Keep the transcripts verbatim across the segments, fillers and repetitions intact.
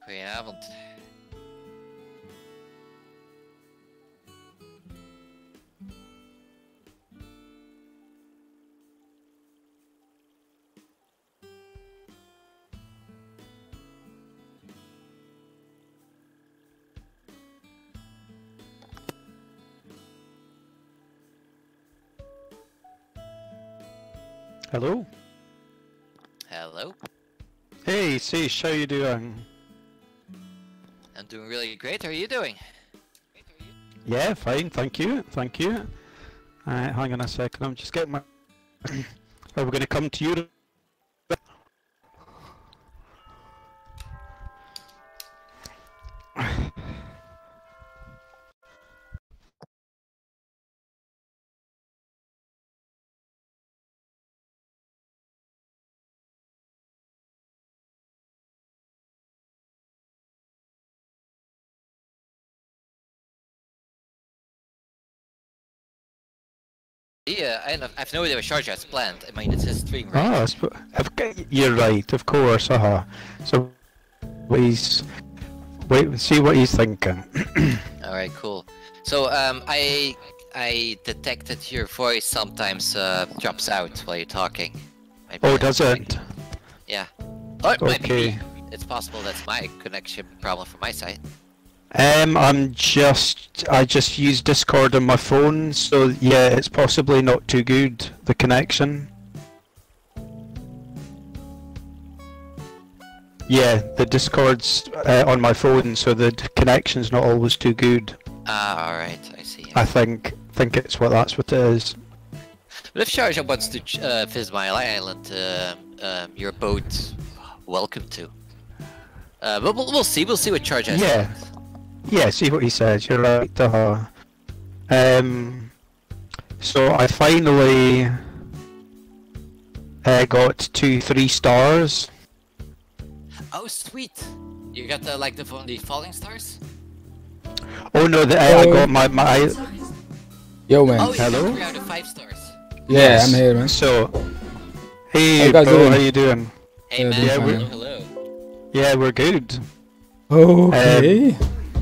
Goedenavond. Hello. Hello. Hey, Seish, how you doing? I'm doing really great. How are you doing? Yeah, fine, thank you, thank you. Uh, hang on a second, I'm just getting my... Are we going to come to you? Yeah, I have, I have no idea what Sharjah has planned. I mean, it's his stream, right? Oh, that's, I've got- you're right, of course, uh-huh. So, please, wait and see what he's thinking. Alright, cool. So, um, I I detected your voice sometimes uh, drops out while you're talking. Maybe Oh, that's does like- it? Yeah. Oh, it might be Okay. me. It's possible that's my connection problem from my side. Um, I'm just, I just use Discord on my phone, so yeah, it's possibly not too good, the connection. Yeah, the Discord's uh, on my phone, so the d- connection's not always too good. Ah, alright, I see. I think, think it's what that's what it is. But if Sharjah wants to ch- uh, visit my island, uh, um, you're both welcome to. Uh, but we'll, we'll see. We'll see what Sharjah has Yeah. planned. Yeah, see what he says. You're right. Uh, um, so I finally uh, got two three stars. Oh, sweet! You got the like the from the falling stars? Oh no, the, I, I got my my. Yo, man. Oh, you Hello? got three out of five stars. Yeah, Yes. I'm here, man. So, hey, How you guys bro, doing? how you doing? Hey Yeah, man, doing fine. hello, hello. Yeah, we're good. Okay.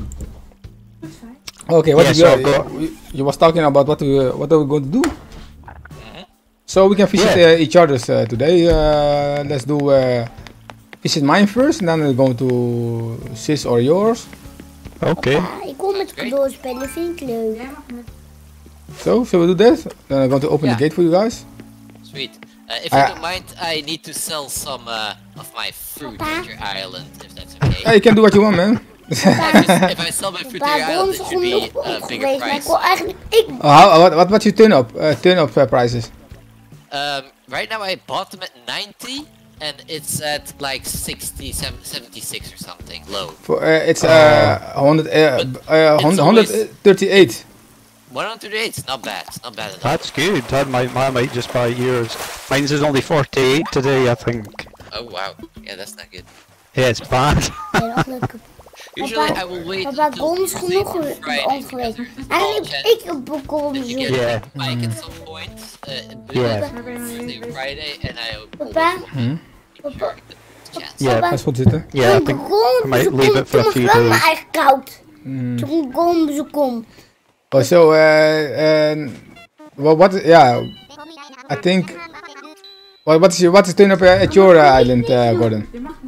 okay, what yeah, you, so got- I've got- you, you was talking about what we uh, what are we going to do? So we can visit Yeah. uh, each other's uh, today. Uh, let's do uh, visit mine first, and then we're going to Sis or yours. Okay. Ja, ik kom met cadeaus spelen, vind ik leuk. So, shall we do that? Then I'm going to open Yeah. the gate for you guys. Sweet. Uh, if you Ah. don't mind, I need to sell some uh, of my fruit Papa? at your island, if that's okay. Hey, you can do what you want, man. I just- if I sell my fruit at Papa, your island, Gons it is should be genoeg a op bigger geweest, maar ik price. wil eigenlijk... Ik... Oh, how, what, what, what's your turn up? Uh, turn up uh, prices. Um, right now I bought them at ninety, and it's at like sixty, seventy-six or something, low. For uh, it's uh, one hundred, uh, But uh, it's one always- hundred thirty-eight. one hundred eight is not bad, it's not bad at all. That's good. I might, I might just buy yours. Mine's is only forty-eight today, I think. Oh wow, yeah, that's not good. Yeah, it's bad. Nee, dat lukt. Usually Papa- I will wait Papa, until Gons is Tuesday genoeg or ge- Friday om geweest. because Eigenlijk there's ik a heb chance Gons that you get Yeah. a bike at some point, uh, and do Yeah. it Thursday or Friday, and I will Papa? Hmm? make sure I get the chance. Yeah, Papa, Dat is goed zitten. Yeah, I toen think begon, I might toen leave it for a toen few was wel days. eigenlijk koud. Mm. Toen begon ze kom. Oh, so, uh, um, well, what, yeah, I think, well, what is your, what is turn up uh, at your uh, island, uh, Gordon?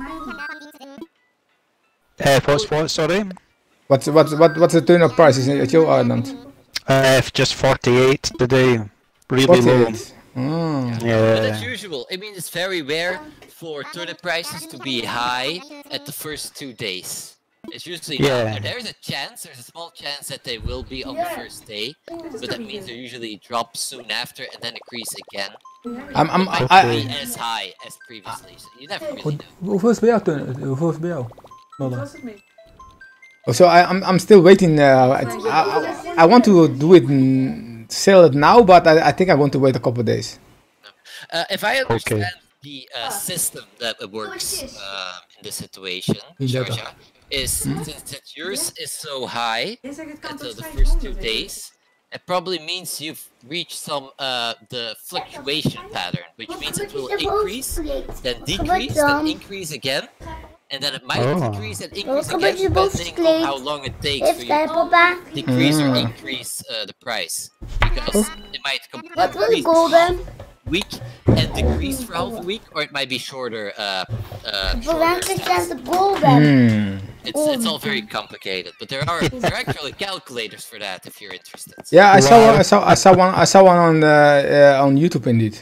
Uh, what's what? Sorry. What's, what, what, what's the turn up prices at your island? Uh, just forty-eight today. Really low. forty-eight. Oh. But Yeah. as usual, I mean, it's very rare for turnip prices to be high at the first two days. It's usually not. Yeah. There's a chance, there's a small chance that they will be on the first day, but that means they usually drop soon after and then increase again. I'm, I'm, Might I, not I, be as high as previously, so you never really Hoe- know. hoeveel is bij jou, turn, hoeveel is bij jou? Nolde. Oh, so I, I'm, I'm still waiting, uh, I, I, I want to do it, mm, sell it now, but I, I think I want to wait a couple of days. Uh, if I understand the uh, system that it works uh, in this situation, Inderdaad. Georgia, is since, since yours is so high until the first two days, it probably means you've reached some uh, the fluctuation pattern, which means it will increase, then decrease, then increase again, and then it might Oh. decrease and increase Wat again, gebeurt er boven depending on het how kleed? long it takes for Even you kijken, to papa. decrease or Mm. increase uh, the price. Because it might com- Wat wil increase ik golden? week and decrease for half a week, or it might be shorter. Uh, uh, Waarom shorter. staat de golden? Hmm. It's it's all very complicated, but there are there are actually calculators for that if you're interested. Yeah, I saw Wow. I saw I saw one I saw one on uh, uh, on YouTube indeed.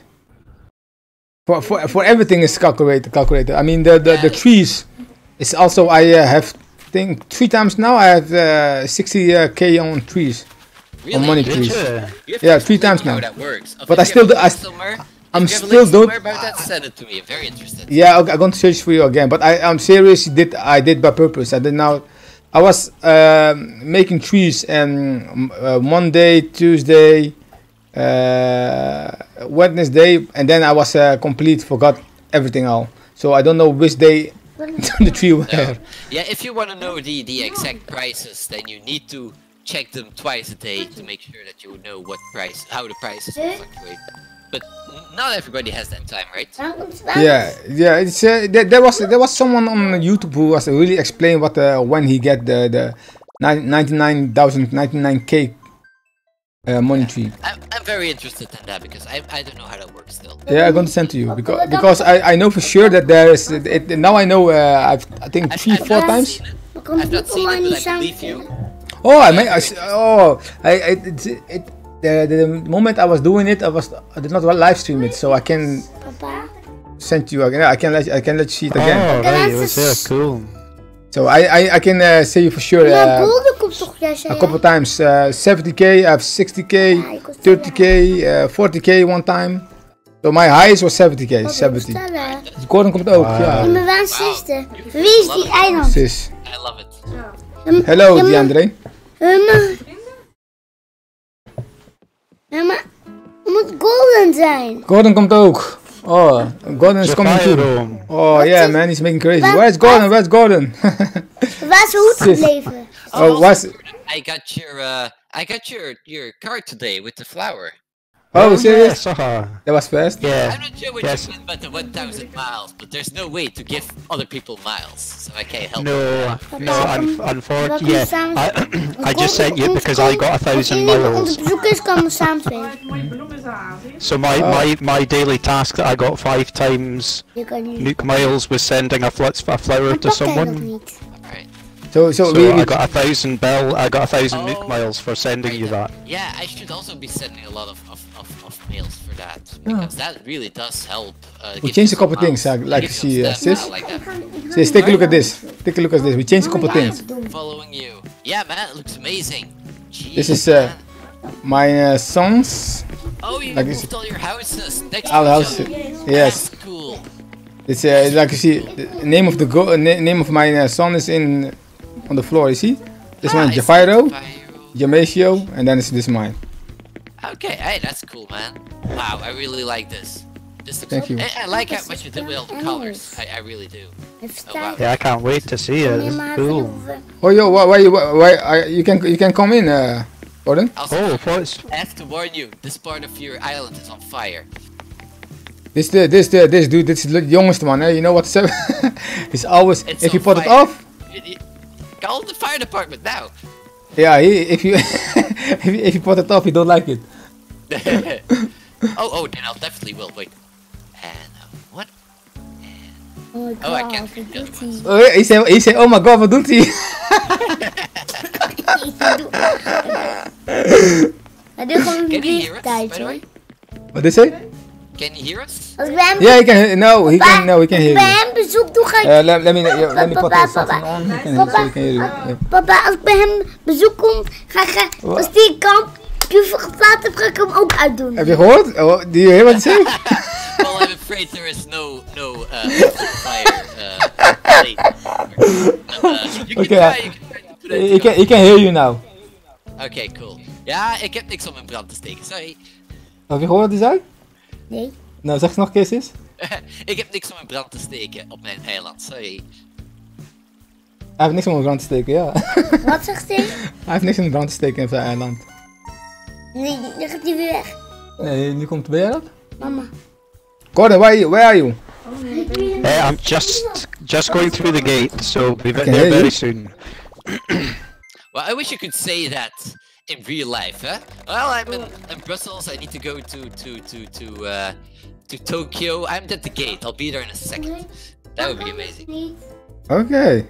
For for for everything is calculated calculated. I mean the the, the trees is also I uh, have think three times now I have uh, sixty K on trees. Really? money You trees. have to- Yeah. you have Yeah, to three explain times me how now. that works. If But I you still have a do- I link st- somewhere, I'm if you have a still link don't- somewhere about that, send it to me. I'm very interested. Yeah, okay, I'm going to search for you again. But I I'm serious. Did I did by purpose? I did now. I was um making trees and uh, Monday, Tuesday, uh, Wednesday, and then I was uh, complete forgot everything all. So I don't know which day the tree were. No. Yeah, if you want to know the the exact prices, then you need to check them twice a day to make sure that you know what price, how the prices will fluctuate. But n- not everybody has that time, right? Waarom komt het aan? Yeah, yeah. It's uh, there, there was there was someone on YouTube who was really explain what uh, when he get the the ninety-nine thousand ninety-nine K uh, money tree. I'm, I'm very interested in that because I I don't know how that works still. Yeah, I'm going to send to you because because I, I know for sure that there is it, it, now I know uh, I've I think I've, three I've four not times. seen it. We komen I've not niet seen online it, niet but I samen believe you. Oh, I mean, I, s- oh, I, I it, it, the, the moment I was doing it, I was I did not live stream it, so I can Papa. send you again. I can let I can let you see it again. Oh, right, it that's was just- yeah, cool. So I I, I can uh, say you for sure. Maar Uh, golden komt toch, jij zei a couple ja? times, uh, seventy K, I have sixty K, thirty K, uh, forty K one time. So my highest was seventy K, Wat wil seventy. bestellen? Gordon komt ook, Wow. ja. Ja, maar waar is de? Wie is die eiland? Sis. I love it. Ja, Hello, ja, maar- DeAndre. Ja, maar... Ja, maar... Het moet golden zijn. Gordon komt ook. Oh, Gordon is coming too. Jafiro. Oh yeah, man, he's making crazy. Wat- Where's Gordon? Where's Gordon? Waar is zijn hoed Sis. gebleven? oh, was I got your uh, I got your your card today with the flower. oh serious? Yes, uh, That was fast. yeah. I'm not sure what Yes. you mean about the one thousand miles, but there's no way to give other people miles, so I can't help. No, no, un- Welkom unfortunately, yeah. samen- I, I just sent you because I got a thousand Onze miles. bezoekers komen samen spelen. Mooie bloemen zagen. So my, my, my daily task that I got five times Je kan nu... nuke miles was sending a, fl- a flower Dan to pakt hij nog someone. niet. Alright. So so, So we, I we got a thousand bell. I got a thousand nuke Oh. miles for sending you that. Yeah, I should also be sending a lot of of, of, of mails for that because that really does help. Uh, give changed you a some couple miles. things, I'd like Give to you see, uh, stamina, sis. I like that. sis, take a look at this. Take a look at this. We changed a couple things. Following you. Yeah, man, it looks amazing. Jeez, This is, uh, man. My uh, sons. Oh, you like moved this- all your houses next Our to house. each other. Yes. That's cool. It's uh, like you see, the name of the go uh, na- name of my uh, son is in on the floor. You see, this Ah, one I see Jafiro, Jafiro. Jamatio, and then it's this mine. Okay, hey, that's cool, man. Wow, I really like this. This looks Thank you. I, I like how much you did with all the colors. I, I really do. Even Oh, wow. staan. Yeah, I can't wait to see it. Nee, It's maar cool. even- Oh yo, why, why you why, why you can you can come in, uh, Gordon? Also, Oh, what's I have to warn you, this part of your island is on fire. This the this the this dude. This is the youngest one. Eh? You know what's up? He's always It's if you on put it fire. off. It- it- Call the fire department now. Yeah, he, if you if you, if you put it off, you don't like it. oh, oh, then I'll definitely will. Wait. And uh, what? Oh my Oh, I god, can't wat read doet hij? Oh, he zei he zei, oh my god, wat doet hij? Hij doet gewoon Can een you hear us, tijd by the way? hoor. What did he say? Can you hear us? Als ik bij hem, Yeah, he can. No, he Papa, can. No, he can als hear ik bij you. hem bezoek doe, ga ik... Uh, let, let me yeah, let me put Papa, the something papa. on. He can, Papa, so he can hear you. Yeah. Papa, als ik bij hem bezoek kom, ga ik... ga- Als die kamp geplaatst heb, ga ik hem ook uitdoen. Heb je gehoord? Oh, do you hear what he said? Well, I'm afraid there is no no uh, fire. Uh, plate. But, uh, you can Okay, try. You can try to put it he can he can hear you now. Oké, cool. Ja, ik heb niks om in brand te steken, sorry. Heb je gehoord wat hij zei? Nee. Nou, zeg eens nog een keer, sis. Ik heb niks om in brand te steken op mijn eiland, sorry. Hij heeft niks om in brand te steken, ja. Wat zegt hij? Hij heeft niks in brand te steken op zijn eiland. Nee, dan gaat hij weer weg. Nee, nu komt, ben jij dat? Mama. Gordon, where are you? Where are you? Uh, I'm just just going through the gate, so we'll be can there hear very you. soon. Well, I wish you could say that in real life, huh? Well, I'm in, in Brussels. I need to go to to to to uh, to Tokyo. I'm at the gate. I'll be there in a second. That would be amazing. Okay.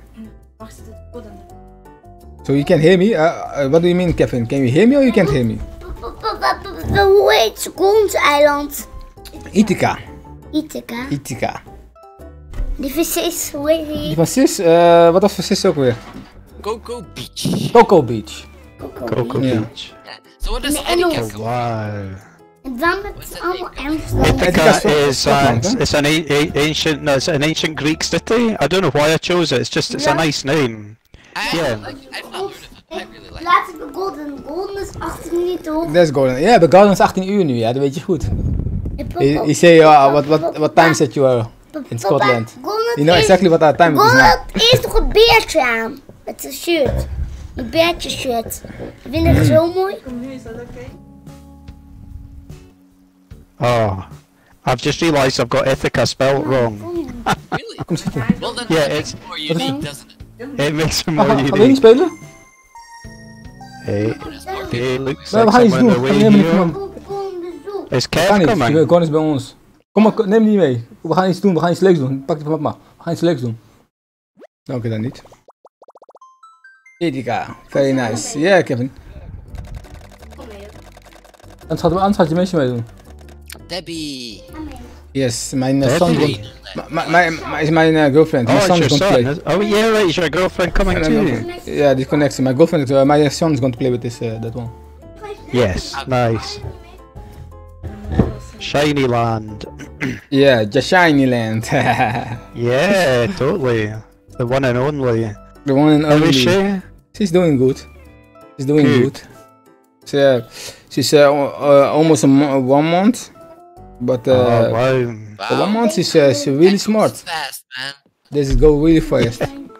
So you can hear me? Uh, uh, what do you mean, Kevin? Can you hear me or you can't hear me? Hoe heet secondseiland? Ithaca. Ithaca. Ithaca. Die vis, hoe heet Die die? van Sis, uh, wat was van Sis ook weer? Coco Beach. Coco Beach. Coco Yeah. Beach. Yeah. So what does In Engels. etiquette go? Wow. En dan met allemaal Amsterdam. Ithaca Scotland, is uh, huh? it's, it's an a- a- ancient no, it's an ancient Greek city. I don't know why I chose it. It's just it's a nice name. I, Yeah. like, I've not heard of it. I really like it. Laatst bij Golden. Golden is achttien minuten hoog. That's golden. Ja, bij Golden is achttien uur nu, ja, dat weet je goed. En papa- You, you say, uh, what, what, what time set you are papa- in Scotland? Golden You know is- exactly what our time it is Golden now. had eerst nog een beertje aan. Met een shirt. Een beertje shirt. Vind je het zo mooi? Oh, I've just realised I've got Ithaca spelled wrong. Really? Kom zitten. Well, then Yeah, that it's- makes it more unique, doesn't it? It makes it Gaan more gaan we niet unique. spelen? Hey, There's more hey, looks Nee, we like gaan iets someone doen. on We the gaan way helemaal niet here. doen. Kom, kom bezoek. Is We gaan Kev niet. coming? Gordon is bij ons. Kom maar, neem die mee. We gaan iets doen, we gaan iets leuks doen. Pak die van papa. We gaan iets leuks doen. Oké, dan niet. Ithaca, very nice. Ja, yeah, Kevin. Anders gaat, anders gaat je meisje meedoen. Debbie. Yes, mijn uh, son Debbie. is my, my, my, is mijn uh, girlfriend. My Oh, son it's is your going to son. play. is- Oh yeah, right. Is your girlfriend coming And, too? um, yeah, this connects. My girlfriend, uh, my son is going to play with this uh, that one. Yes, nice. Shiny land. Yeah, the shiny land. Yeah, totally. The one and only. The one and How only. is she? She's doing good. She's doing Good. good. So, uh, she's uh, uh, almost a mo one month, but uh, Oh wow. for one month she's, uh, she's really That goes smart. Fast, man. This is go really fast.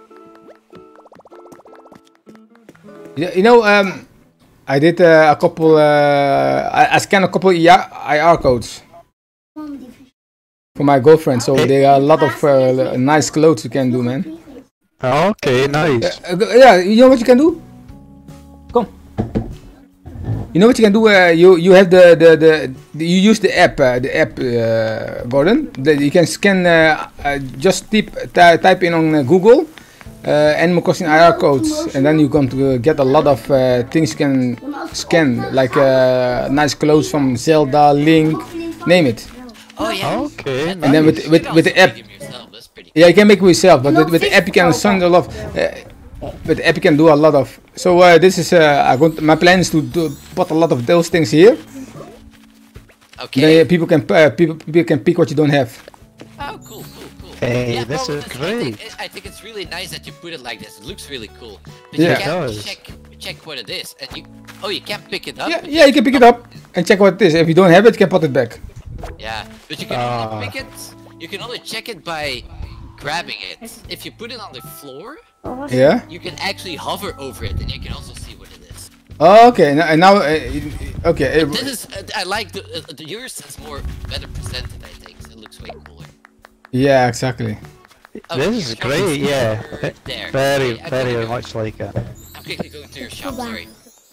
Yeah, you know, um, I did uh, a couple. Uh, I, I scanned a couple I R codes for my girlfriend, so there are a lot of uh, nice clothes you can do, man. Okay, nice. Uh, uh, yeah, you know what you can do? Come. You know what you can do? Uh, you you have the, the, the, the you use the app uh, the app uh, Gordon. The, you can scan uh, uh, just type ty type in on uh, Google uh, Animal Crossing I R codes, and then you're going to get a lot of uh, things you can scan, like uh, nice clothes from Zelda, Link, name it. Oh yeah. Okay, And then with nice. with with the app. Make 'em yourself, that's pretty Yeah, you can make it yourself, but with, with the app you can send a lot. Of, uh, with the app you can do a lot of. So uh, this is uh, I want, my plan is to do, put a lot of those things here. Okay. Then people can uh, people people can pick what you don't have. Oh, cool, cool, cool. Hey, yeah, this well, is listen, I think, great. I think it's really nice that you put it like this. It looks really cool. But Yeah. you It can't does. check check what it is, and you oh you can't pick it up. Yeah, yeah, you can pick it up and check what it is. If you don't have it, you can put it back. Yeah, but you can Ah. only pick it. You can only check it by grabbing it. If you put it on the floor, Yeah. you can actually hover over it, and you can also see what it is. Oh, okay. Now, and now uh, okay. uh, This is uh, I like the, uh, the yours is more better presented. I think it looks way cooler. Yeah, exactly. Oh, This your is shop great, yeah. There. Very, Okay, I'm very quickly go- much like it. I'm quickly going to your shop. Sorry.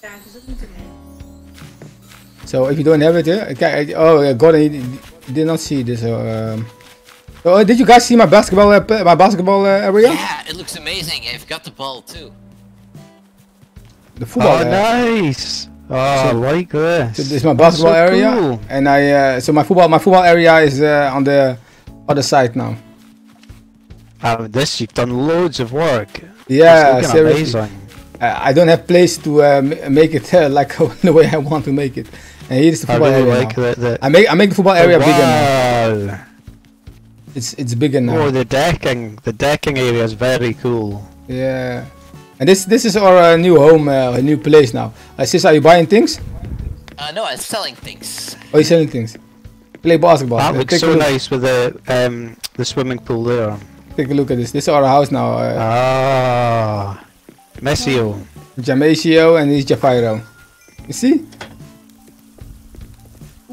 So if you don't have it, yeah. Okay. Oh, yeah, Gordon, you, you did not see this. Uh, um, oh, did you guys see my basketball uh, p- my basketball uh, area? Yeah, it looks amazing. I've got the ball too. The football. Oh, uh, nice. Oh, I like this. So this is my basketball so area, cool. and I uh, so my football my football area is uh, on the other side now. Oh, this you've done loads of work. Yeah, It's looking seriously. amazing. Uh, I don't have place to uh, m- make it uh, like the way I want to make it. And here is the I football really area like now. the, the I make I make the football area bigger now. wow. It's it's bigger now. Oh, the decking. The decking area is very cool. Yeah. And this this is our uh, new home, uh, a new place now. Uh, sis, are you buying things? Uh, no, I'm selling things. Or are you selling things? Play basketball. That Uh, looks take, a so look, nice with the um the swimming pool there. take a look at this. This is our house now. Uh, Ah, Messio. Jamasio and this is Jafairo. You see?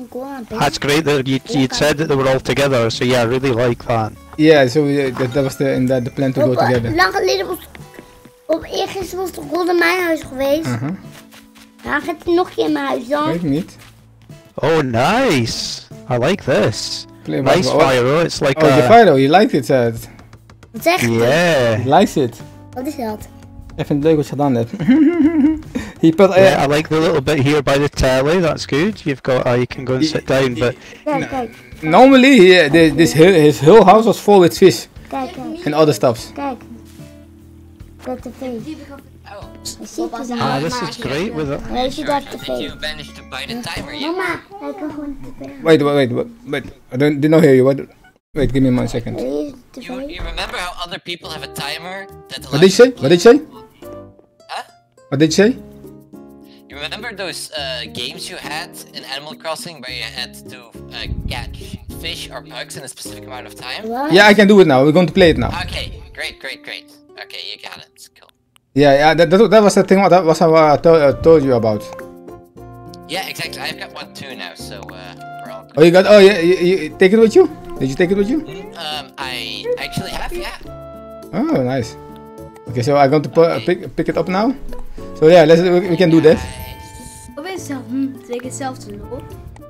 een cola en That's great that you you'd said that they were all together. So yeah, I really like that. Yeah, so uh, that, that was the, in the, the plan to go Op, eh, together. lang geleden was... Op eergisteren was de rol in mijn huis geweest. Uh-huh. Dan gaat hij nog een keer in mijn huis dan. Weet ik niet. Oh, nice. I like this. Play Nice, what- Fyro. It's like Oh, a Jafiro, you liked it. Uh, Wat zegt hij? yeah. he likes it. Wat is dat? Ik vind het leuk wat je gedaan hebt. He put... Uh, Yeah, I like the little bit here by the telly. That's good. You've got. Uh, you can go and sit down, but Kijk, kijk. Normally, he, the, this whole, his whole house was full with fish Kijk, kijk. and other stuffs. Kijk. Dat tv. Oh. Je ziet het ah, dan. this is great with it. Nee, je ziet dat Did tv. you manage to buy the timer yet? Mama, hij kan gewoon tv. Wait, wait, wait, wait. I don't, did not hear you. What? Wait, give me one second. Hier is de You, tv. you remember how other people have a timer that What did you say? What did you say? Huh? What did you say? You remember those uh, games you had in Animal Crossing where you had to uh, catch fish or bugs in a specific amount of time? Wat? Yeah, I can do it now. We're going to play it now. Okay, great, great, great. Okay, you got it. Cool. Yeah, yeah. That, that, that was the thing. What that was I uh, to, uh, told you about. Yeah, exactly. I've got one too now, so uh, we're all good. Oh, you got. Oh, yeah. You, you take it with you? Did you take it with you? Um, I actually have, yeah. Oh, nice. Okay, so I'm going to pu- pick pick it up now. So yeah, let's we, we can do that. Nice. Of is het hm, twee keer hetzelfde loop.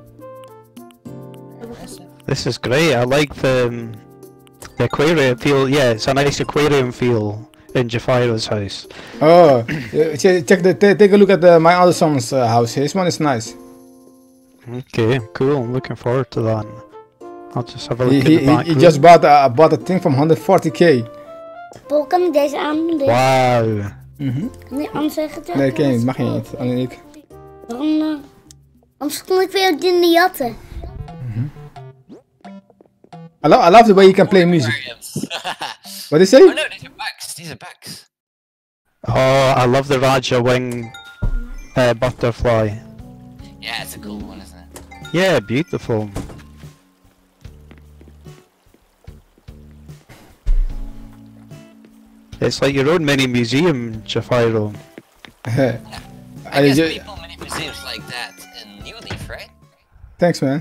This is great. I like the um, the aquarium feel. Yeah, it's a nice aquarium feel in Jafiro's house. Oh, uh, check check the ta- take a look at the, my other son's uh, house. This one is nice. Okay, cool. I'm looking forward to that. I'll just have a look He at he, the back he, he room. just bought a bought a thing from one forty k. Paul, kan ik deze aandoen? Deze? Wow. Mhm. Nee, anders zeg het Nee, ken je niet. Mag je niet. Alleen ik. Waarom dan? Anders kon ik weer in de jatten. I, lo- I love the way you can play music. Aquariums. What did you Oh say? no, these are bugs. These are bugs. Oh, I love the Raja wing uh, butterfly. Yeah, it's a cool one, isn't it? Yeah, beautiful. It's like your own mini museum, Jafiro. I I guess ju- people many museums like that in New Leaf, right? Thanks, man.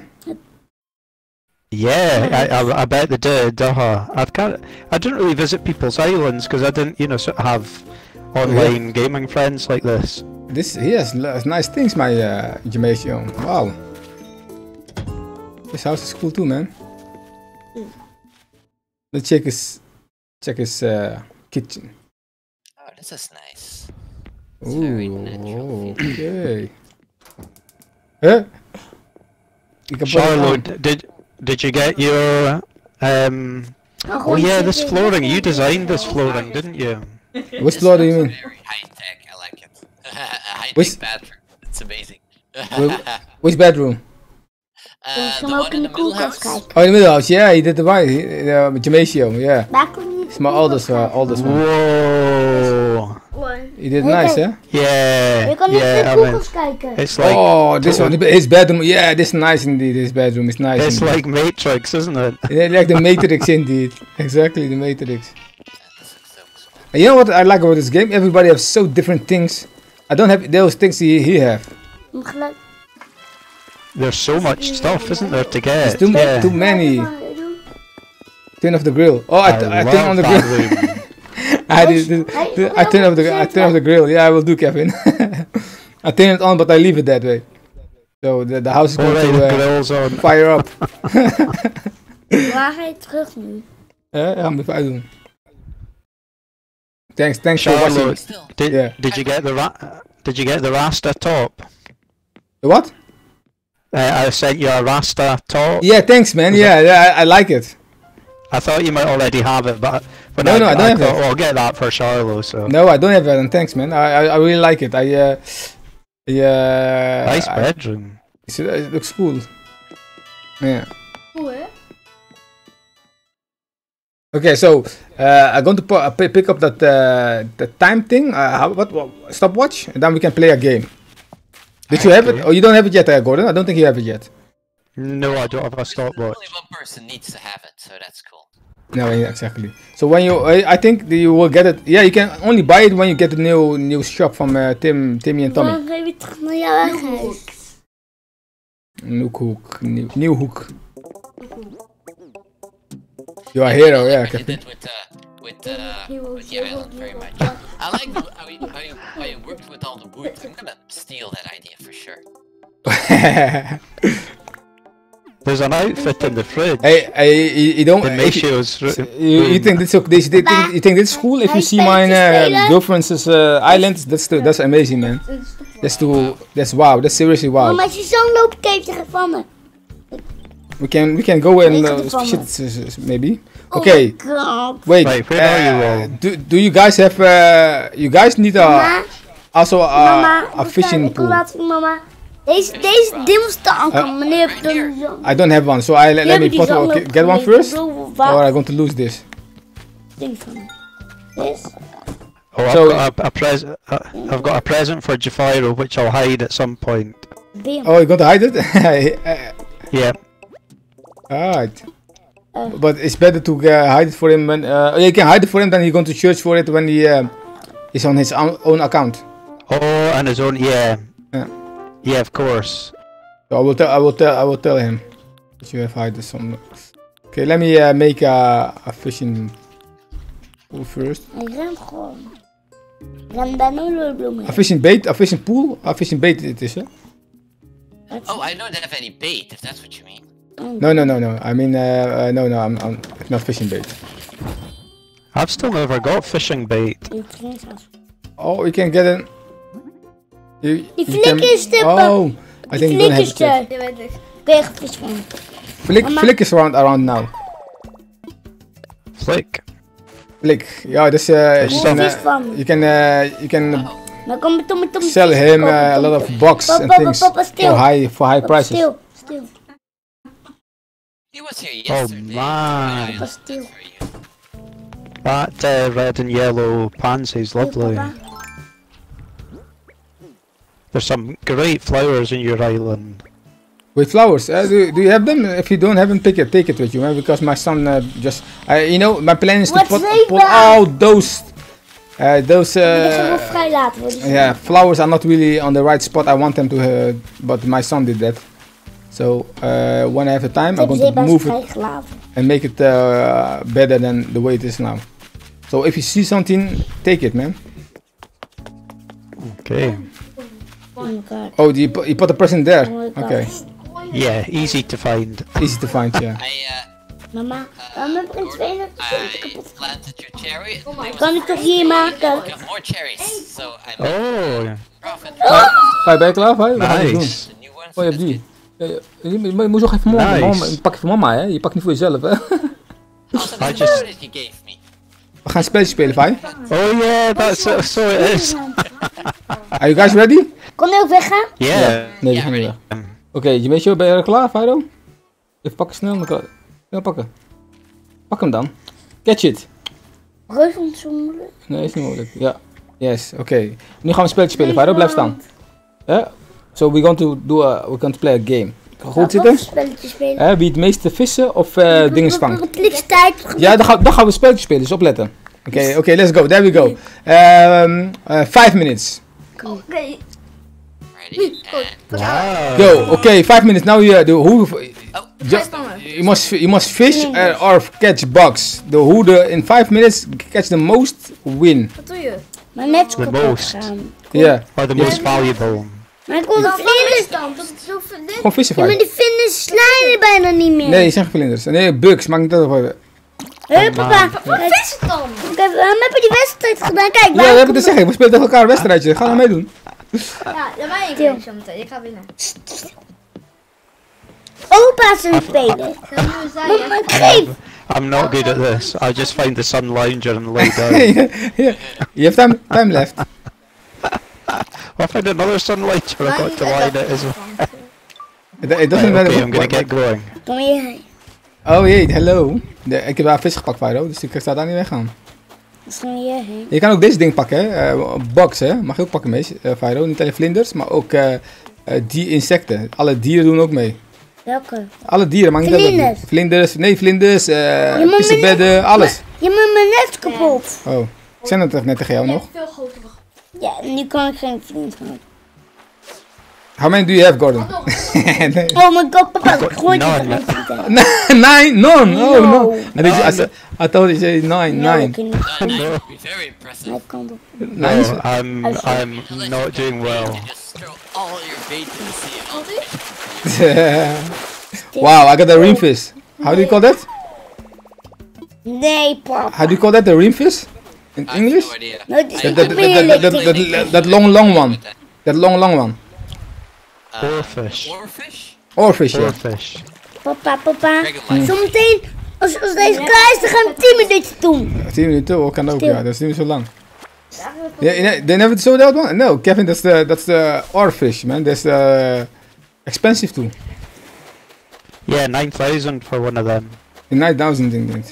Yeah, I, I, I bet they did. Uh, I've got. I didn't really visit people's islands because I didn't, you know, sort of have online gaming friends like this. This he has l- nice things, my uh, Jamaican. Wow. This house is cool too, man. Let's check his check his uh, kitchen. Oh, this is nice. It's very natural. Ooh, okay. Huh? Ik heb Charlotte, did did you get your um? Oh yeah, this flooring. You designed this flooring, didn't you? Which floor do you mean? Very high tech. I like it. A high Which- tech bathroom. It's amazing. Wh- Which bedroom? uh, Ik the kan ook one in in de the middle koelkast house. kijken. Oh, in the middle house. Yeah, he did the right. He, uh, Jamaican. Yeah, Waar kan je it's my oldest, uh, oldest one. Whoa. He did Hey, nice, kijk. yeah. Yeah. Je kan niet in Yeah. de I mean, koelkast kijken. it's like Oh, this one, his bedroom. Yeah, this is nice indeed. His bedroom is nice. it's indeed. like Matrix, isn't it? Yeah, like the Matrix indeed. Exactly, the Matrix. This is so cool. And you know what I like about this game? Everybody has so different things. I don't have those things he, he have. Om geluid- There's so much stuff, isn't there, to There's get? too, ma- Yeah. too many. Wat doen? Turn off the grill. Oh, I, I, t- I love turn on the that grill. room. I, did, did- Hey, did- I turn off the I turn off the grill. Yeah, I will do, Kevin. I turn it on, but I leave it that way. So the, the house is going Alright, to the uh, grill's on. fire up. Waar ga je terug nu? Ja, ga hem even uitdoen. Thanks, thanks for watching. Charlotte, Still. did, Yeah. did you get the ra- did you get the Rasta top? The what? Uh, I sent you a Rasta top. Yeah, thanks, man. Yeah, yeah I, I like it. I thought you might already have it, but when No, I, no, I don't I have thought, it. well, I'll get that for Charlo. So No, I don't have that, and thanks, man. I I, I really like it. I uh, yeah. nice I- bedroom. It, it looks cool. Yeah. Cool, hè? Okay, so uh, I'm going to pu- uh, pi- pick up that uh, the time thing. Uh, how, what, what stopwatch, and then we can play a game. Did you have it? Okay. Oh, you don't have it yet, uh, Gordon. I don't think you have it yet. No, I don't have a stopwatch. Only one person needs to have it, so that's cool. No, yeah, exactly. So when you, I, I think that you will get it. Yeah, you can only buy it when you get the new new shop from uh, Tim, Timmy and Tommy. Dan ga je weer terug naar jouw eigen huis. Noekhoek. Nieuw, Nieuwhoek. You are a hero, yeah. I did it with uh, with uh, with the island very much. I like the, how, you, how, you, how you worked with all the wood. I'm gonna steal that idea for sure. There's an outfit in the fridge. Hey, hey, you, you don't. The Macio's. You, you think this okay? This, you, think, you think this is cool? If you see my uh, girlfriend's uh, island, that's too, that's amazing, man. That's too. That's wow. That's seriously wow. Mama, als je zo loopt, kijk je van me. We can we can go and uh, shit uh, maybe. Okay. Oh my God. Wait. Wait, where are you uh, all? do do you guys have? Uh, you guys need a Mama, also a, mama, a fishing pool. Laat zien, mama. Deze, deze dinsdag kan meneer de I don't have one, so I let, let me put, okay, get one first, or I'm going to lose this. Ding van me. This. Oh, I've So- got a, a present. Uh, I've got a present for Jafiro, which I'll hide at some point. Bam. Oh, you're going to hide it? Uh, Yeah. Alright. Uh. But it's better to uh, hide it for him when. Uh, you can hide it for him, then he's going to search for it when he uh, is on his own, own account. Oh, and his own. Yeah. Yeah. Yeah, of course. So I will tell. I will tell. I will tell him that you have hidden some. Okay, let me uh, make a, a fishing pool first. Hij rent gewoon. Ren bij een bloemen. A fishing bait, a fishing pool, a fishing bait it is, hè? Oh, I don't have any bait, if that's what you mean. No, no, no, no. I mean, uh, uh, no, no. I'm, I'm it's not fishing bait. I've still never got fishing bait. Oh, you can get an. You, Die you can- flikkerstippen. Oh, I think you don't have it yet. Flikkerster. Dit weet ik. Ben je gevis van? Flick, Mama. flick is around around now. Flick. Flick, yeah, this uh, you Hoe can, vis uh, van? you can, uh, you can Maar kom, kom, kom. sell him uh, a lot of box and Papa, things papa, stil. for high for high prices. Stil, stil. He was here yesterday. man. I Papa, stil. for you. That uh, red and yellow pansy's lovely. Papa. There's some great flowers in your island. With flowers, uh, do, do you have them? If you don't have them, take it, take it with you, man. Because my son uh, just, I, you know, my plan is to Wat put, zeker? put all those, uh, those, Die gaan wel uh, vrij laten worden. yeah, flowers are not really on the right spot. I want them to, uh, but my son did that. So uh, when I have the time, I'm Hebben going ze to bij move it vrijgelaten. and make it uh, better than the way it is now. So if you see something, take it, man. Okay. Oh my god. Oh, you put, you put the present there. Oh my god. Okay, Yeah, easy to find. easy to find, yeah. I, uh, Mama, waarom heb ik een tweede I planted your cherry. Kan ik toch hier maken? I got more cherries, so I made Oh, profit. Ga je klaar? Wat ga je doen? nice. The new ones. Oh, je hebt die. Ja, ja, je, je- je moet nog even mama, Nice. mama, je pakt voor mama, hè? Je pakt niet voor jezelf, hè? Also, I the just- that you gave me. We gaan een spelletje spelen, Fai. Oh yeah, that's uh, so it is. Are you guys ready? Kon hij ook weggaan? Yeah. Nee, die Ja, gaan niet ready. weg. Oké, je weet je, ben je er klaar, Fido? Even pakken snel, dan kan- snel pakken. Pak hem dan. Catch it. Reus vond zo moeilijk. Nee, is niet mogelijk. Ja. Yes, oké. Nu gaan we een spelletje spelen, Fido. Blijf staan. Ja? So we're going to do a, we're going to play a game. Goed zitten? Een spelletje spelen. Hè, wie het meeste vissen of eh dingen vangt. Het liefst tijd. Ja, dan gaan, dan gaan we een spelletje spelen, dus opletten. Oké, oké, let's go. There we go. Um, uh, five minutes. Oké. Ready? And Wow. Go. Okay, five minutes. Now you do who? oh, Just, you must you must fish uh, or catch bugs. The who the in five minutes catch the most win. Wat doe je? Maar net The kapot most. gaan. Yeah. Or the most valuable. Maar ik kon de vlinders. Dan, dat is zo verlicht. Gewoon vissen, Ja, maar Fai. die vlinders slijden bijna niet meer. Nee, die zijn geen vlinders. Nee, bugs. Maak niet uit. Ja, Hé papa. Wat Kijk, is het dan? kijk, waarom heb je die wedstrijd gedaan? Kijk, dat waar heb ik te zeggen. We spelen tegen elkaar een wedstrijdje. Ga nou meedoen. Ja, ja mij één keer zo meteen. Ik ga winnen. Opa's een spelen. Ik ga nu zeggen. Mama, geef. I'm not good at this. I just find the sun lounger and lay down. Yeah. You have time time left. Well, I found another sun lounger. I got to lie it as well. It, it doesn't Right, matter. okay, I'm gonna get going. Kom hier. Oh jee, hello. De, ik heb daar vis gepakt, Fido. Dus ik sta daar niet weggaan. Dus kom hierheen. Je kan ook deze ding pakken, hè. Uh, box, hè. Mag je ook pakken mee, uh, Fido. Niet alleen vlinders, maar ook uh, uh, die insecten. Alle dieren doen ook mee. Welke? Alle dieren, maar niet uit welke dier. Vlinders. Vlinders, nee, vlinders, uh, moet me pissenbedden, alles. Je maakt mijn net kapot. Oh, ik zei dat toch net tegen jou nog? Veel grotere. Ja, nu kan ik geen vriend maken. How many do you have, Gordon? Oh my god, papa, ik gooi none. het niet. Nine? No, no, no. No. I, did, I, s- I thought you said nine, nine. Uh, nine would be very impressive. Hij kan op. Nine is- No, I'm I'm Unless not you're doing great well. and just throw all your bait in the sea. Wow, I got a reamfish. How do you call that? Nee, papa. How do you call that? The reamfish? In I have English? no idea. Nou, het is I- That, niet that, meer that, that, licht. that, that, that, that long, long one. That long, long one. Uh, Oarfish. Oarfish? Oarfish, yeah. Oarfish. Papa, papa. Dragon life. Zometeen, als, als deze klaar is, dan gaan we tien minuten doen. tien minuten, oh, kan ook, Stil. ja. Dat is niet zo lang. Yeah, yeah, they never saw that one? No, Kevin, that's the, that's the oarfish, man. That's the expensive too. Yeah, nine thousand for one of them. nine thousand indeed.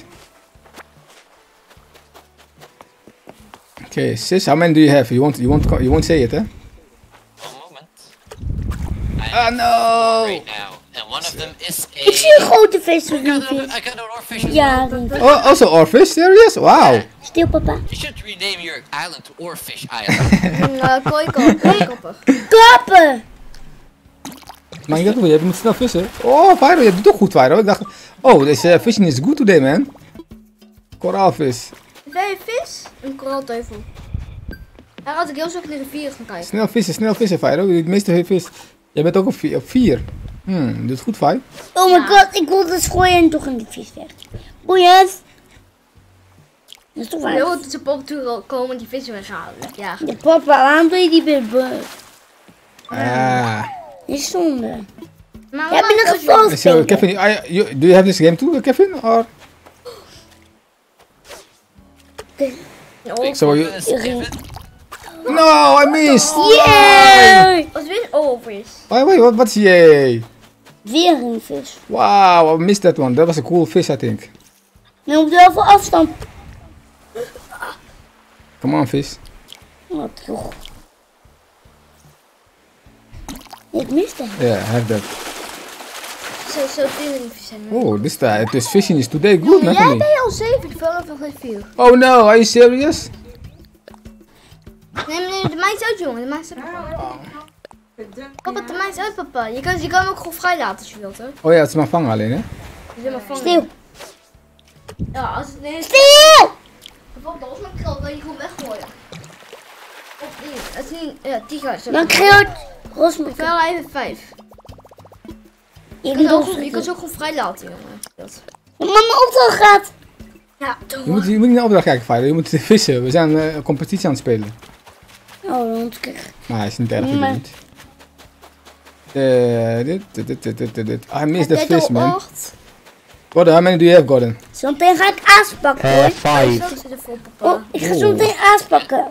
Okay, sis, how many do you have? You won't, you won't, co- you won't say it, eh? One moment. I Ah, have no! right now. And one of them is a... Ik zie een grote vis. I got, a, Riemvis. I got an oarfish as Ja, well. Riemvis. Oh, also oarfish? Serious? Wow. Stil, papa. You should rename your island to Oarfish Island. Een uh, kooikop, kooikoppen. Kappen! Maar je, je moet snel vissen. Oh, Fyro, je doet toch goed, Fyro. Ik dacht, oh, deze uh, fishing is good today, man. Koraalvis. Wil je vis? Een koraalteufel. Daar had ik heel zo in de rivier gaan kijken. Snel vissen, snel vissen, Fyro. Je doet het meeste vis. Jij bent ook op vier. Op vier. Hmm, je doet het goed, Fyro. Oh my god, ik wilde het gooien en toch in de vis weg. Boeiend. Dat is toch Heel waar? goed ze op toe komen en die vissen weghalen. Ja. Ja, papa, waarom doe je die bubbe? Ah. Die is zonde. Maar Heb je een als geval So, spelen? Kevin, I, you, do you have this game too, Kevin? Or Oh, so you? Yes, Kevin. No, I missed. Yay! als weer oh vis. Wait, wait, what, what's yay? Weer een vis. Wow, I missed that one. That was a cool fish, I think. Nu moet wel veel afstand. Come on, fish. Wat joh. Ik miste hem. Yeah, have that. Zo, zo tien vis zijn. Oh, this time, this fishing is today good, Jij Natalie. deed al zeven, ik wil nog geen vier. Oh no, are you serious? Nee, nee, de maakt uit, jongen. De maakt uit, papa. Papa, de maakt uit, papa. Je kan, je kan hem ook gewoon vrij laten als je wilt, hoor. Oh ja, het is maar vangen alleen, hè? Je zit maar vangen. Stil. Ja, als het nee, Stil! bijvoorbeeld als mijn kril, kan je gewoon weggooien. Of die. Het is niet, ja, die gaat zo. Dan krijg je Ik Rosmaker. wil even vijf. Ik Je kan, doe ook, gewoon- je kan ze ook gewoon vrij laten, jongen. Dat. Mama opdracht gaat. Ja, doe Je moet, je moet niet naar opdracht kijken, Fyro. Je moet vissen. We zijn eh, een competitie aan het spelen. Oh, dan krijg Maar hij is niet erg, je Maar- doet niet. Eh, dit, dit, dit, dit, dit, dit, dit. I missed that fish, man. acht. Gordon, how many do you have, Gordon? Zometeen ga ik aanspakken Uh, hoor. five. Zo zit er vol, papa. Oh, ik ga zo meteen aanspakken.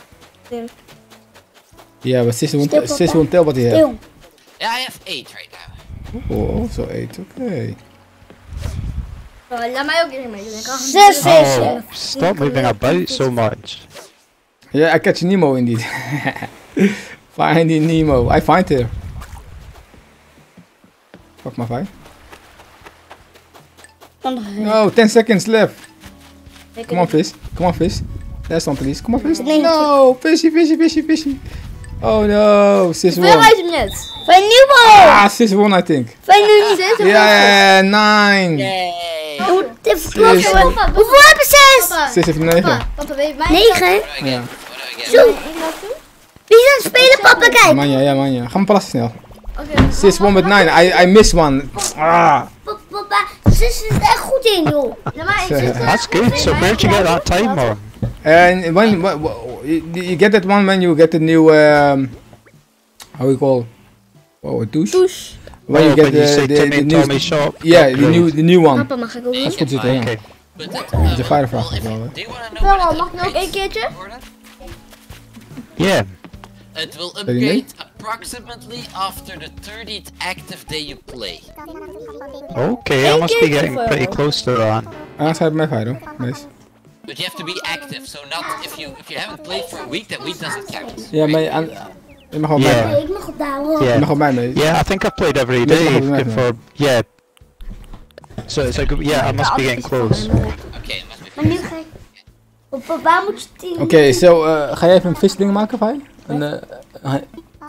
Yeah, but sis won't, Stil, papa. sis won't tell what he has. Stil. Yeah, I have eight right now. Oh, also eight, okay. Uh, laat mij ook even mee. Dan kan Zes Oh, vissen. stop moving about so much. Yeah, I catch Nemo indeed. Finding Nemo. I find her. Fuck my fight. No, ten seconds left. Come on, fish. Come on, fish. Last one, please. Come on, fish. Nee. No, fishy, fishy, fishy, fishy. Oh no, sis Hoeveel won. uit hem net? Van Nieuwbouw. Ah, sis won, I think. Van nu. Zes of Yeah, nine. Yay! Je moet even Yes. kloppen. Papa, Hoeveel hebben zes? Papa, Sis heeft negen. papa, papa, weet je mij? Negen. What do I get? Ja. What do I get? Zo. Ik laat doen? Wie is aan het spelen, papa? Kijk. Manja, ja, manja. Ga maar plassen snel. Oké. Sis won met nine. I, I missed one. Ah. Papa, zus is er echt goed in, joh. Laat mij even zitten. That's good. So where'd you get that time on? And when, when, when you you get that one when you get the new um, how we call, oh, a douche. Douche. When Oh, you get when you the, say the, Timmy the and new, Tommy shop. yeah, the upgrade. new the new one. Papa, mag ik ook Dat is niet? goed zitten, ja. Okay. But that, uh, is een firevraag well, if wel, hè. you- do you want to know Wel, what it mag ik nou ook één keertje? Gordon? Yeah. It will Weet je niet? upgrade approximately after the thirtieth active day you play. Okay, I must be getting pretty close to that. Ah, schrijf mij Fyro. Nice. But you have to be active, so not if you if you haven't played for a week, that week doesn't count. Ja, maar je, aan- je mag wel bij Yeah. mij. Ik mag het daar hoor. Je Yeah. mag wel bij mij. Yeah, I think I've played every Yes, day I have, good for yeah. So it's like yeah, I must be getting close. Okay, it must be. Maar nu ga ik... Papa, waar moet je tien? Oké, so uh, ga jij even een visding maken, Fyro? En, uh,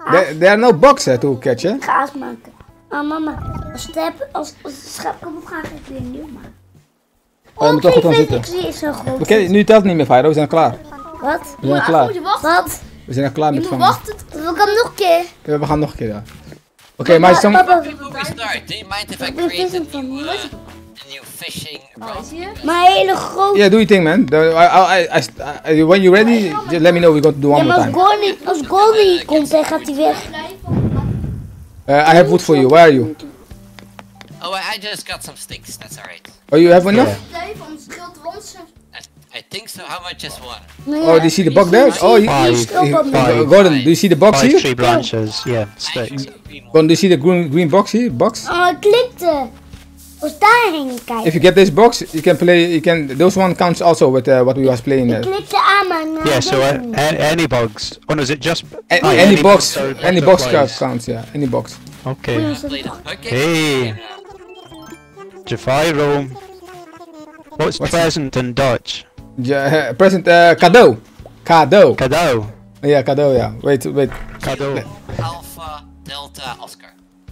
There, there are no bugs uh, to catch, hè? Ik ga aas maken. Oh mama, als het heb, als, als het schap komt, ga ik het weer nieuw maken. Oh, je moet toch goed gaan zitten. Ik zie zo groot. Oké, nu telt het niet meer, Fyro. We zijn klaar. Wat? We zijn klaar. Moet je wachten? Wat? We zijn er klaar Je met moet vangen. wachten. Wil ik hem nog een keer? Ja, we gaan nog een keer, ja. Oké, okay, maar som... Papa, Before we start, do you mind if I wat is create a dit van new, hier? uh, a new fishing rod? Zie je? Maar een hele grote. Yeah, do your thing, man. The- I, I, I, I, when you're ready, just let me know. We're going to do one Ja, more maar als time. Gordon, als Gordon komt, dan gaat hij weg. Uh, I have wood for you. Where are you? Oh, I, I just got some sticks. That's alright. Oh, you have enough? Even, anders scheelt de wand. I, I think so. How much is one? Nee, Oh, do you see the box there? Oh, you, Five. uh, Gordon, do you see the box Five here? tree branches, yeah, I sticks. should be more. Gordon, do you see the green, green box here? Box? Oh, ik klikte. Was daarheen kijken. If you get this box, you can play. You can. Those one counts also with uh, what we was playing. Ik Uh, klikte aan, maar nou Yeah, so weet uh, ik niet. a- any bugs? Oh, no, is it just a- oh, any box, are- any are box supplies. count- counts. Yeah, any box. Okay. Oei, was dat Play toch? the bucket. Hey, Jafiro. What's What's present in Dutch? Ja, present uh, cadeau. Cadeau. Cadeau. Yeah, cadeau. Yeah. Wait, wait. Cadeau. Alpha, Delta, Oscar.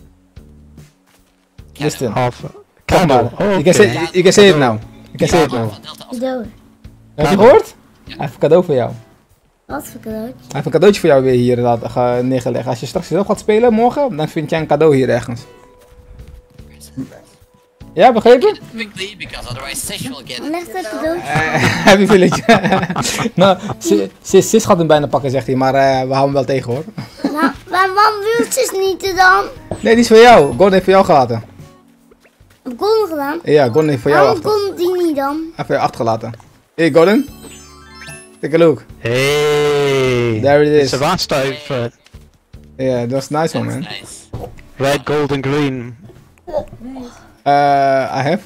Listen. Half. Come Cadeau. on. Oh, You can say. okay. You can say it now. You can say it now. Alpha, Delta, Oscar. Cadeau. Heb je gehoord? Hij heeft een cadeau voor jou. Wat voor cadeautje? Hij heeft een cadeautje voor jou weer hier laten ge- neergelegd. Als je straks zelf gaat spelen morgen, dan vind jij een cadeau hier ergens. Ja, begrepen? Quickly, because otherwise Sish will get it. Leg dat cadeautje. Eh, Happy Village. Nou, Sis- Sis Sis gaat hem bijna pakken, zegt hij, maar eh, we houden hem wel tegen hoor. Nou, maar waarom wil ze niet dan? Nee, die is voor jou. Gordon heeft voor jou gelaten. Heb ik Gordon gedaan? Ja, Gordon heeft voor jou Waarom achter. komt die niet dan? Hij heeft voor jou achtergelaten. Hey Gordon. Take a look. Hey. There it It's is. a vast outfit. Yeah, that's a nice one, That's man. nice. Red, gold, and green. Uh, I have.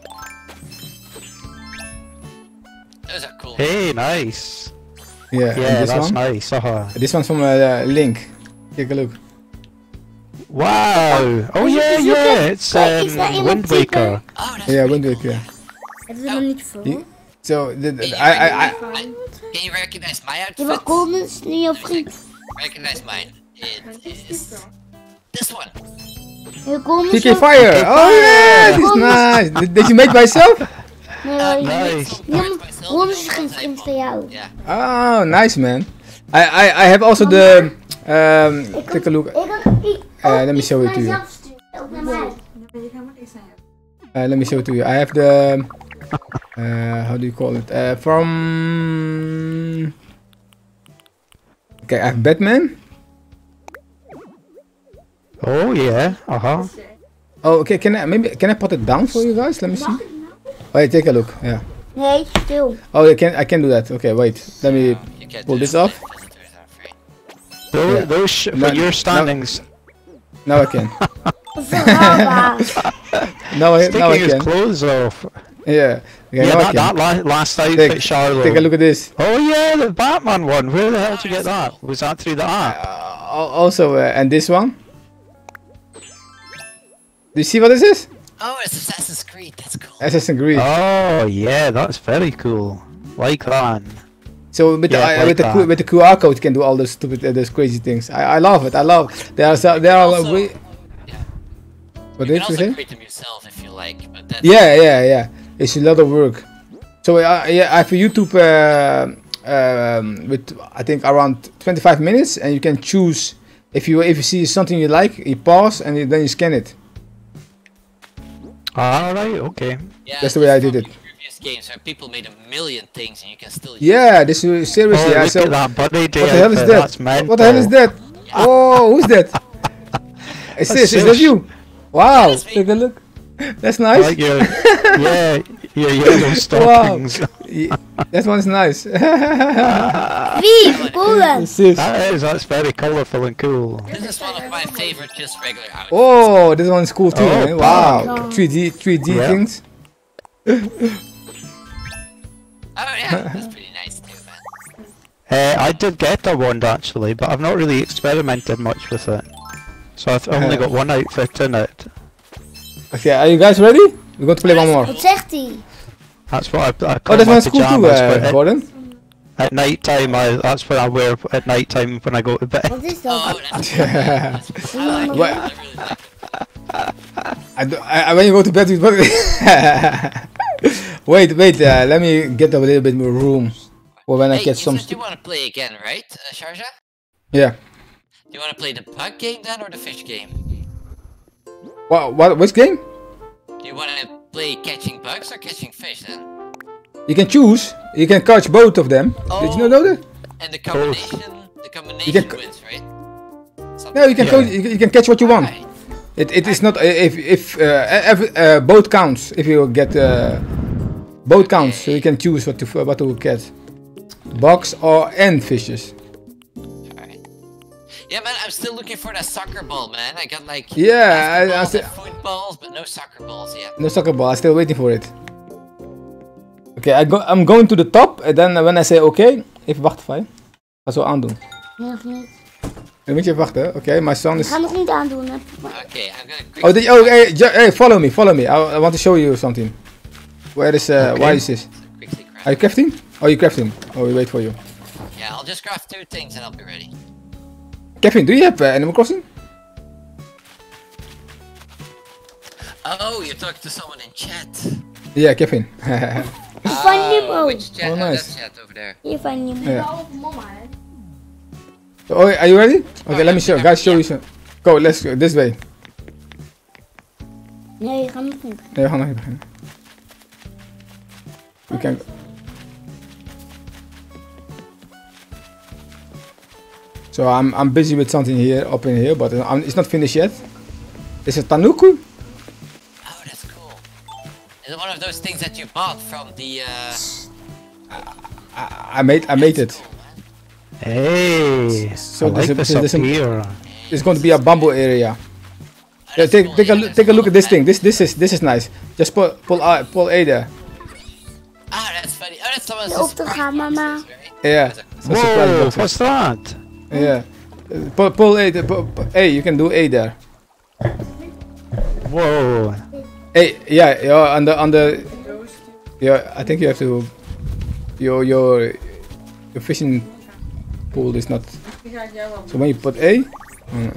Those are cool. Hey, nice. Yeah, and Yeah, this that's one. nice. Uh-huh. This one's from uh, Link. Take a look. Wow. Oh Is it- yeah, is it yeah. a- It's Kijk, is um, daar iemand Wind Waker. typen? Oh, that's Yeah, pretty Wind Waker. cool. Yeah. Hebben we nog niet voor? Die- So, the, the, I, Can you, I, I, recognize- can you recognize my Ja, outfit? maar Gordon is nu jouw vriend. Recognize mine. It is this one. Ja, Gordon P is K jouw... Fire. Oh yeah, this is nice. Did, did you make by yourself? Nee, hoor, je Nice. weet- Ja, maar Gordon is geen vriend van jou. Yeah. Oh, nice man. I, I, I have also the. Um, take a look. Ik kan ik Uh, let me show it to you. mijzelf sturen, ook naar mij. Uh, let me show it to you. I have the. Uh, how do you call it? Uh, from. Okay, I have Batman. Oh yeah. Uh-huh. Oh, okay. Can I maybe can I put it down for you guys? Let me see. Oh, yeah, take a look. Yeah. Nee, stil. Oh, I can I can do that. Okay, wait. Let me. You can't Pull do this that off. with visitors, I'm afraid. Those, Yeah. those sh- No, for your no. standings. Now I can. Verhaal. Now I now I Taking his can. clothes off. Yeah. Okay, Yeah, now I that, can. that la- last outfit, Take, Charlotte. take a look at this. Oh yeah, the Batman one. Where the hell did you get that? Was that through the app? Uh, al- also, uh, and this one. Do you see what this is? Oh, it's Assassin's Creed. That's cool. Assassin's Creed. Oh yeah, that's very cool. Like that. So with Yeah, the, uh, like with the Q, that. with the Q R code, you can do all those stupid, uh, those crazy things. I, I love it. I love. There are so, there are. Also- we, Yeah. what You did can you also say? create them yourself if you like, but that's Yeah, yeah, yeah. It's a lot of work. So uh, yeah, I have a YouTube uh, um, with I think around twenty-five minutes, and you can choose if you if you see something you like, you pause and you, then you scan it. Alright, okay. yeah, That's the way I from did it. Previous games where people made a million things and you can still use Yeah, this is seriously. Oh, I look saw, at that buddy day what the hell is outfit, that? That's mental. What the hell is that? Oh, who's that? Is That's this? Is that Sish. you? Wow, that's me. take a look. That's I nice. like your, yeah, your yellow stockings. Yeah, that one's nice. Wie? Gordon. This is- That is, that's very colourful and cool. This is one of my favorite just regular outfits. Oh, this one's cool too, Oh, man. Wow, wow. three D, three D Yeah. things. Oh yeah, that's pretty nice too, man. Uh, I did get a wand actually, but I've not really experimented much with it. So I've only Uh. got one outfit in it. Okay, are you guys ready? We're going to play one more. Wat zegt hij? That's what I, I Oh, call this my one's cool too, pajamas. uh, but it- Gordon. At night time, I, that's what I wear at night time when I go to bed. Wat is dat? Oh, that's cool. That's cool. I like it. What? I really like it. I, do, I, when you go to bed with what? Wait, wait. Uh, let me get a little bit more room for when I Hey, get you some. said you want to play again, right, uh, Sharjah? Yeah. You want to play the bug game then, or the fish game? What? What? Which game? Do you want to play catching bugs or catching fish then? You can choose. You can catch both of them. Did you not know that? And the combination, the combination can c- wins, right? Something No, you can Yeah. co- you, can- you can catch what you want. Right. It it is not if if uh, every, uh, both counts. If you get uh, both counts, so you can choose what to what to catch, bugs or and fishes. Alright. Yeah, man, I'm still looking for that soccer ball, man. I got like Yeah, I, I basketballs still, and footballs, but no soccer balls yet. no soccer ball. I'm still waiting for it. Okay, I go. I'm going to the top, and then when I say okay, even wachten, fijn. Ga zo aandoen. Nog niet. Dan moet je even wachten. Oké, okay, my son Ik is. ga nog niet aandoen, hè. Okay, I'm gonna quick. Oh, did you, oh, hey, ju- hey, follow me, follow me. I, I want to show you something. Where is uh, Okay. why is this? quickly craft. Are you crafting? Oh, you crafting. Oh, we wait for you. Yeah, I'll just craft two things and I'll be ready. Kevin, do you have uh, Animal Crossing? Oh, you're talking to someone in chat. Yeah, Kevin. Van Nemo. Which chat? Oh, Oh, nice. that chat over there. Hier van Nemo. Yeah. Wel mama, hè. Oh, are you ready? Okay, Oh, let me yeah, show. yeah, Guys, show yeah. you some. Go, let's go this way. Nee, ga nog niet. Nee, we gaan nog even beginnen. We can. So I'm I'm busy with something here up in here, but uh, it's not finished yet. Is it Tanuku? Oh, that's cool. Is it one of those things that you bought from the? Uh... I, I made I made it. Cool, man. Hey, So I there's like a- this so up there's a- here. It's going to be a bamboo area. Oh, Yeah, that's take cool. take a Yeah, look that's take a look cool, at this man. thing. This this is this is nice. Just pull pull uh, pull A there. Ah, that's funny. Oh, that's someone's Op te gaan, mama. Yeah. That's a- So surprise Whoa, boxes. what's that? Yeah. Uh, pull pull A there. Pull, pull- A. You can do A there. Whoa. Hey, yeah, yeah, on the on the yeah, I think you have to your your your fishing pool is not. So when you put A, mm.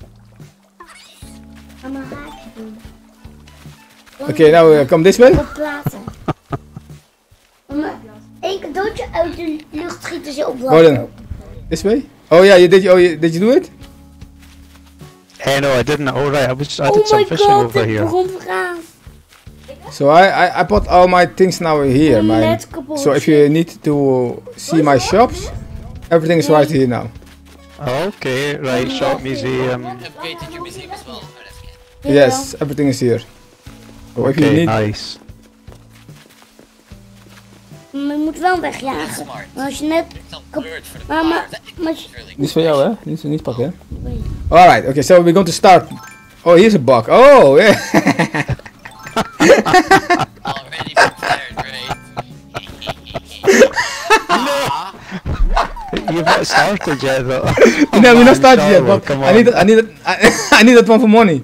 Mama, ga ik doen. Okay, now uh, come this way. Op platen. Mama, één cadeautje uit de lucht schieten ze op Gordon, water. this way. Oh yeah, you did. Oh, you, did you do it? Hey, no, I didn't. All right, I was. I Oh did some my fishing god, over het here. begon te gaan. So I, I I put all my things now here, Oh, man. net kapot. So if you need to see my shops, everything is right here now. Okay, right, shop museum. Upgraded your museum as well. Oh, that's good. Yes, everything is here. So if you Okay, need, nice. Maar je moet wel That's wegjagen. smart. Maar als je net... Some bird for the Mama, flowers. That maar... is really Niet cool. voor jou, hè? Niet, niet pakken, hè? Alright, okay, so we're going to start. Oh, here's a bug. Oh, yeah. Already prepared, right? You've not started yet, though. no, we're not started yet, Charlo, but come I need, on. I need, I, I need that one for money.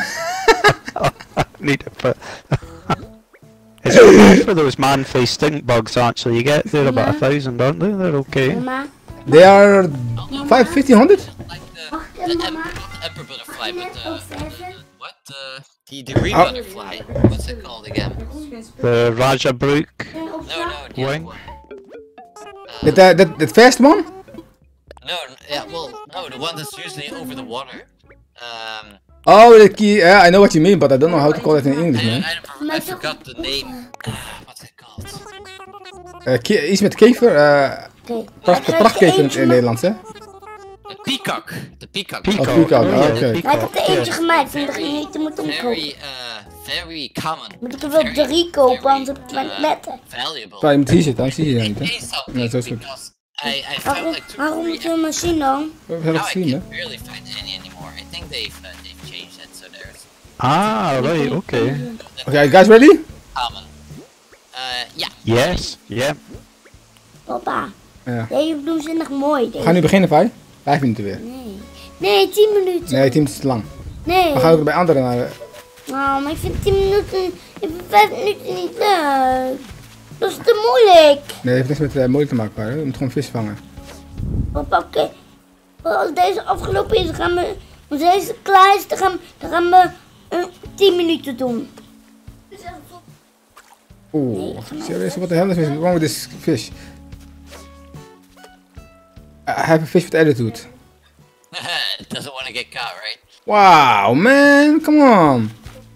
Need to put. It's okay for those man-faced stink bugs. Actually, you get they're about a thousand, aren't they? They're okay. Mama, They are five, fifteen hundred. Like the, wacht the even, em- mama. not the emperor butterfly, but the, Ook verven. what the the degree Oh. butterfly. What's it called again? The Raja Brook No, no, the other wing. one. The, the, the, the first one? No, n- yeah, well, no, the one that's usually over the water. Um, Oh, the key. Yeah, I know what you mean, but I don't know how to call it in English, I, man. I, I forgot the name. What's it called? Uh, ke- iets met kever. Uh, Oké. pracht, Ik prachtkever in, eentje in ma- Nederlands, hè? The peacock. The peacock. Peacock. Oh, peacock, yeah, okay. the Maar ik heb peacock, er eentje yes. gemaakt en dan ging ik te moeten Very, omkopen. uh, very common. Moet ik er wel Very, drie kopen, very, anders heb ik het uh, letten. Valuable. Ja, je moet hier zitten, dan zie je het It niet, hè? pays something Ja, zo is het. because I, I found Waarom, like two waarom or moet three je een machine dan? We hebben Now het I gezien, hè? can barely find any anymore. I think they've uh, they've changed it, so there's Ah, right, okay. Okay, guys ready? common. Uh, yeah. Yes, yeah. Papa, Ja. deze doen ze nog mooi. We Deze. gaan nu beginnen, Fai. Vijf minuten weer. Nee. Nee, tien minuten. Nee, tien minuten is te lang. Nee. We gaan ook bij anderen naar... Nou, maar ik vind tien minuten, ik vind vijf minuten niet leuk. Dat is te moeilijk. Nee, het heeft niks met uh, moeilijk te maken, Pyro. Je moet gewoon vis vangen. Papa, oké. Als deze afgelopen is, dan gaan we... Als deze klaar is, dan gaan, dan gaan we uh, tien minuten doen. Oeh, seriously, what the hell is wrong with this fish? I have a fish with attitude. It doesn't want to get caught, right? Wow, man, come on.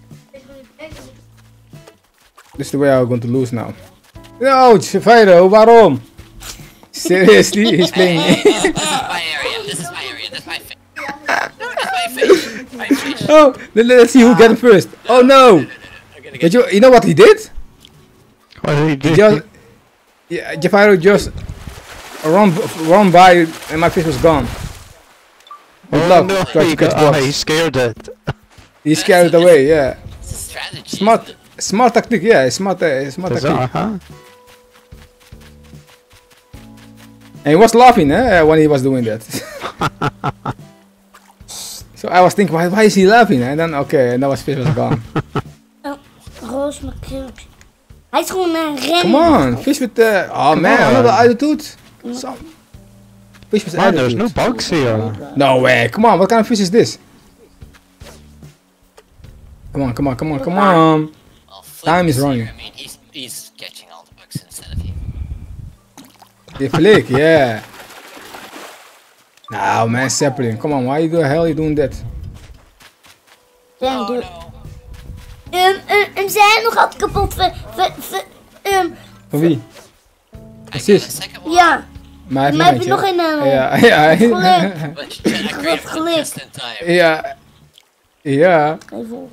This is the way I'm going to lose now. No, Pyro, waarom? Seriously, he's playing. This is my area. This is my area. This is my fish. That's my fish. My fish. Oh, let- let's see who get him first. Oh no! I'm gonna But get you, you know what he did? What did he do? He just, yeah, Pyro just run, run by and my fish was gone. Good Oh luck. no, Try he, to catch got, ah, box. he scared it. He scared it away, yeah. It's a strategy. Smart, isn't it? smart tactic, yeah, smart, uh, smart Is tactic. that, huh? And he was laughing eh, when he was doing that. So I was thinking, why, why is he laughing? And then, okay, and that was fish was gone. Roos, mijn krultje. Hij is gewoon een rennen. Come on, fish with the... Oh Come man, on. another attitude. Some fish with Man, there's attitude. no bugs here. No way, come on, what kind of fish is this? Come on, come on, come on, come on. Well, Flick Time is here. running. I mean, he's he's catching all the bugs instead of you. The flick, yeah. No man, Zeppelin, come on, why the hell are you doing that? Ja, Oh doe. no. Um, um, um, zijn nog altijd kapot. Ver, ver, ver, um, Van wie? I got Precies. a second one. ja, Maar hij heeft maar nog heb je nog eentje, een hè? uh, Ja, ja. geluk. But Jen, I created one geluk. just in time. Ja. Ja. Even.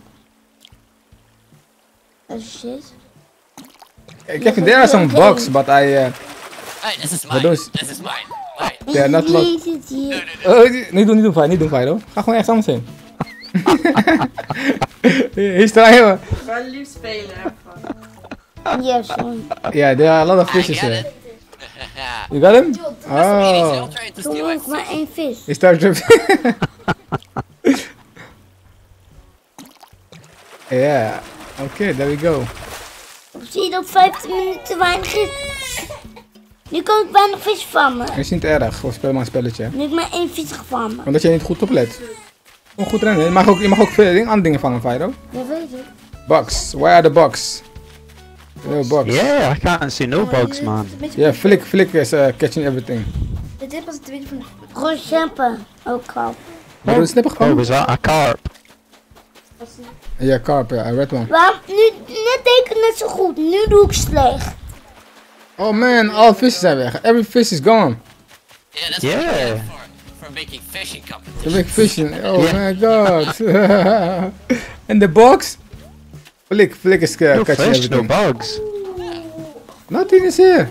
Dat is shit. Ik heb there are some bugs, but I... Uh, Hey, this is Wat mine. doen ze? This is mine. Mine. Yeah, not lot. Hier zit hier. Oh, niet doen, niet doen, Fai, niet doen, Fai, hoor. Ga gewoon ergens anders heen. Hier is er een. Wel lief spelen. Van. Yes, sorry. Yeah, there are a lot of I fishes get here. it. You got him? Ladies, Oh. don't try to Toen steal my nog maar één vis. He started tripping. Yeah. Okay, there we go. Zie je dat vijftien minuten te weinig is? Nu kan ik weinig vis vangen. Het is niet erg, we spelen maar een spelletje. hè. Nu heb ik maar één vis gevangen. Omdat jij niet goed oplet. Gewoon goed rennen. Je mag ook, je mag ook veel dingen, andere dingen vangen, Fyro. Dat weet ik. Bugs. Where are the bugs? No bugs. Yeah, I can't see no bugs, man. Yeah, Flick, Flick is uh, catching everything. Dit was het tweede van de... Gewoon champen. Ook al. Heb je een snipper Oh, gevangen? was that a carp? Ja, carp, ja, I read one. Waarom? Nu, net deed ik het net zo goed. Nu doe ik slecht. Oh man, all fishes zijn weg. Every fish is gone. Yeah, that's Yeah. what you get for, for making fishing The competitions. big fishing. Oh Yeah. my god. And the box? Flick, Flick is uh, No catching fish, no everything. bugs. Nothing is here.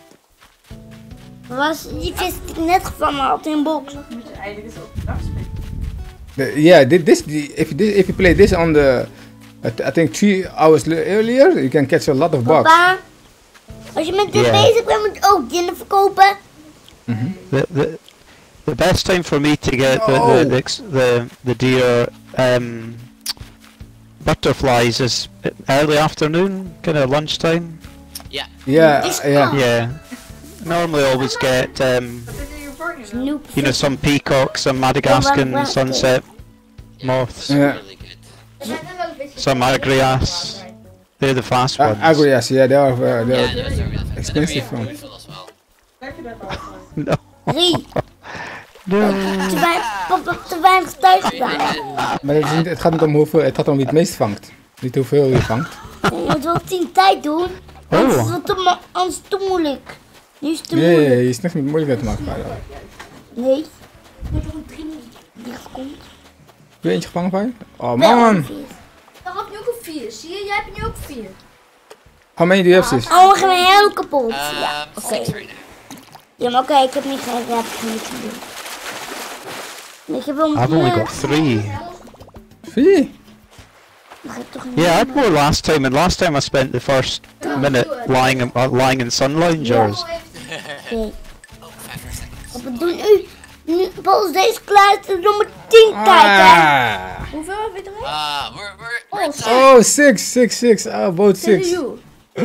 Was die vis die ik net gevangen had in een box. Moet je eigenlijk eens op de dag spelen. The, yeah, thi- this, the, if, you, if you play this on the, I, th- I think three hours l- earlier, you can catch a lot of bugs. Papa, als je met dit Ja. bezig bent, moet je ook dingen verkopen. The, the, the best time for me to get the, No. the, the, ex- the, the deer um, butterflies is early afternoon, kind of lunchtime. Yeah. Yeah, Is- yeah. Yeah. Normally always get, um, Wat heb je gevangen? Snoep. you know, some peacocks, some Madagascan wacht, sunset moths, Yeah. Really good. Er zijn er wel een beetje... some agrias. They're the fast Uh, ones. agrias, yeah, they are, uh, they Yeah, are those are really fun. expensive And they're one. beautiful as well. Kijk je daar al van? No. Drie. No. Te weinig, papa, te weinig tijd gedaan. Maar het, is niet, het gaat niet om hoeveel, het gaat om wie het meest vangt. Niet hoeveel je vangt. Je moet wel tien tijd doen. Anders is het te, mo- anders te moeilijk. Nu is het te Nee, moeilijk. je is niks met moeilijkheid te maken. Vader. Nee. Ik moet nog een drie minuten. Die komt. Heb je eentje gevangen, Vader? Oh Wel man. een vis. Dan heb je ook een vier. Zie je? Jij hebt nu ook vier. How many do you have, sis? Oh, we gaan heel kapot. Ja, Um, oké. six right now. Ja, maar oké, ik heb niet geen rap moeten doen. Ik heb wel I've only got three. Vier? Ik heb toch niet. Yeah, I had more last time, and last time I spent the first minute lying in, uh, lying in sun loungers. Oké. Oh, five more seconds. Wat bedoel nu? Nu, als deze klaar is, dan nog maar tien tijd, hè? Ah. Hoeveel heb je erin? Uh, we're, we're, we're Oh, at time. Oh, six, six, six. Oh, both Tegen six. you. Twee.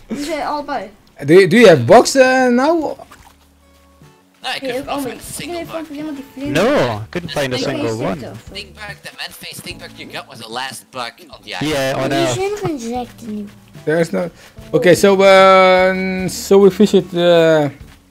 Dus uh, allebei. Do you, do you have box uh, now? No, I Nee, could ook allebei. offer a Nee, single van bug. iemand die vlinder. No, I couldn't find a Stick single bug. one. Stink bug, the man face stink bug you got was the last bug on the island. Yeah, on Er Earth. zijn geen insecten nu. There's no. Okay, so uh, so we visit. Uh,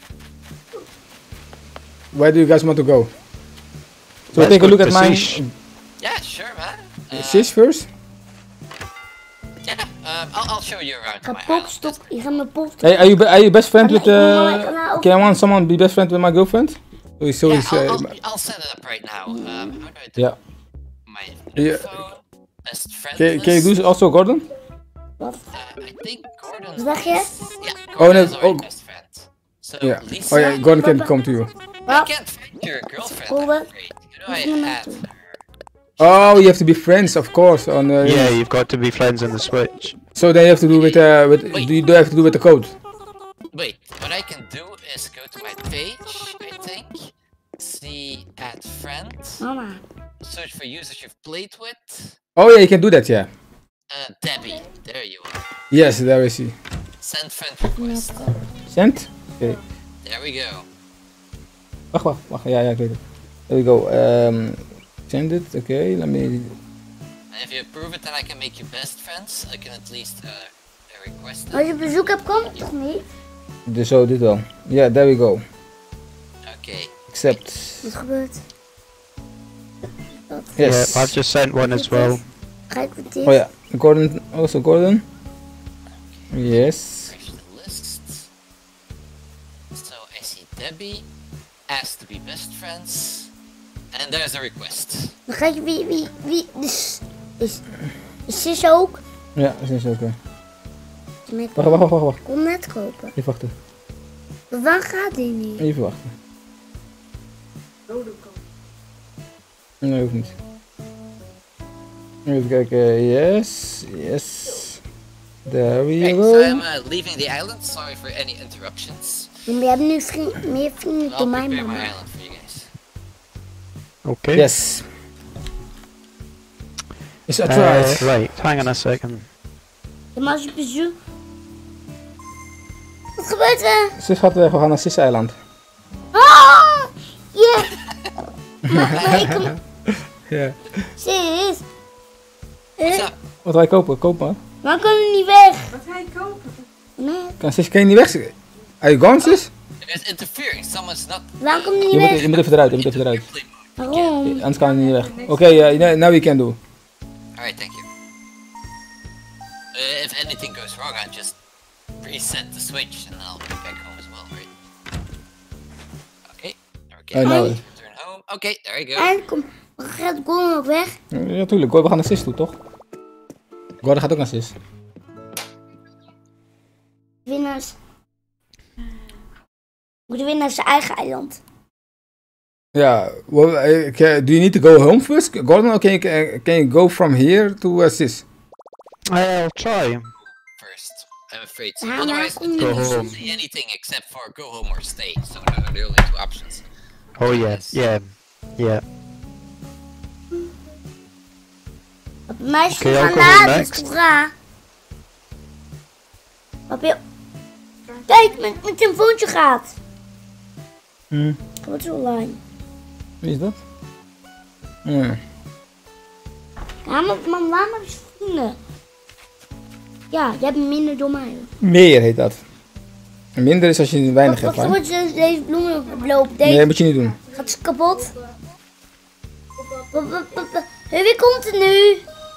where do you guys want to go? So Let's take a go look at to mine. Yeah, Sish. sure, man. Uh, Sis first. Yeah, um, I'll, I'll show you around Ik ga my island. popstok. Je gaat mijn popstok. Hey, are you be- are you best friend Maar with? ik wil wel lekker Uh, naar can I want someone be best friend with my girlfriend? So so Yeah, is, I'll, uh, I'll, I'll set it up right now. Um, how do I do yeah. my Yeah. info? Best friend Can, can you list? do also Gordon? Wat? Uh, I think Gordon. Zeg je? Yeah, Gordon no, is already oh. best friend. So Yeah. Lisa, Oh yeah, Gordon can come to you. I Wat? can't find your girlfriend. Gordon. I'm afraid. Who do I Doe maar add? toe. Oh, you have to be friends, of course. On uh, Yeah, you've got to be friends on the Switch. So then you have to do with uh, with Wait. do you do have to do with the code? Wait, what I can do is go to my page, I think. See add friend. Mama. Search for users you've played with. Oh yeah, you can do that. Yeah. Uh, Debbie, there you are. Yes, there is he. Send friend request. Send. Okay. There we go. Wacht, wacht, wacht. Ja, ja, ik weet het. There we go. Um, send it. Okay, let me. And if you approve it, then I can make you best friends. I can at least uh, request it. Als je bezoek hebt, kom ik toch niet? Dus zo, dit wel. Yeah, there we go. Okay. Accept. Wat gebeurt? Dat. Yes. Yeah, I've just sent one as well. Ga ik met dit? Oh ja, Gordon. Also Gordon. Yes. Refresh the list. So I see Debbie asked to be best friends. And there's a request. Dan ga je wie, wie, wie, dus, is, is Sis ook? Ja, dat is oké. Ik Wacht, wacht, wacht, wacht, wacht. kon net kopen. Even wachten. Maar waar gaat die niet? Even wachten. Rode kant. Nee, hoeft niet. Even kijken. Yes. Yes. There we Okay, go. so I'm uh, leaving the island. Sorry for any interruptions. Maar je hebt nu vriend, meer vrienden I'll dan mijn prepare my mama. island for you guys. Okay. Yes. Is that Uh, right? right, hang on a second. Ja, maar als je bezoek... Wat gebeurt er? Sis gaat weg, we gaan naar Sis eiland. Ah! Ja! maar, maar ik kom... Ja. Sis! What's Eh, up? Wat wij kopen, koop maar. waarom kan je niet weg? Wat ga je kopen? Nee, Kan Sis, kan je niet weg? Are you gone, Sis? There's interfering. Someone's not. waarom kom je Je niet moet, weg? je moet even eruit, je moet even eruit. Play mode. Waarom? Anders kan je niet weg. Oké, okay, uh, now we can do. Alright, thank you. Uh, if anything goes wrong, I just reset the switch and I'll be back home as well, right? Okay, there we go. I know. Return home. Okay, there you go. En kom, gaat Gordon ook weg? Ja, tuurlijk. We gaan naar Sis toe, toch? Gordon gaat ook naar Sis. Winnaars. Moet weer naar zijn eigen eiland. Ja, well, uh, can- do you need to go home first, Gordon, or can you, uh, can you go from here to uh, Sis? I'll try. First, I'm afraid so. Ja, maar Otherwise, kom it Go doesn't home. say anything except for go home or stay. So those are the only two options. Oh yeah, yeah, yeah. Op meisjes Oké, gaan I'll go later, next. is toch raar? Op je... Kijk, mijn, mijn telefoontje gaat. Hmm. Wat is online? Wie is dat? Hmm. Ja, maar man, waarom heb je vrienden? Ja, jij hebt minder dan mij. Meer heet dat. Minder is als je weinig Wat hebt, hè? wordt deze, deze bloemen lopen? Deze Nee, dat moet je niet doen. gaat ze kapot? Wat- wat- wat- wat- Hé, wie komt er nu?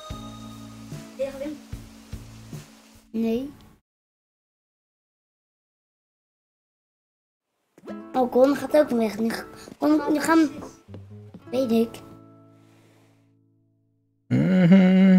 Nee. Oh, Gon gaat ook weg. Nu, Gon, nu gaan... Weet ik. Mhm.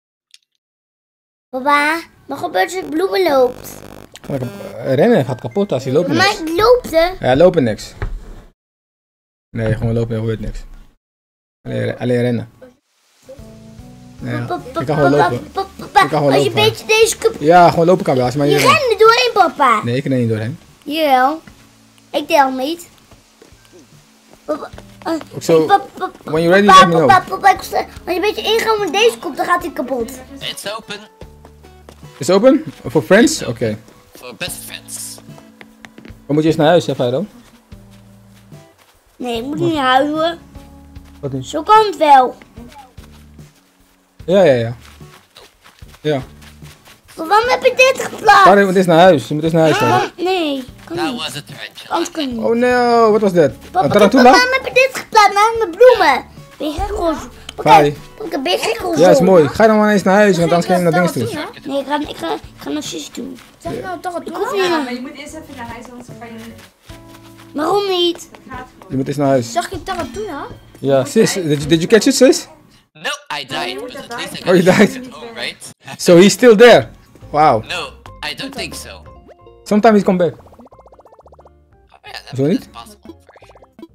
Papa, wat gebeurt als ik bloemen loopt? Ga ik- uh, Rennen gaat kapot als hij loopt Maar niks. ik loopte. Ja, lopen niks. Nee, gewoon lopen gebeurt niks. Alleen, alleen rennen. Nee, ja. Ik kan gewoon lopen. Papa, Ik kan gewoon als je een lopen. beetje deze cup... Ja, gewoon lopen kan wel, als je maar Je niet rent. rent er doorheen, papa. Nee, ik ren niet doorheen. Jawel. Ik deel niet. Papa, eh, Ook zo, papa, papa, when you're ready, papa, let me know. papa, papa, ik sta- als je een beetje ingaan met deze kop, dan gaat hij kapot. It's open. Is it open? For friends? Oké. Okay. For best friends. Dan moet je eerst naar huis, hè, Fyro? Nee, ik moet niet naar huis hoor. Wat niet? Zo kan het wel. Ja, ja, ja. Ja. Maar waarom heb je dit geplaatst? Fyro, je moet eerst naar huis. Je moet eerst naar huis gaan. Nee, kan That niet. was a tarantula. Anders kan niet. Oh no, wat was dat? Papa, Een tarantula? waarom heb je dit geplaatst naast mijn bloemen? Ben je gek of zo? Ga Papa, ben je gek of zo? Ja, is mooi. Ga dan maar eens naar huis, want anders kan je naar dingen toe. Nee, ik ga, ik ga, ik ga naar zus toe. Zeg nou toch het Ik hoef doen? niet Ja, naar... maar je moet eerst even naar huis, anders kan je niet. Waarom niet? Dat gaat gewoon. Je moet eens naar huis. Zag je Tarantula? Ja, sis, did you, did you catch it, sis? No, I died, but at least I Oh, you got died. it home, right? So he's still there. Wow. No, I don't think so. Sometimes he come back. Oh yeah, that, Zo niet? that's possible for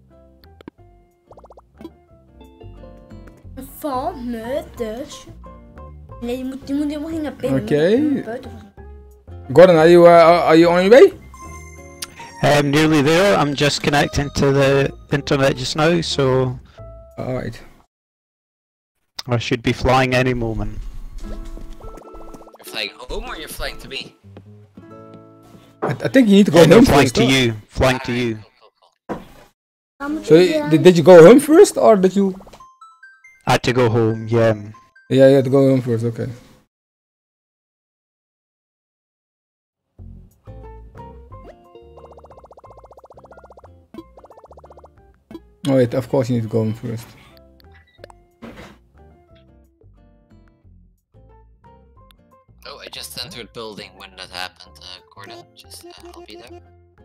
sure. Van me dus. Nee, je moet, je moet helemaal niet naar binnen. Oké. Je moet buiten gaan. Gordon, are you, uh, are you on your way? I'm nearly there. I'm just connecting to the internet just now, so Alright. I should be flying any moment. You're flying home or you're flying to me? I, I think you need to go Oh, no, home flying first. to though. you. Flying to Alright, you. cool, cool, cool. Waarom moet So je you- hier did, did you go home first or did you? I had to go home, yeah. Yeah, you had to go home first. Okay. Oh wait, of course you need to go home first. Oh, I just entered building when that happened, uh, Gordon. Just, uh, I'll be there.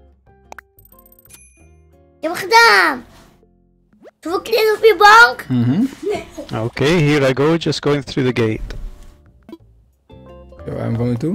Je hebt gedaan. Zoveel kleren op je bank. Mm-hmm. Okay, here I go, just going through the gate. So I'm going to.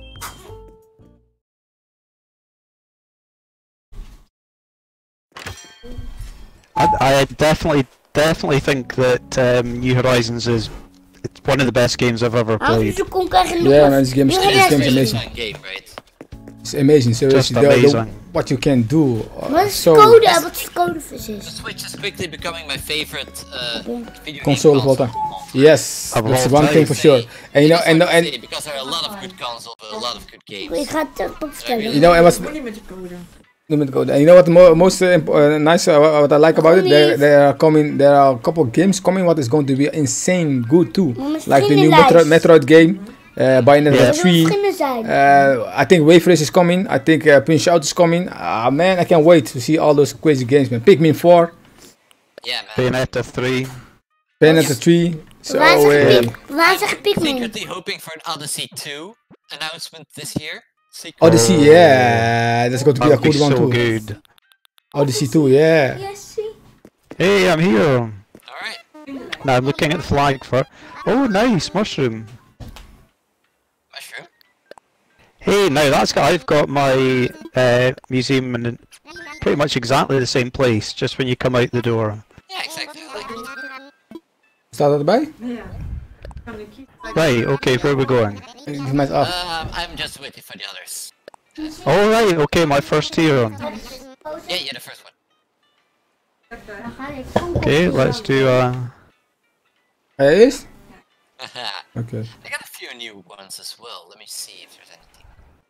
I, I definitely, definitely think that um, New Horizons is it's one of the best games I've ever Als je played. zo kon krijgen Yeah, man, this game is, Ja, this ja, game is ja. amazing. Fun game, right? It's amazing. So Just the, the, amazing. what you can do. uh, Wat is so code? Wat is code is? Switch is quickly becoming my favorite uh, video console game of all console. time. Yes, Of that's all one thing time. for sure. And you know, It's and hard to and say because there are a lot of good consoles, but a lot of good Ik games. ga het ook vertellen. you know, and what's Moet niet met je code. Let me go. And you know what the mo most uh, imp- uh, nice uh, what I like about it? There, Please. there are coming. There are a couple of games coming. What is going to be insane good too, Mama, like the new vriendenlijst. Metroid, Metroid game, uh, Bayonetta Yeah. Er zullen three. vrienden zijn. Uh, I think Wave Race is coming. I think uh, Punch Out is coming. Ah man, I can't wait to see all those crazy games, man. Pikmin four, Yeah, man. Bayonetta three. Bayonetta three. So Waar zeg uh, Pik? Waar zeg Pikmin? Secretly hoping for an Odyssey two announcement this year. Secret. Odyssey, yeah, that's going to be a That'd be good one so too. good. Odyssey two, yeah. Yes, Hey, I'm here. Alright. Now I'm looking at the flag for. Oh, nice mushroom. Mushroom. Hey, now that's got. I've got my uh, museum in pretty much exactly the same place. Just when you come out the door. Yeah, exactly. I like it. Staat dat erbij? Ja. Kan ik hier. Right. Okay. Where are we going? Volgens mij is het af. Um, I'm just waiting for the others. All right. Okay. My first hero. Yeah, you're the first one. dan ga ik. Okay. Let's do. Uh. Ga je eerst? I Oké. got a few new ones as well. Let me see if there's anything.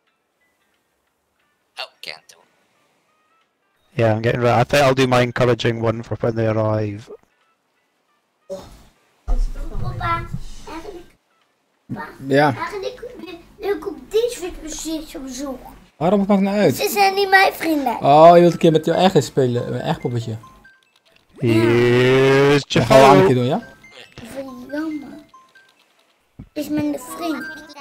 Oh, can't do. Yeah, I'm getting ready. I think I'll do my encouraging one for when they arrive. Papa, eigenlijk, Ja. eigenlijk wil ik op deze video's op bezoek. Waarom maakt het nou uit? Ze zijn niet mijn vrienden. Oh, je wilt een keer met je eigen spelen, een eigen poppetje. Here's Dat gaan we een keer Jafar. doen, ja? Dat vind ik jammer. Is mijn vriend.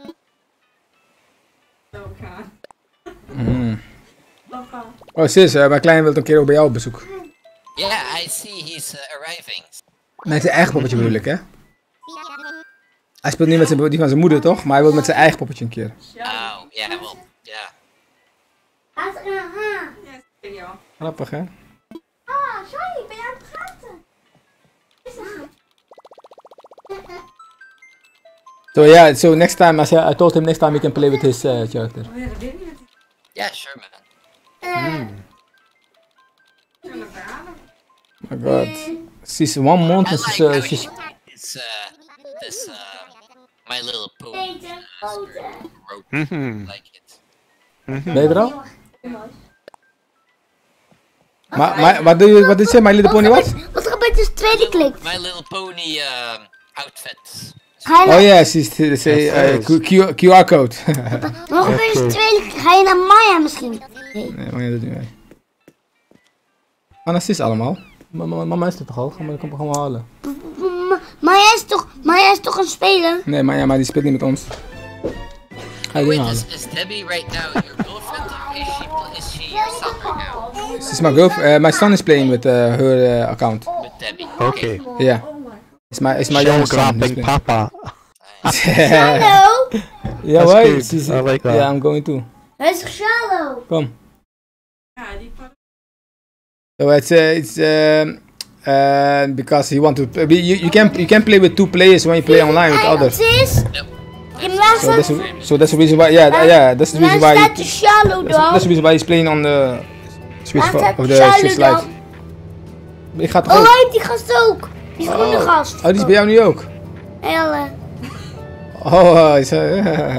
Zo gaan. Mm. Dan gaan. Oh, sis, uh, mijn kleine wil een keer ook bij jou op bezoek. Yeah, I see he's uh, arriving. Met zijn eigen poppetje bedoel ik, hè? Hij speelt niet met zijn, die van zijn moeder, toch? Maar hij wil met zijn eigen poppetje een keer. Oh, yeah, well, yeah. Laat er een haan. Ja, zie je al. Grappig, hè? Ah, sorry, ben je aan het praten? Is er haan? So yeah, so next time, I, said, I told him next time he can play with his uh, character. Oh ja, dat weet ik niet. Yeah, sure, man. Eh, Zullen verhalen. My god. She's one month I and like she's, uh, how she's... he- it's uh, this uh, My Little Pony. Eten, grote. rope. Mhm. Like it. Ben je er al? Maar, maar wat doe je, wat did je, My Little Pony, wat? Wat gebeurt als tweede klikt? My Little Pony um, outfit. Ga je Oh naar, ja, ze is ze is, eh, Q- Q- Q R code. wat gebeurt als tweede klikt? Ga je naar Maya misschien? Nee. Nee, maar je doet niet mee. Anna is allemaal. Mama is er toch al? Ga maar, kom maar gewoon halen. Ma- Maya is toch, Maya is toch een speler? Nee, maar ja, maar die speelt niet met ons. Ga je Wait, dingen halen. is, is Debbie right now your girlfriend or is she is she your son right now? Ze is my girlfriend. Uh, my son is playing with uh, her uh, account. With Debbie. Okay. Yeah. It's my it's my Shell young son. who's grabbing playing. Papa. Hallo? Yeah, That's why? good. She's, I like that. Yeah, I'm going to. Hij is Shallow. Come. Ja, die pak So it's uh, it's um, uh, because he want to. Uh, you you can you can play with two players when you play online with others. Sis, Yep. in So laatste, that's the- so that's the reason why. Yeah, th- yeah. That's the reason daar why. staat de He, Shallow that's, that's dan. the reason why he's playing on the Switch Daar staat of the Shallow Switch Lite. dan. Ik ga het Oh, ook. hij heeft die gast ook. Die groene gast. Oh, die is bij jou nu ook. Helle. Oh, hij is. Uh,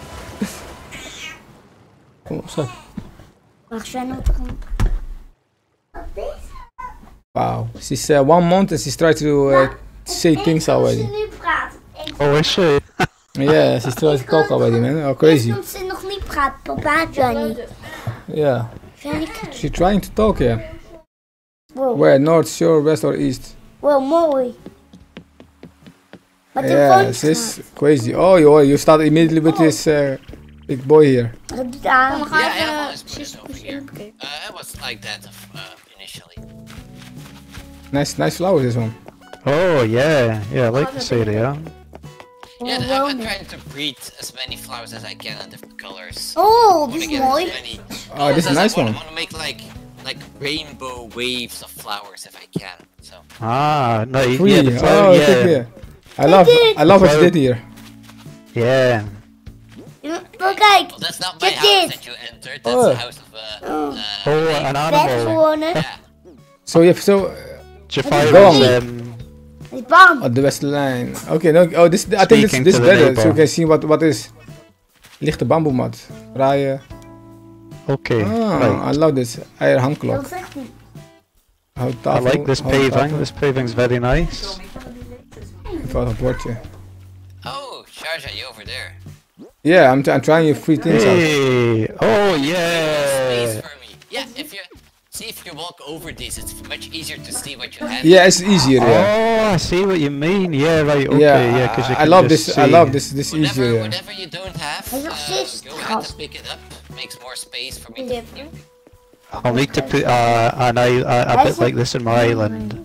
Kom op, schat. Wacht, zijn nog terug. Wat is? Wow, she's uh, one month and she's trying to uh, say things Ze already. nu praten. Ik- Oh, is she? Yeah, she's trying to talk already, man. Oh, crazy. Omdat ze nog niet praat, papa Johnny. Yeah, Johnny, she's trying to talk, yeah. wow, Where? North, Shore, West or East? wow, mooi. Maar de Yeah, voice she's crazy. Oh, you, you start immediately with this uh, big boy here. gaat. Dat doet aan. We gaan Yeah, I even... have always put precies- it over precies here. bekijken. Uh, it was like that uh, initially. Nice, nice flowers, this one. Oh, yeah. Yeah, I like this area. Yeah, I'm, Wow. I'm trying to breed as many flowers as I can in different colors. Oh, I dit wanna is get mooi. as many Oh, this is a colors as I nice want. one. I want to make like like rainbow waves of flowers if I can. So Ah, no, Free. yeah, the flower, Oh, yeah. kijk hier. I love, I love what you did here. Yeah. Maar kijk, well, that's not my Check house this. that you entered. That's Oh. the house of uh, Oh. uh, Oh, an weg animal. gewonnen. yeah. So you have so Jafar Go was, on. um, Hij is bang. oh, the west line. Okay, no. Oh, this I think this Speaking this to the better, neighbor. so you can see what what is. Lichte bamboemat. Raaien. okay, Ah, right. I love this. Iron Dat handklok. zegt hij. I I like this paving. This paving's very nice. Wat een bordje. Oh, Sharja, you over there? Yeah, I'm, I'm trying you free things out. Hey! Oh, Space yeah! for me. Yeah, if you see if you walk over these, it's much easier to see what you have. Yeah, it's easier. Yeah. Oh, I see what you mean. Yeah, right. Okay, yeah, yeah, because you I, can I love just this. see. I love this. This Whatever, easier. Yeah. whatever you don't have, Hij is uh, nog steeds go ahead and gast. pick it up. Makes more space for me to view. I'll need to put uh, an isle, uh, a bit like this in my island.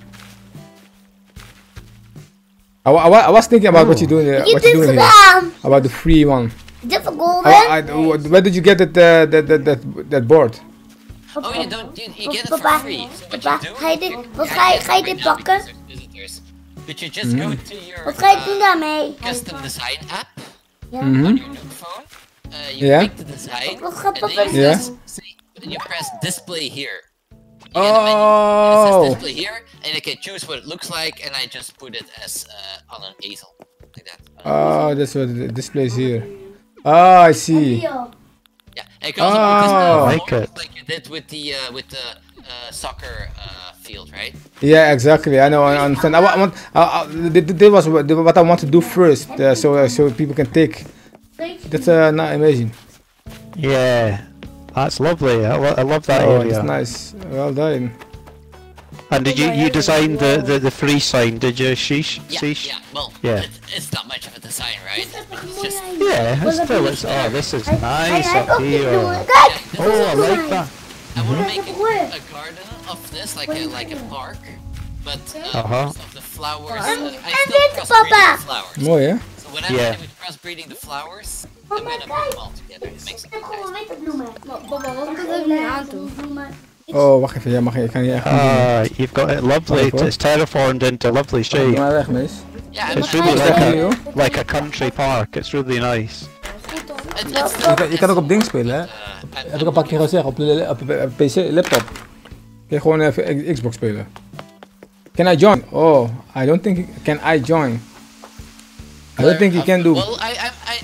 I, wa- I, wa- I was thinking about what you're doing. Uh, Je what hebt you're dit doing here. gedaan. About the free one. Dit voor I, golden. I, where did you get that uh, that, that that that board? Oh, you don't. You, you get it Papa, for free. So what papa, you do? ga je dit- you- wat I ga je- can't ga je right dit now pakken? because there's visitors. But you just go to your Wat ga je doen uh, daarmee? custom design app Ja. Mhm. on your new phone. Uh, you Yeah. make the design. Wat gaat and then papa you doen? Yeah. just see, you press display here. You get a menu, and it Oh. says display here, and you can choose what it looks like, and I just put it as uh, on an easel, like that. On an Oh, that's what the displays here. Oh, I see. Yeah, and you can also put this Oh. uh, Like photos it. like you did with the uh, with the uh, soccer uh, field, right? Yeah, exactly. I know. I understand. I, wa- I want. Uh, uh, th- th- that was what what I want to do first, uh, so uh, so people can take. That's uh, not amazing. Yeah, that's lovely. I, lo- I love that Oh, area. it's nice. Well done. And did you you design the, the, the free sign? Did you, Sheesh? Yeah, Sheesh? yeah. Well, Yeah. It, it's not much of a design, right? It's just Yeah, it's still. It's, oh, this is nice Hij up ook dit doen. here. Kijk. Oh, I like that. I want to Mhm. make a, a garden of this, like a like a park, but uh, Uh-huh. most of the flowers. En- Uh, I en still dit, crossbreeding papa. the flowers. Mooi hè? So whenever Yeah. I'm crossbreeding the flowers, I'm gonna put them all together. It makes it nice. Witte bloemen. Papa, wat moet ik nu aan doen? Oh, wacht even. Ja, mag je? Ik kan niet echt. niet doen. Ah, you've got it lovely. Wonderful. It's terraformed into lovely Doe shape. maar weg, mis. Yeah, It's I'm really Is like dat a hier, joh? like a country park. It's really nice. it, it's Je kan, je kan ook op ding spelen hè? uh, I'm- Heb ik een paar keer gezegd, op, de- op, op, op P C, laptop. Kun je gewoon even Xbox spelen. Can I join? Oh, I don't think, can I join? I don't think you can do. Well, I I I, I had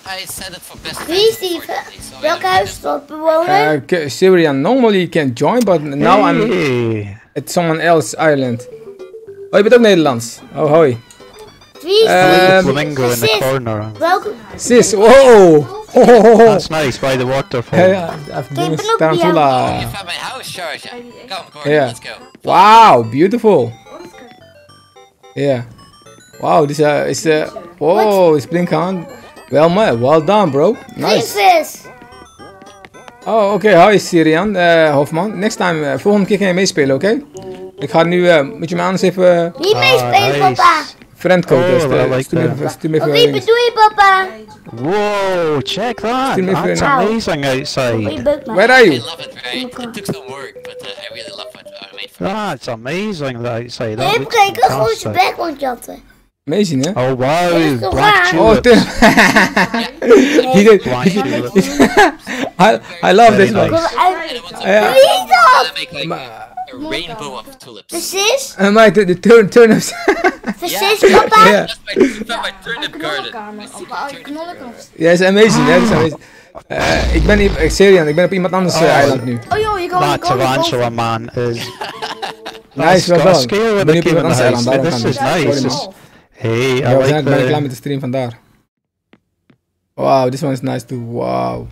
I said it for best Wie is friends die? unfortunately, so I Welke don't huis is dat? Bewoner? Uh, K- Syrian, normally you can join, but now I'm Hey. at someone else's island. Oh, je bent ook Nederlands. Oh, hoi. Wie is Eh, die? The Um, flamingo in the sis. corner. Welke? Sis, wow! Oh, oh, oh. That's nice by the waterfall. Yeah, I've Kijk, been ik ben ook bij jou. You Tarantula. found my house, Charge. Come, Gordon, Yeah. let's go. Wow, beautiful. Yeah. Wow, this uh, is uh, oh, it's blink on. Well, man, well done, bro. Nice. Princess. Oh, oké. Okay. Hi, Syrian, uh, Hofman. Next time, uh, volgende keer kan je meespelen, oké? Okay? Ik ga nu, uh, moet je me anders even Wie meespelen, nice. papa? friendcode Oh, testen. I like stuur me that. even, stuur me Of even wie een- bedoel je, papa? Whoa, check that. Stuur me even That's een- amazing Wie outside. beuk me? Where are I you? love it, right? Okay. It took some work, but uh, I really love what I made for That's amazing that outside. That Nee, looks ik kan gewoon zijn fantastic. bek ontjatten. Amazing, hè? Oh Dit wow, is toch black waar? Oh, tulip. Tim. He did. Black he did- tulip. I, I love Very this one. nice. Ik wil uit- And I want to Ja. Wie is dat? make like Maar, a rainbow of tulips. Precies. uh, maar de, de turn, turnips. Precies, papa. Ja, That's my, that's my turnip garden. Knollenkamer. My Op secret oude turnip knollen garden. ja, is amazing, hè? Dat is amazing. Eh, ik ben hier, eh, Syrian, ik ben op iemand anders eh, Oh. eiland nu. Oh joh, je kan That je kan tarantula man is. Nice, That's wel got a done. scale Ik when ben it nu op came iemand in anders the eiland, house. daarom This kan is ik. nice. Sorry, This- man. Hey, I Ja, we zijn like bijna klaar met the. de stream vandaar. Wow, this one is nice too. Wow.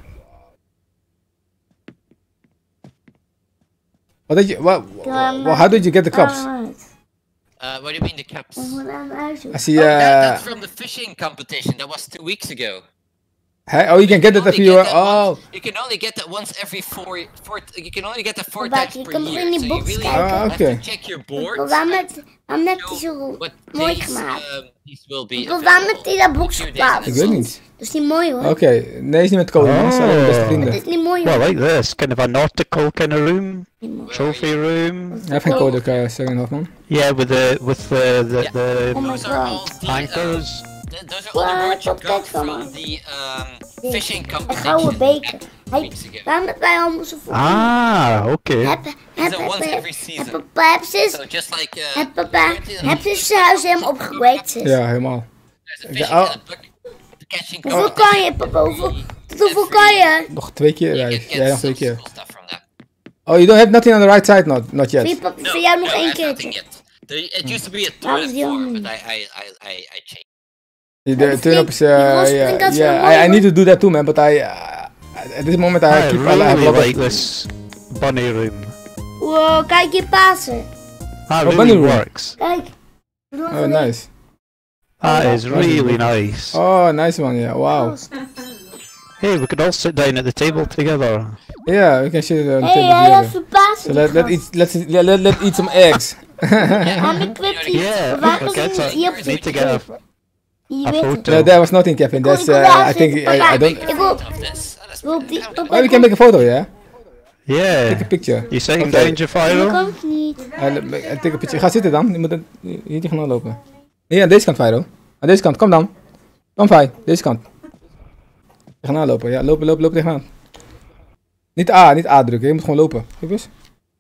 What did you? What? Well, how did you get the cups? Uh, what do you mean the cups? I see. Oh, that, Uh, that's from the fishing competition. That was two weeks ago. hey, oh, you can get that if only you. get Uh, that oh. once- you can only get that once every four. four you can only get that four Papa, times je per kan toch year. in die So you box really kijken? Ah, have oké. to check your board. Waarom heeft waarom heeft hij zo What mooi days gemaakt? um, these will be Waarom available. heeft hij dat box Few days geplaatst? Ik weet niet. Dat is niet mooi hoor. Oké, nee, is niet met code, man. Dat zijn mijn beste Oh. Dat vrienden. is niet mooi Well, hoor. I like this kind of a nautical kind of room, Niet mooi. trophy room. Hij heeft geen code, ook, uh, Syrian Hofman. Yeah, with the with the the, Yeah. the Oh my Those are all god. the, uh, anchors. th- those are all the Wow, rewards you wat got kijk van from me. the um, Dit. fishing Een competition. gouden beker. two Hey, weeks ago. waarom hebben wij allemaal zo veel? Ah, okay. Heb, heb, So heb, once heb, every season. heb papa, heb zus, So just like uh, heb papa, currently heb zus zijn huis helemaal opgeweekt zus. Ja, helemaal. there's a fishing Ja, oh. and a book- the catching Hoeveel competition. kan je papa? Hoeveel, tot hoeveel kan je? Nog twee keer, You ja, can jij get nog twee some keer. cool stuff from that. Oh, you don't have nothing on the right side, not, not Voor, je yet. papa, No, voor jou no, nog I één have nothing keertje. yet. There, it used to be a That was toilet the four, only- but I, I, I, I, I changed. The turn up is, uh, Die roze yeah, springkans zijn yeah. mooi, I, I need hoor. to do that too, man, but I, uh, at this moment I I keep, I, I really love like it. this bunny room. Wow, kijk je Pasen. That Oh, bunny really room. works. Kijk. Oh, nice. That is really nice. Oh, nice one, yeah, wow. Hey, we could all sit down at the table together. Yeah, we can sit on the Hé, table hij together. heeft verpassen. So let, let, eat, let's, let, let, let eat some eggs. Waarom ik weet niet. Yeah, Waarom we is get het a, hier op need to de get a, Je a weet het. photo. No, that was nothing, Kevin. That's, Ik wil uh, daar I think, zitten, I, I papa. don't... Ik wil, Of this. Oh, that's wil op die... pretty. Op Oh, we can make a photo, yeah? Yeah. Take a picture. You sitting Okay. down, Dat Jafiro? kan ik niet. Uh, let- take a picture. Ga zitten dan. Je moet het- hier tegenaan lopen. Hier, aan deze kant, Fyro. Aan deze kant, kom dan. Kom, Fy. Deze kant. Tegenaan lopen. Ja, lopen, lopen, lopen tegenaan. Niet A, niet A drukken. Je moet gewoon lopen. Kijk eens.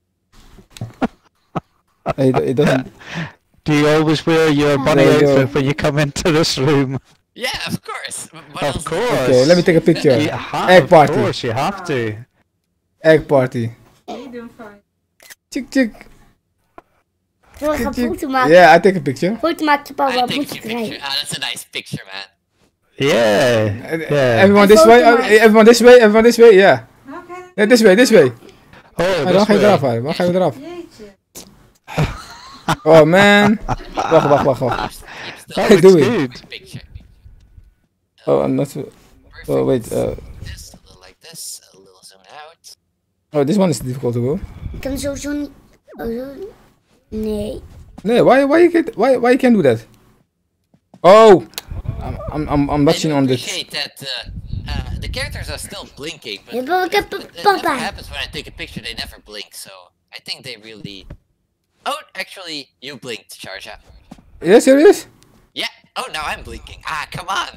Nee, it- it doesn't... Do you always wear your bunny There you go. outfit when you come into this room? Yeah, of course. What Of else? course. Okay, let me take a picture. You have, Egg party. Of course, you have to. Egg party. You doing fine. Chick, chick. Ik wil gaan chick. foto maken. Yeah, I take a picture. Foto maken, I papa. take Moet a je picture. krijgen. Ah, that's a nice picture, man. Yeah. Uh, Yeah. Everyone I this way? photo Uh, my- everyone this way? Everyone this way? Yeah. Okay. Yeah, this way, this way. Oh, Ah, this dan ga je way. eraf, Fyro. Dan ga je eraf. Jeetje. Oh, man. Wacht, wacht, wacht, wacht. You still That Hey, have do looks it. good. a picture. Oh, I'm not... so- Perfect. Oh, wait. Uh, This, a little like this, a little zoom out. oh, this one is difficult to go. Ik kan sowieso niet... Oh, zo. Nee. No, why, why you get, why, why you can't do that? Oh, I'm, I'm, I'm, I'm I watching do on this. appreciate that uh, uh, the characters are still blinking, but Ja, maar ik heb it, it papa. never happens when I take a picture. They never blink, so I think they really. Oh, actually, you blinked, Sharja. Yeah, serious? Yeah. Oh, now I'm blinking. Ah, come on.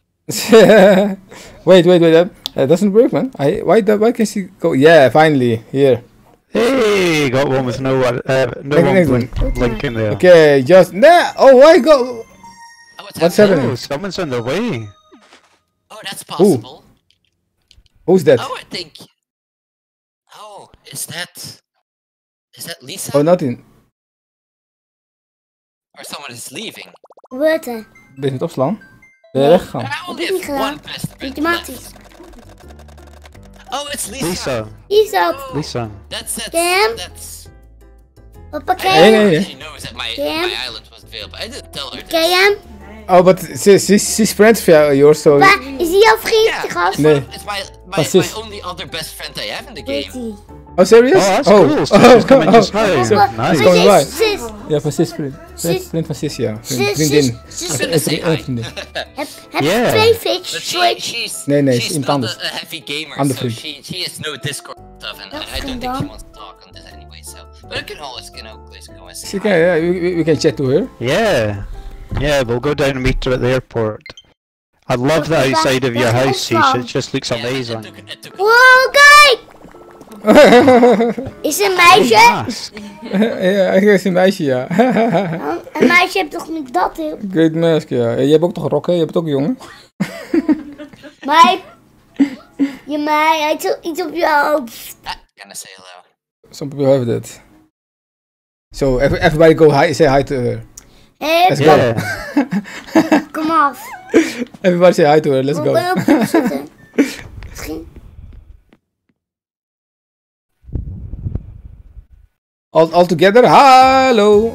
wait, wait, wait. Uh, that doesn't work, man. I, why, the, why can she go? Yeah, finally, here. Hey, got one with no one, uh, no Next- one next blink, blinking there. Okay, just nah. Oh, why go? Oh, what's, What's happening? happening? Oh, someone's on their way. Oh, that's possible. Who's that? Oh, I think. Oh, is that? Is that Lisa? Oh, nothing. Or someone is leaving? Hoe wordt het? Ben je niet opslaan? Ben je weggegaan? I only Heb ik have one niet best friend Automatisch. left. Oh, it's Lisa. Lisa. Lisa. Oh, Lisa. That's that's Cam? that's. Papa, I ken Nee, je nee, hem? nee. She knows that my Cam? my island was available. I didn't tell her this. Ken je hem? Oh, but she, she, she's friends of yours, so... Pa, is hij jouw vriend, Yeah, die gast? Nee. It's my my, What's this? my only other best friend I have in the Weet game. hij? Oh, serious? Oh, that's oh. cool. So she's coming just now. Zo, Nice. Is coming by. Sis, sis, Ja, van sis vriend. Vriend, Sis. vriend van sis, ja. Vriend- sis, sis, Vriendin. sis. Gonna say Een hi. vriendin. Heb, heb je Yeah. twee But fish? she, Switch. she's Nee, nee, she's iemand not anders. a, a heavy gamer, Ander so vriend. she she has no Discord stuff, and Dat I, I don't vriend think she dan. wants to talk on this anyway. So, but I can always you know always go and say She hi. can, yeah, we, we- we can chat to her. Yeah. Yeah, we'll go down and meet her at the airport. I love the outside of your house, Cees. It just looks Yeah, it- it amazing. took- it took- Wow, kijk! Is het een meisje? Mask. Ja, ik is een meisje, ja. Een meisje heeft toch niet dat heel? Great mask, ja. Je hebt ook toch rokken? Je hebt ook jongen? Maar je mij, hij heeft iets op je hoofd. Ah, gonna say hello. Some people have that. So, every- everybody go hi, say hi to her. Hé, Let's go. Yeah. kom af. Everybody say hi to her, let's We go. kunnen op je zitten. Misschien. All, all together, hallo!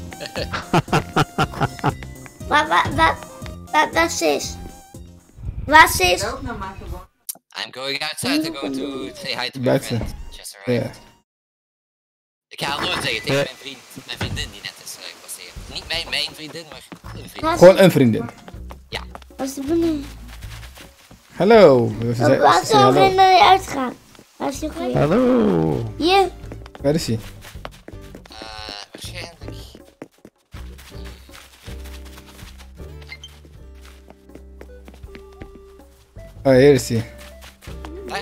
Waar, waar, waar, waar, waar is sis? Waar is sis? Ook nog maar gewoon. I'm going outside to go to say hi to my Buiten. friend. Just Ja. arrived. Ik ga hallo zeggen tegen Ja. mijn vriend, mijn vriendin die net is uh, gepasseerd. Niet mijn, mijn vriendin, maar een vriendin. Waar is- Gewoon een vriendin. Waar is de beneden? Hallo! Ze zei- Waar ze is zei de hallo. vriend dat hij uitgaat? Waar is die vriend? Hello. Hier. Waar is hij? Uh, waarschijnlijk. Oh, hier is hij. Daar.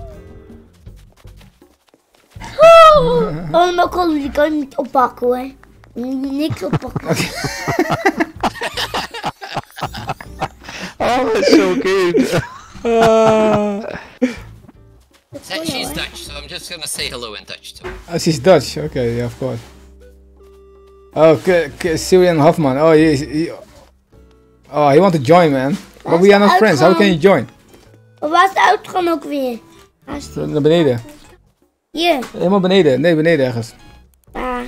Allemaal kolen, die kan je niet oppakken hoor. Niks oppakken. Oh, that's so good. She- She's Dutch, so I'm just gonna say hello in Dutch too. Oh, she's Dutch. Okay, yeah, of course. Oh, K- K- Syrian Hoffman. Oh, he, he, oh, he want to join, man. But we are not friends. How can you join? Maar waar is de uitgang ook weer? Waar is die? Naar beneden. Hier. Helemaal beneden. Nee, beneden ergens. Daar.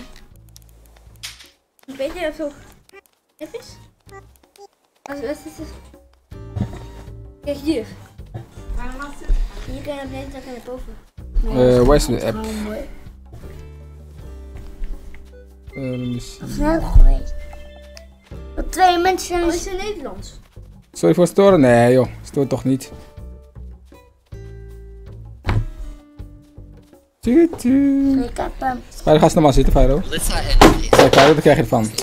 Ik weet niet of het even is. Wat is het? Kijk hier. Waarom was het? Hier kan je naar beneden, dan kan je naar boven. Uh, waar is de app? Oh, mooi. Uh, let me see. Snel geweest. Dat twee mensen Oh, zijn. is het Nederlands? Sorry voor het storen? Nee, joh. Stoort toch niet. Tuut, tuut. Ik heb hem. Faro, ga eens normaal zitten, Faro. Lissa en Kijk, Faro, daar krijg je ervan.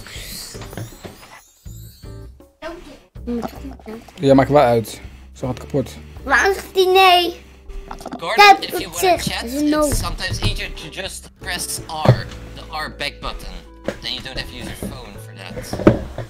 Ja, maakt wel uit. Zo gaat het kapot. Waarom zegt hij nee? Gordon, Kijk, if you het want to zegt, chat, het is een no. it's sometimes easier to just press R, the R back button. Then you don't have to use your phone for that.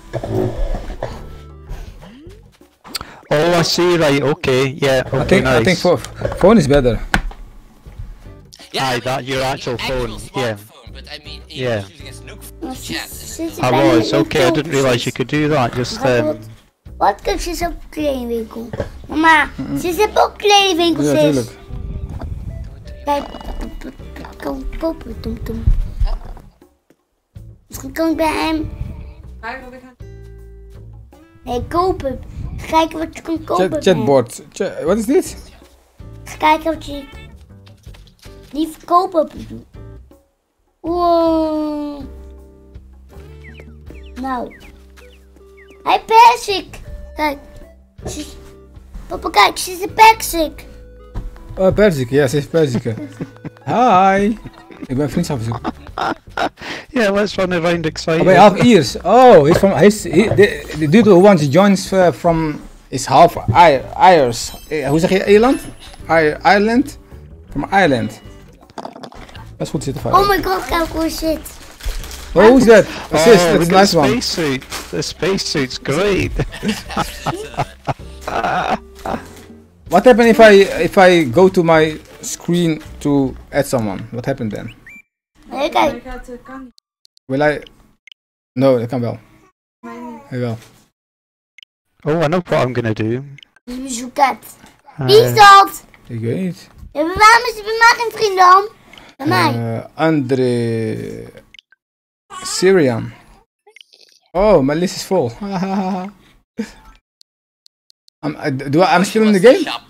Oh, I see. Right. Okay. Yeah. Okay. I think, nice. I think for, phone is better. Yeah, Aye, I mean, that- your yeah, actual actual phone, yeah. smartphone, but I mean, Yeah. yeah. using a Snook phone to chat. Zit je I bij was. een Okay. I didn't winkel? realise you could do that. Just um. Wat kun je op kledingwinkel? Mama, ze hebben ook kledingwinkels. Ja, sis. tuurlijk. Kijk, kom kopen, tom tom. Misschien kan ik bij hem. Waar wil ik gaan? Nee, kopen. Ga kijken wat je kan kopen. Chat, bij hem. chatbot. Chat, wat is dit? Ga kijken wat je die verkopen op doet. Wow. Nou. Hij persik. Kijk. Ze is- Papa, kijk, ze is een persik. Oh, Persik. Ja, ze is Persik. Hi. Ik ben vriendschapsbezoek. Yeah. Let's run around excited. Oh, but half ears. Oh, he's from. He's he, the, the dude who wants joins uh, from is half I, Irish. Eh, hoe zeg je Ierland? I, Ireland? From Ireland. Dat is goed zitten, vader. Oh my god, kijk hoe het zit. Oh, who's that? Assist, Oh, that's look a at nice the one. spacesuit. The spacesuit's great. What happened if I if I go to my screen to add someone? What happened then? Nee, kijk. Ik had het kan niet. Will I? No, dat kan wel. Mij niet. Jawel. Oh, I know what I'm gonna do. Dus we zoeken het. Uh, Wie is dat? Ik weet niet. Ja, maar waarom is het bij mij geen vriend dan? Bij mij. Uh, André. Syrian. Oh, my list is full. I'm, I, do I, I'm still in the game? Shop.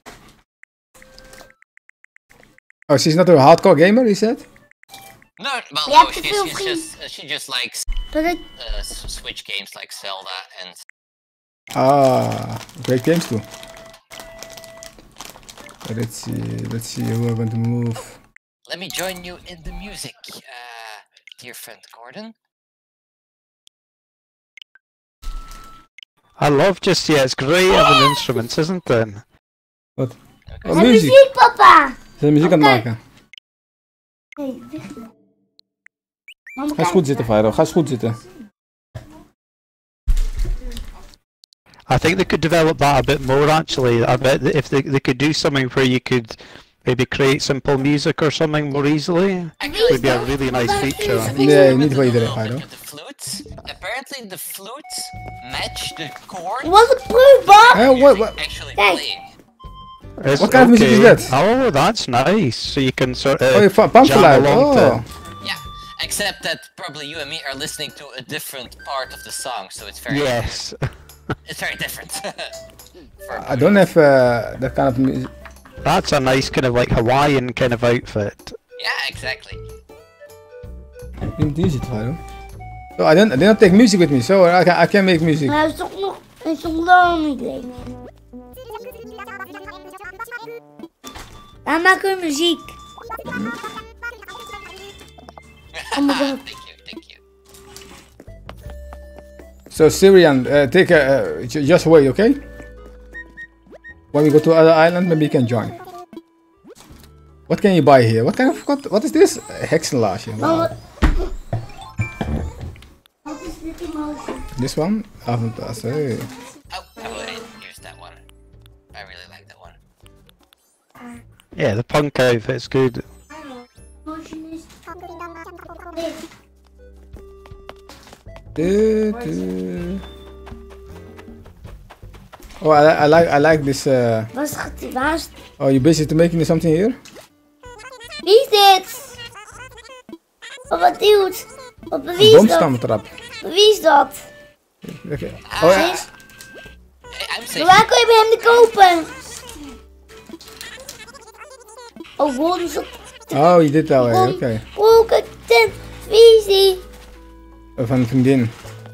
Oh, she's not a hardcore gamer, you said? No, well, Je no, hebt te she, veel she's vrienden. just, uh, she just likes Dat het... uh, s- Switch games like Zelda and. Ah, great games too. Let's see, let's see who I'm going to move. Let me join you in the music, uh, dear friend Gordon. I love just yeah, it's great having instruments, isn't it? Oh, En muziek. muziek, papa! Ze zijn muziek aan het Oké. maken. Hey, weg. Mama, Ga eens kijk. goed zitten, Fyro. Ga eens goed zitten. I think they could develop that a bit more actually. I bet that if they they could do something where you could maybe create simple music or something more easily, Actually, would be a really nice feature. Nee, niet voor iedereen, Fyro. Look at the flutes. Apparently, the flutes match the chords Wat een proefbak! Eh, what, what? actually Kijk. playing. It's What kind of music is okay. that? Oh, that's nice. So you can sort of Oh, je jam pampgeluid. along Oh. to. Yeah, except that probably you and me are listening to a different part of the song, so it's very Yes. it's very different. For I don't have uh, that kind of music. That's a nice kind of like Hawaiian kind of outfit. yeah, exactly. You need to use it, Fyro. So I don't, I did not take music with me, so I can, I can make music. Maar hij is toch nog... Hij is toch lang niet leeg. Dan maken we muziek. Oh my god. Thank you, thank you. So Syrian, uh, take a, uh, ju- just wait, okay? When we go to other island, maybe you can join. What can you buy here? What kind of what? What is this? Hexenlaasje. Wow. Mama. Wat is dit emotion? This one? Avontas. Hey. Oh, I already used that one. I really like that one. Yeah, the punk outfit's good. Emotion is... Dit. Du- du. Oh, I, li- I like I like this. Uh, Waar is het? Waar is het? oh, you busy to making something here? Wie is dit? Oh, wat duwt? Wat wie is dat? Boomstamtrap. Wie is dat? Okay. Oh ja. Is- Hey, I'm Maar saying. waar kun je bij hem de kopen? Oh, Golden is op... Oh, je dit al, oké. Okay. Oh, kijk, tent. Wie is die? Van een vriendin.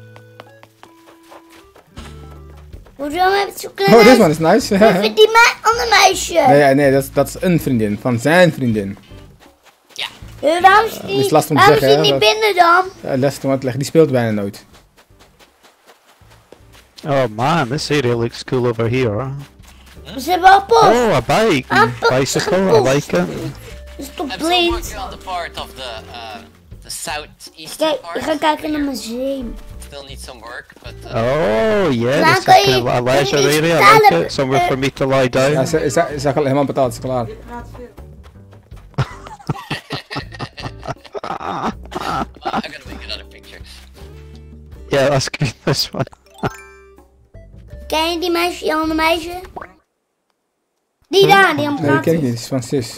Hoezo heb je zo'n klein Oh, this meisje? one is nice. Wat vindt die me ander meisje? nee, nee, dat is, dat is een vriendin. Van zijn vriendin. Eh, waarom is die, is lastig om te waarom zeggen, is die hè, niet binnen dan? Ja, lastig om uit te leggen. Die speelt bijna nooit. Oh man, this area looks cool over here. Ze hebben al post. Oh, a bike. Ah, but- Bicycle, I like it. Dus toch I'm still blind. working on the part of the uh, the southeastern Kijk, ik part. ga kijken naar mijn museum. Still need some work, but uh, Oh yeah, Laat this is kan kind je- of a leisure kan je area. I betalen, like it. Somewhere eh, for me to lie down. Ja, ze, ze, ze is al helemaal betaald, is klaar. Je praat veel. well, I'm gonna make another picture. Yeah, that's good. This one. Ken je die meisje, die andere meisje? Die daar, die aan het Nee, die praten ken ik is. niet. Die is van zus.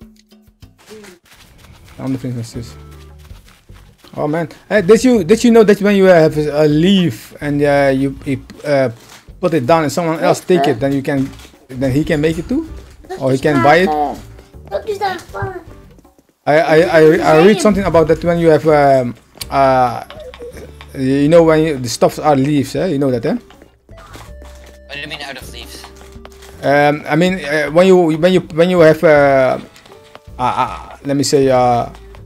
De andere vriend van zus. Oh man. Hey, did you did you know that when you have a leaf and uh, you, you uh, put it down and someone else take it, then you can then he can make it too? Or he can buy it? Dat is daar gevangen. I I I, I read something about that when you have um, uh, you know when you, the stuffs are leaves, eh? You know that, eh? What do you mean out of leaves? Um, I mean, uh, when you when you when you have uh, uh, uh, let me say uh,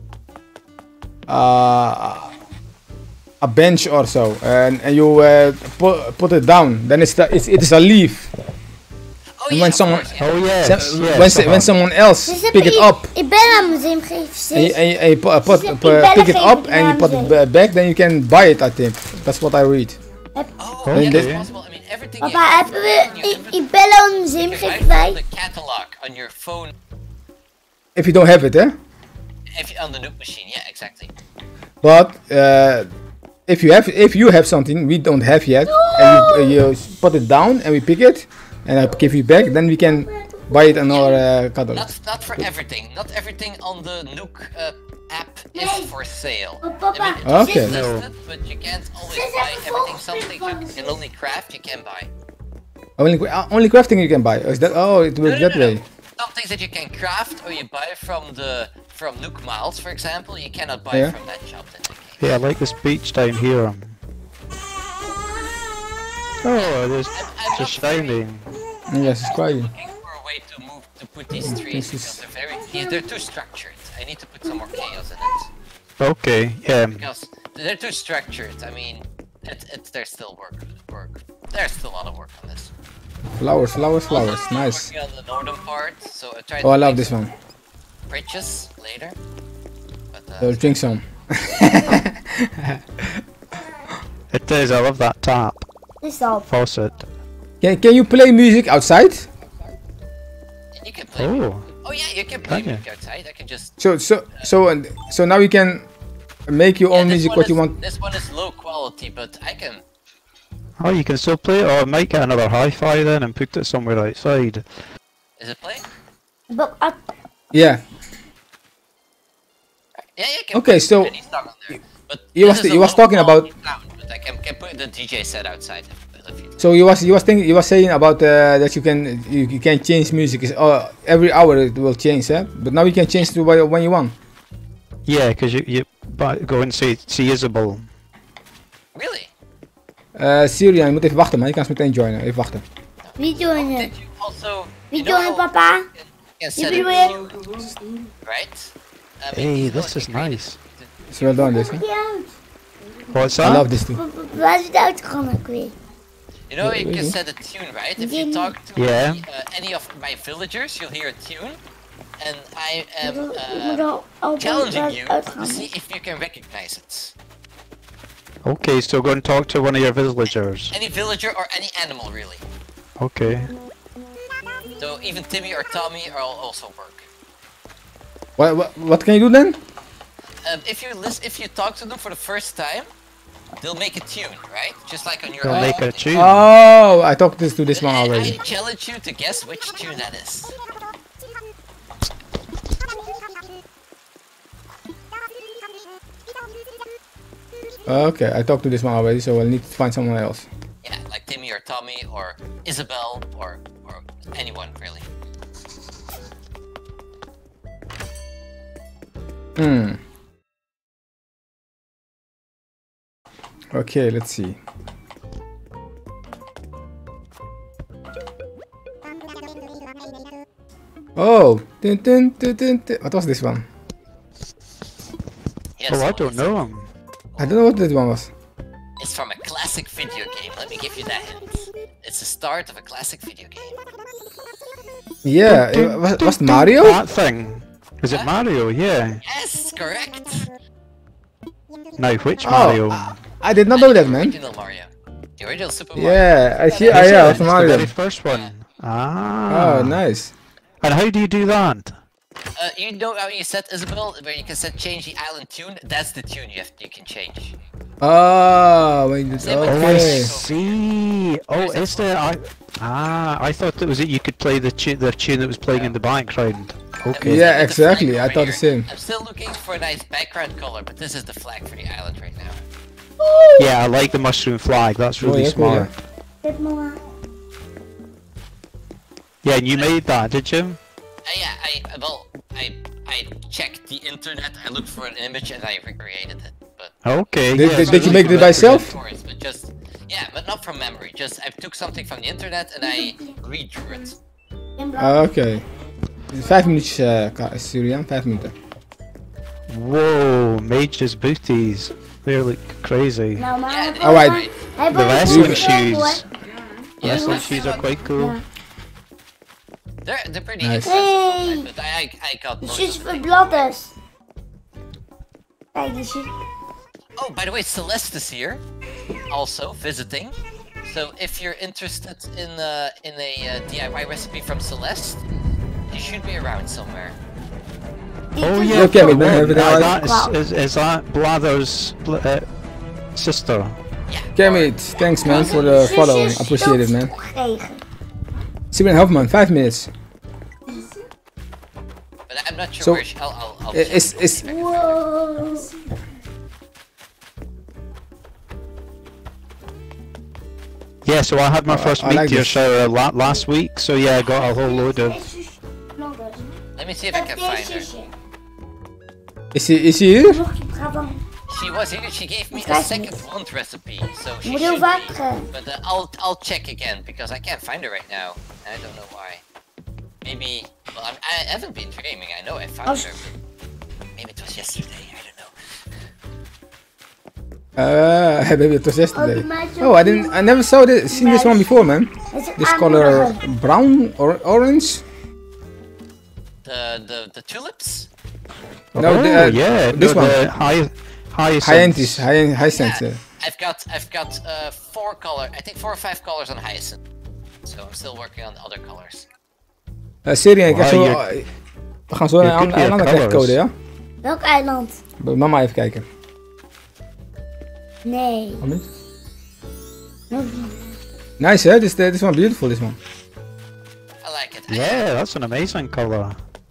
uh, a bench or so, and, and you uh, put put it down, then it's the, it's it is a leaf. Oh And yeah, when of someone- course, yeah. Oh yes, So- yes. when, se- uh-huh. when someone else Dus heb pick it je- up Ik ben aan het museum gegeven, and you, sis. and you, and you put, put, Ik put, ben pick it geen up and you put it naam ba- back, then you can buy it. I think that's what I read. Oh, Okay. yeah, that's possible. I mean, everything you Papa, have hebben we in your in, inventory, in Bello een you can simgek buy from bij? the catalog on your phone, If you don't have it, eh? if you, on the Nook machine. Yeah, exactly. But uh, if you have if you have something we don't have yet, and you, uh, you put it down and we pick it, and I give you back, then we can buy it on our uh, catalog. Not not for everything. Not everything on the Nook uh, app is for sale. Oh, Papa, I mean, it's Okay. listed, but you can't always buy everything. Something you can only craft, you can buy. Only uh, only crafting you can buy. Is that? Oh, it works No, no, that no, way. no. Some things that you can craft or you buy from the from Nook Miles, for example, you cannot buy Yeah. from that shop. In the game. Yeah, I like this beach down here. Oh, there's I'm, I'm just not very shining. Yes, it's quite. looking for a way to move to put these trees This is- because they're very yeah, they're too structured. I need to put some more chaos in it Okay, yeah. because they're too structured. I mean, it, it there's still work work. There's still a lot of work on this. Flowers, flowers, flowers. Also, Nice. working on the northern part, so I tried Oh, I to love make this some one. bridges later. But uh, So drink some. It is, I love that tap. Is dat? Faucet. Can can you play music outside? you can play. Oh, Oh yeah, you can play Can you? music outside. I can just. So so so and so now you can make your Yeah, own this music one what is, you want. This one is low quality, but I can. oh, you can still play it? Oh, I might get another hi-fi then and put it somewhere outside. Is it playing? But I, Yeah. Yeah, you can. Okay, put so any song on there. But you this was is a you was low talking about- quality sound, but I can, can put the D J set outside. If, if you, So you was you was thinking you was saying about uh, that you can you, you can change music. It's, uh, every hour it will change, eh? But now you can change to wh- when you want. Yeah, because you, you buy, go and see, see Isabel. really? Uh, Syrian, je moet even wachten man. Je kan ze meteen joinen. Even wachten. wie joinen? Did you also? Wie you know joinen, how papa? you can set Wie a bedoel tune, right? I mean, Hey, you know, this you is create nice. It's well done this. Huh? Die uit. What's I that? love this too. Wa- wa- Waar is het uitgegaan ook weer? You know, you can Really? set a tune, right? If you Didn't- talk to Yeah. any, uh, any of my villagers, you'll hear a tune, and I am Ik moet- ik moet uh, al- al van challenging waar you het to uitgaan. see if you can recognize it. Okay, so go and talk to one of your villagers. Any villager or any animal, really. Okay. So even Timmy or Tommy are al- also work. What, what what can you do then? Um, if you listen, if you talk to them for the first time, they'll make a tune, right? Just like on your They'll make a iPhone. tune. Oh, I talked this to this one I, I already. challenge you to guess which tune that is. Okay, I talked to this one already, so I'll need to find someone else. Yeah, like Timmy or Tommy or Isabel or or anyone really. Hmm. Okay, let's see. Oh, dun, dun, dun, dun, dun. What was this one? Yes, Oh, I what don't is it? know him. I don't know what this one was. It's from a classic video game. Let me give you that hint. It's the start of a classic video game. Yeah, it was, was it Mario? That thing. Is it Mario? Yeah. Yes, correct. Now, which Oh, Mario? I, I did not know that, man. Original Mario. The original Super Mario. Yeah, I see. Is Ah, yeah, it? it's It's Mario. the very first one. Ah. Oh, nice. And how do you do that? Uh, you know how you set Isabel, where you can set change the island tune. That's the tune you have. You can change. Oh, when you Same with Oh, I okay. see. Oh, is there? I, ah, I thought that was it. You could play the tune, the tune that was playing in the background. Okay. Yeah, With the flag exactly, I over thought the here. same. I'm still looking for a nice background color, but this is the flag for the island right now. Yeah, I like the mushroom flag. That's really Oh, yeah, cool, smart. Dit mama. Yeah, and you made that, did you? Uh, yeah, I well, I I checked the internet. I looked for an image and I recreated it. But Okay. Did- yeah, did- so did you like make it the by represent- yourself? course, but just yeah, but not from memory. Just I took something from the internet and I redrew it. In blauw. Ah, Oké. Vijf minuutjes, uh, Ka- Syrian. Vijf minuten. Whoa, mages booties. They look crazy. Nou, maar Yeah, hij Alright. heeft- hij The heeft wrestling een keuken, hoor. shoes. Wrestling shoes are quite cool. Ja. They're they're pretty Nice. expensive, Hey. but I I, I got De most shoes of voor them. bladders. Kijk, die shoes. Oh, by the way, Celeste is here, also visiting. So if you're interested in uh, in a uh, D I Y recipe from Celeste, you should be around somewhere. Oh yeah, Okay, I've got we don't have one. it Uh, out. that is, is, is that Blather's uh, sister? Kermit, thanks man for the follow. Appreciate it man. Simon Hofman, five minutes. But I'm not sure So, where she, I'll, I'll, I'll I- Is is Wow. Yeah, so I had my Oh, first I like meteor this. shower la last week, so yeah, I got a whole load of. Let me see if I can find her. is he is he here? She was here. She gave me a Kijk second niet. wand recipe, so Je she moet heel should vaak be. gaan. But uh, I'll I'll check again because I can't find her right now. I don't know why. Maybe. Well, I'm, I haven't been dreaming. I know I found Als- her, but maybe it was yesterday. I don't know. Uh, maybe it was yesterday. Oh, die Oh, I didn't. I never saw this. Seen this one before, man. This color brown or orange? The the the tulips. No, oh the, uh, yeah, this no, one. the high, high, Hyacinths, high hyacinths. Yeah, uh. I've got I've got uh four color. I think four or five colors on hyacinth. So I'm still working on the other colors. Uh, serie, ik heb Wow, zo. je- We gaan zo je een kunt weer eiland colors. code, ja? Welk eiland? Bij mama even kijken. Nee. Waarom niet? Nice, hè? This, this one beautiful, this one. I like it. I- Yeah, that's an amazing color.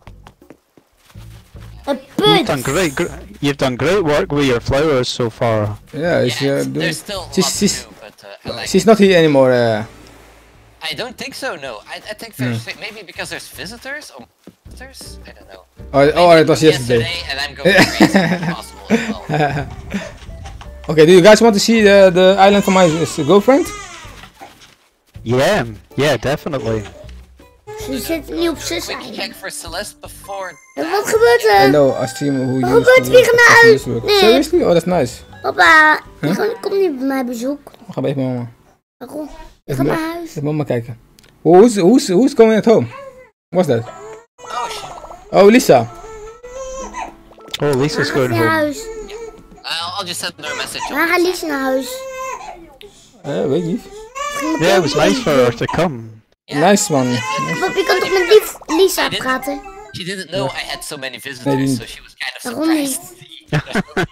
Een You've put. done great. gr You've done great work with your flowers so far. Yeah, it's, Yeah, uh, it's- doing... there's still a she's, lot to she's, do, but uh, I like she's it. not here anymore. Uh, I don't think so. No, I, I think Hmm. there's maybe because there's visitors or visitors. I don't know. oh, oh, it was yesterday. and I'm going crazy as possible as well. Okay, do you guys want to see the, the island from my uh, girlfriend? Yeah, yeah, definitely. Ze zit niet op zus Quick eiland. check for Celeste before. En wat gebeurt I er? know, I stream who Waarom used to gaat weer work, naar who huis? used to work. Nee. Seriously? Oh, that's nice. Papa, je gaat- komt niet bij mij bezoek. Ga bij even mama. Waarom? Ik Even ga ma- naar huis. Even mama kijken. Who's, who's, who's coming at home? What's that? Oh shit. Oh, Lisa. Oh, Lisa's Waar gaat going naar home. huis? I'll, I'll just send her a message. Waar gaat Lies naar huis? Eh, weet niet. Misschien moet Yeah, it ik was ook nice for her to come. Yeah. Nice man. Papa, je kan toch met lief Lisa praten? She didn't know I had so many visitors, Nee, die- so she was kind of Waarom surprised.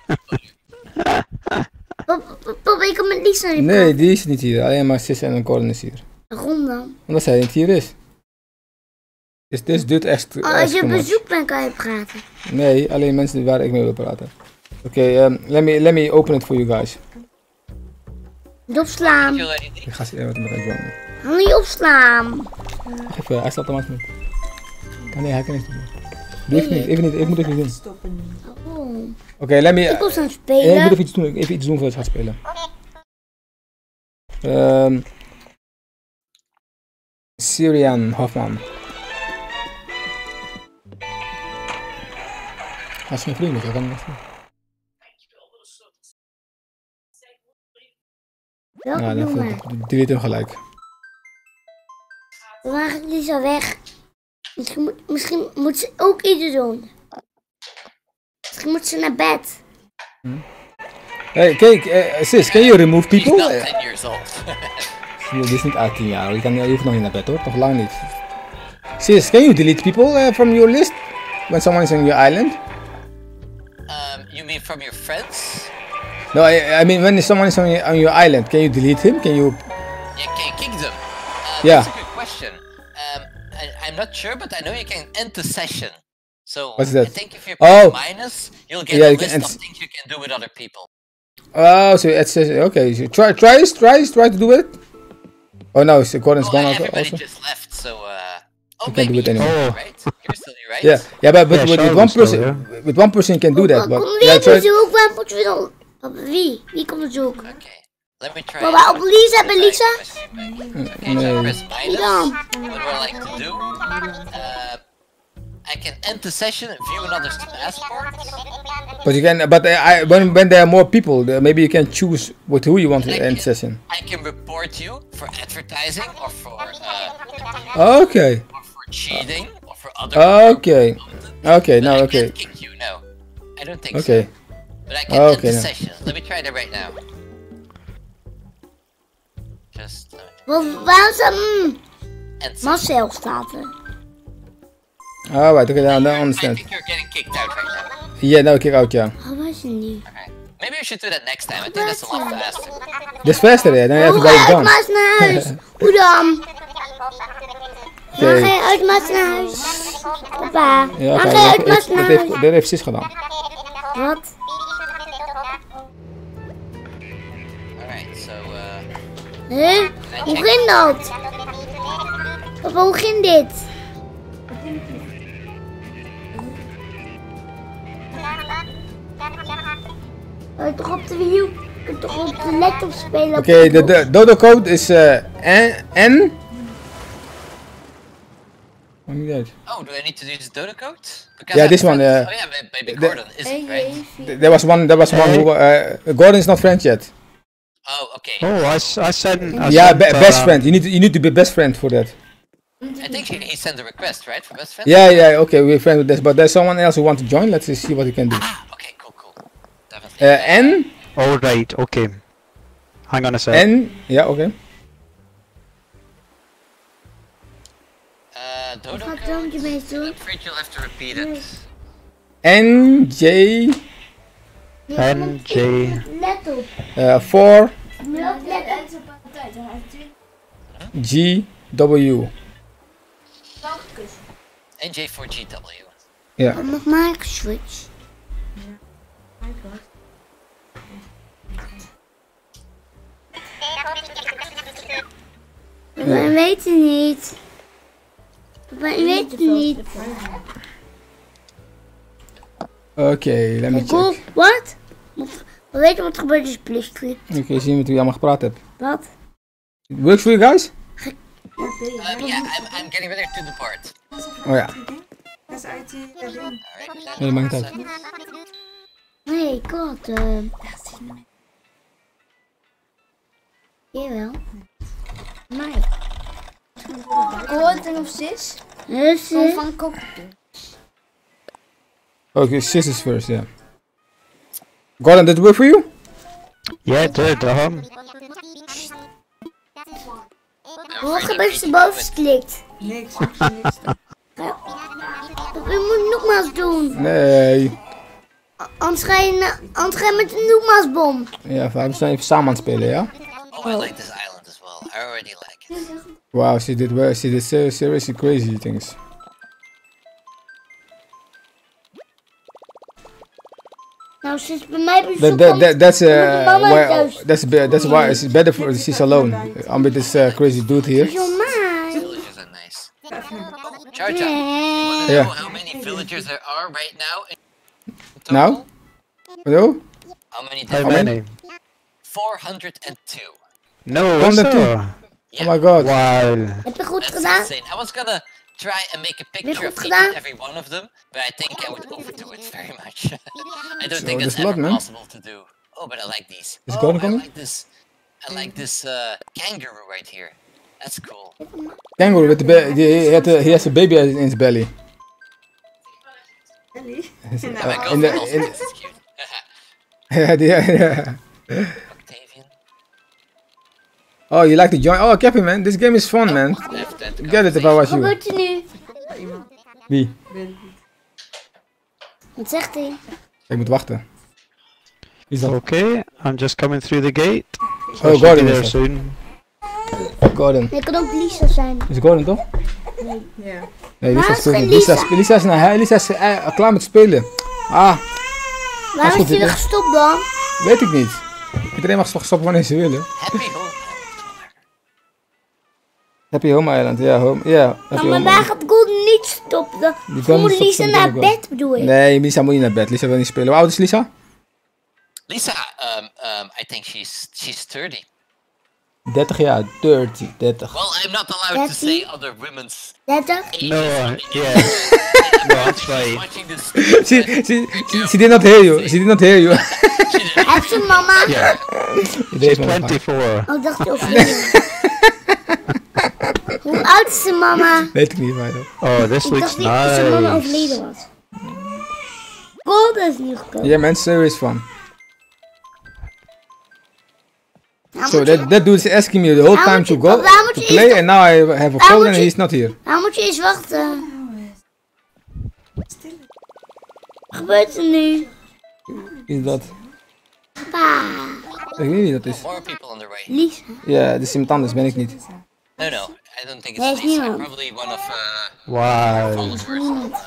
Papa, papa, je kan met Lisa niet Nee, praten. die is niet hier. Alleen maar Sis en Corin is hier. Waarom dan? Omdat zij niet hier is. Dus dit duurt echt... Oh, als echt je op too much. bezoek bent, kan je praten. Nee, alleen mensen waar ik mee wil praten. Oké, um, let, me, let me open it for you guys. Niet opslaan. You already did. Ik ga ze even met een jongen. Ga niet opslaan. Wacht even, hij slaat hem uit met. Oh nee, hij kan niet doen. Doe even niet, even niet, ik moet even iets doen. Waarom? Oké, let me... Ik was aan het Ja, ik moet spelen. even iets doen, even iets doen voordat je gaat spelen. Ehm Syrian Hofman. Hij is mijn vriend, dus hij kan niet. Welke Ja, dan jongen? delete hem gelijk. Waar gaat Lisa weg? Misschien moet, misschien moet ze ook iets doen. Misschien moet ze naar bed. Hey, kijk, uh, sis, can you remove She's people? not Eh, ten years old. Dit is niet achttien jaar, hoor. Je, kan, je hoeft nog niet naar bed hoor, nog lang niet. Sis, can you delete people uh, from your list? When someone is on your island? um, you mean from your friends? No, I, I mean when someone is on your, on your island, can you delete him? Can you... Yeah, can you kick them? Uh, Yeah. That's a good question. Um, I, I'm not sure, but I know you can end the session. So What's that? I think if you Oh. put minus, you'll get Yeah, a you can list end- of things you can do with other people. Oh, so it says, okay, so try, try, it, try, it, try to do it. Oh no, so Gordon's Oh, gone and also. everybody also. just left, so uh. Oh, You can't do maybe it you're anymore. still here, right? You're still here, right? Yeah, yeah, but, but Yeah, with, with Charlotte one still, person, yeah. with one person you can do that, Papa, but kom yeah, weer try. bezoek. Waar moeten we dan? Papa, wie? Wie komt bezoek? Okay. Let me try. Papa, op Lisa, bij Lisa? Okay, so Nee. press minus. Ja. What do I like to do? Uh, I can end the session and view another passport. But you can, but uh, I, when when there are more people, uh, maybe you can choose with who you want to end session. I can report you for advertising or for uh, Okay, or for cheating or for other. okay, okay, But no, I okay, can't kick you, no. I don't think okay. so. But I can end Okay, the no. session. Let me try that right now. Just Wa- Waar staat mm, And so Marcel staat er? Oh, right, okay, now I I understand. think you're getting kicked out right now. Yeah, now kick out, yeah. Oh, waar is hij nu? Okay. Maybe we should do that next time. I think that's a lot faster. This faster, yeah, then Hoe everybody ga je uit done. Maas naar huis? Hoe dan? Waar Oké. ga je uit Maas naar huis? Papa, Ja, waar oké, ga je uit dat, Maas heeft, naar dat, heeft, huis? dat heeft Sis gedaan. Wat? Alright, so uh, Huh? Hoe ging dat? Papa, hoe ging dit? Kan je toch op de Wii U? Kan je toch op de laptop spelen? Oké, de, de dodo code is uh, N. N. Maakt niet uit. oh, do I need to use the dodo code? Because Yeah, I this have one, friends- uh, Oh yeah, ba- baby the- Gordon is it, right? There was one. There was one who. Uh, Gordon is not friends yet. Oh, okay. Oh, I, s- I sent. I Yeah, sent, be best uh, friend. You need to, you need to be best friend for that. I think he, he sent a request, right, for best friend. Yeah, yeah. Okay, we're friends with this, but there's someone else who wants to join. Let's see what he can do. Ah, okay, cool, cool. Definitely. Uh, N. All right. Okay. Hang on a sec. N. Yeah. Okay. Uh, dodo Wat code. dan je mee doen? I'm afraid you'll have to repeat it. N J N J. Let op. uh, four Let op. G W. N J four G W. Yeah. Nog maar een switch. Papa, ik weet het niet. Papa, ik weet het niet. Okay, let me Cool, check. wat? We weten wat er gebeurd is, please. Oké, zien we met wie je allemaal gepraat hebt. Wat? Works for you guys? Um, yeah, I'm, I'm getting ready to depart. Oh ja. Dat is uit die ding. Alright. Nee, maakt niet uit. Nee, god. Uh... Jawel. Nee. Gordon of Sis? Dus, Van eh, van Cocktail. Okay, sis is first, yeah. Gordon, did it work for you? Yeah, it did. Uh-huh. wat gebeurt als je boven klikt? Niks, ik zie niks. Je moet nogmaals doen. Nee. Anders ga je, na- anders ga je met de nogmaals bom. Ja, we zijn even samen aan het spelen, ja? Oh, I like this island as well. I already like it. Wow, she did well. She did ser- seriously crazy things. Nou, sinds bij mij That, bezoek that, komt, that, that's uh, moet mama why, thuis. that's be- that's why it's better for she's alone. I'm with this uh, crazy dude here. Zo mij. Villagers are nice. Oh, Jar Jar. Nee. Want to Yeah. know how many villagers there are right now? In Now? total? Hello? How many? How did many? many? four hundred two. No, One is to two. there? Oh my god. Wow. Heb je goed That's gedaan? insane. I was gonna try and make a picture of goed each and gedaan? every one of them, but I think I would overdo it very much. I don't So think there's that's a lot, ever man. possible to do. Oh, but I like these. Is oh, Gordon I coming? like this. I like this uh, kangaroo right here. That's cool. Kangaroo with the ba- he, had a, he has a baby in his belly. Ellie? And my in girlfriend the- also in- thinks it's cute. yeah, yeah. Octavian. Oh, you like to join? Oh, Cappy, man. This game is fun, man. I have to end the Get it if I was Wat you. gebeurt er nu? Wie? Wat zegt hij? Ik moet wachten. Wie is dat? Okay, I'm just coming through the gate. So Oh, I should Gordon be is there that. soon. Gordon. Nee, kan ook Lisa zijn. Is het Gordon toch? Ja. Nee, Lisa Waar is speelt geen niet. Lisa, Lisa? spe- Lisa is, naar, Lisa is uh, klaar met spelen. Ah, Waarom goed, is hij dit weer is- gestopt dan? weet ik niet. Iedereen mag toch stoppen wanneer ze willen. Happy Home. Happy Home Island, ja. Home, ja happy Nou, home maar waar gaat Golden niet stoppen? Dan Die kan moet niet Lisa stoppen, naar denk ik wel. bed, bedoel je? Nee, Lisa moet niet naar bed. Lisa wil niet spelen. Hoe oud is Lisa? Lisa, um, um, I think she's she's thirty. dertig jaar. dertig, dertig. Well, I'm not allowed to thirty? say other women's dertig? ages. No, on uh, the yeah. internet. No, that's right. Watching this. She, she, she, she did not hear you. She did not hear you. She didn't. Heeft ze mama? Yeah, Je deed me nog twenty-four. Oh, dacht je of niet? Hoe oud is ze mama? Weet ik niet, maar. Oh, this Ik looks dacht niet dat zijn mama nice. overleden was. Golden is niet gekomen. Ja, man, serious fun. Waar So moet je- that that dude is asking me the whole Waar time moet to je- go waar moet to je play, eerst- and now I have a waar phone moet and je- he's not here. Waar moet je eens wachten? Stil. Wat gebeurt er nu? Wie is dat? Pa. Ik weet niet wie dat is. More people on the way. Lisa. Ja, dit is iemand anders, ben ik niet. No, no, I don't think Nee, it's is Lisa. niemand. Probably one of uh, Wow. followers. on, uh,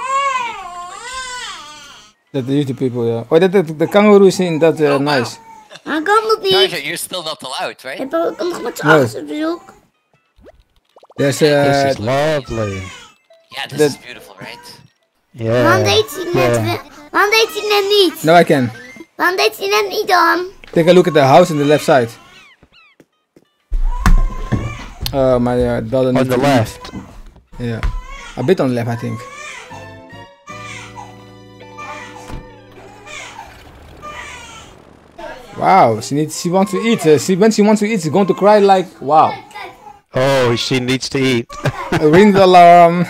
Dat de YouTube people, ja. Oh, dat de, de kangoeroes in dat, uh, nice. Maar kan dat niet? Georgia, you're still not allowed, right? Ik heb nog met z'n Nee. achters op bezoek. There's This uh, is lovely. Yeah, this that- is beautiful, right? Yeah. Waarom deed hij net, yeah. we- waarom deed hij net niet? no I can. Waarom deed hij net niet dan? Take a look at the house on the left side. Oh, my uh, daughter On needs the to eat. left. Yeah. A bit on the left, I think. Wow, she needs, she wants to eat. Uh, she, when she wants to eat, she's going to cry like, wow. Oh, she needs to eat. Ring the alarm.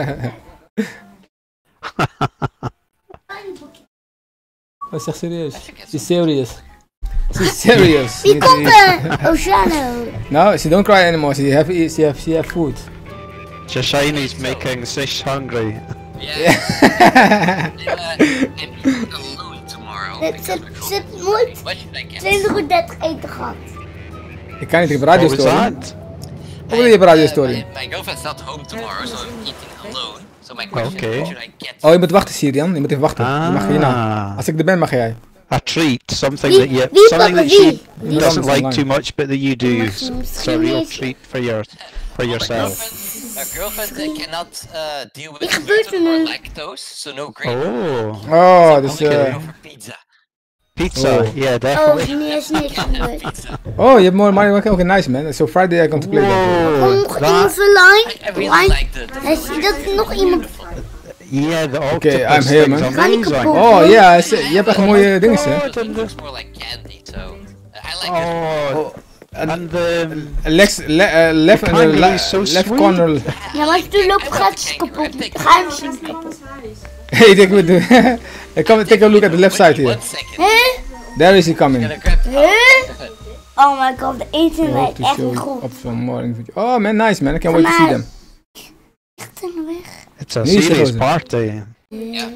Oh, zeg serieus. She's serious. She's serious. She Wie needs to komt eat. er? Oceano. No, she don't cry anymore. She have, eat- she have, she have food. Shashiny's making Sish hungry. Yeah. I'm, uh, I'm eating alone tomorrow. Ze because ze- we're ze going- moet What should I get? tweehonderddertig eten gehad. Ik kan niet, ik heb What was radiostory. that? Wat wil je op Radio Uh, Story? My, my girlfriend's not home tomorrow, so I'm eating alone. So my question Okay. is, what should I get? Oh, je moet wachten, Sirian. Je moet even wachten. Je mag hierna. Ah, Als ik er ben, mag jij. a treat, something Wie- that you, wie, something papa, that she wie? Wie? doesn't Wie? like too much, but that you do. Mag S- je It's a misschien real eens- treat for your, for My yourself. girlfriend, my girlfriend uh, cannot uh, deal with Wat gebeurt er gluten or nu? lactose, so no grain. Oh, Oh, dus Only eh. can go for pizza. pizza. Oh. Yeah, Oh, definitely. nu is niks gebeurd. Pizza. Oh, je hebt more Mario Maker. Okay, nice man. So Friday I come to play that. Whoa, Kom nog in that, onze line. I, I really Line. like the, the Hij ziet dat er nog iemand. yeah, the octopus Okay, I'm here, thing's man. Ga niet amazing. kapot. Oh ja, yeah, je hebt echt mooie dingen hè. It looks more like candy, so uh, I like it. Oh, And and the Lex, le, uh, left in the candy le, is so left sweet. corner. Ja, maar toen loopt gaat kapot. Ga hem zien kapot. Hey, take me to. Come take a look at the left side Wait here. one second. Hè? There is he coming. Gonna grab the Hè? Oh my god, de I internet hope to echt show niet you goed. up some more in video. Oh man, nice man. I can't wait to see them. Echt in de weg. It's a Nu is het serious roze. party. Yeah.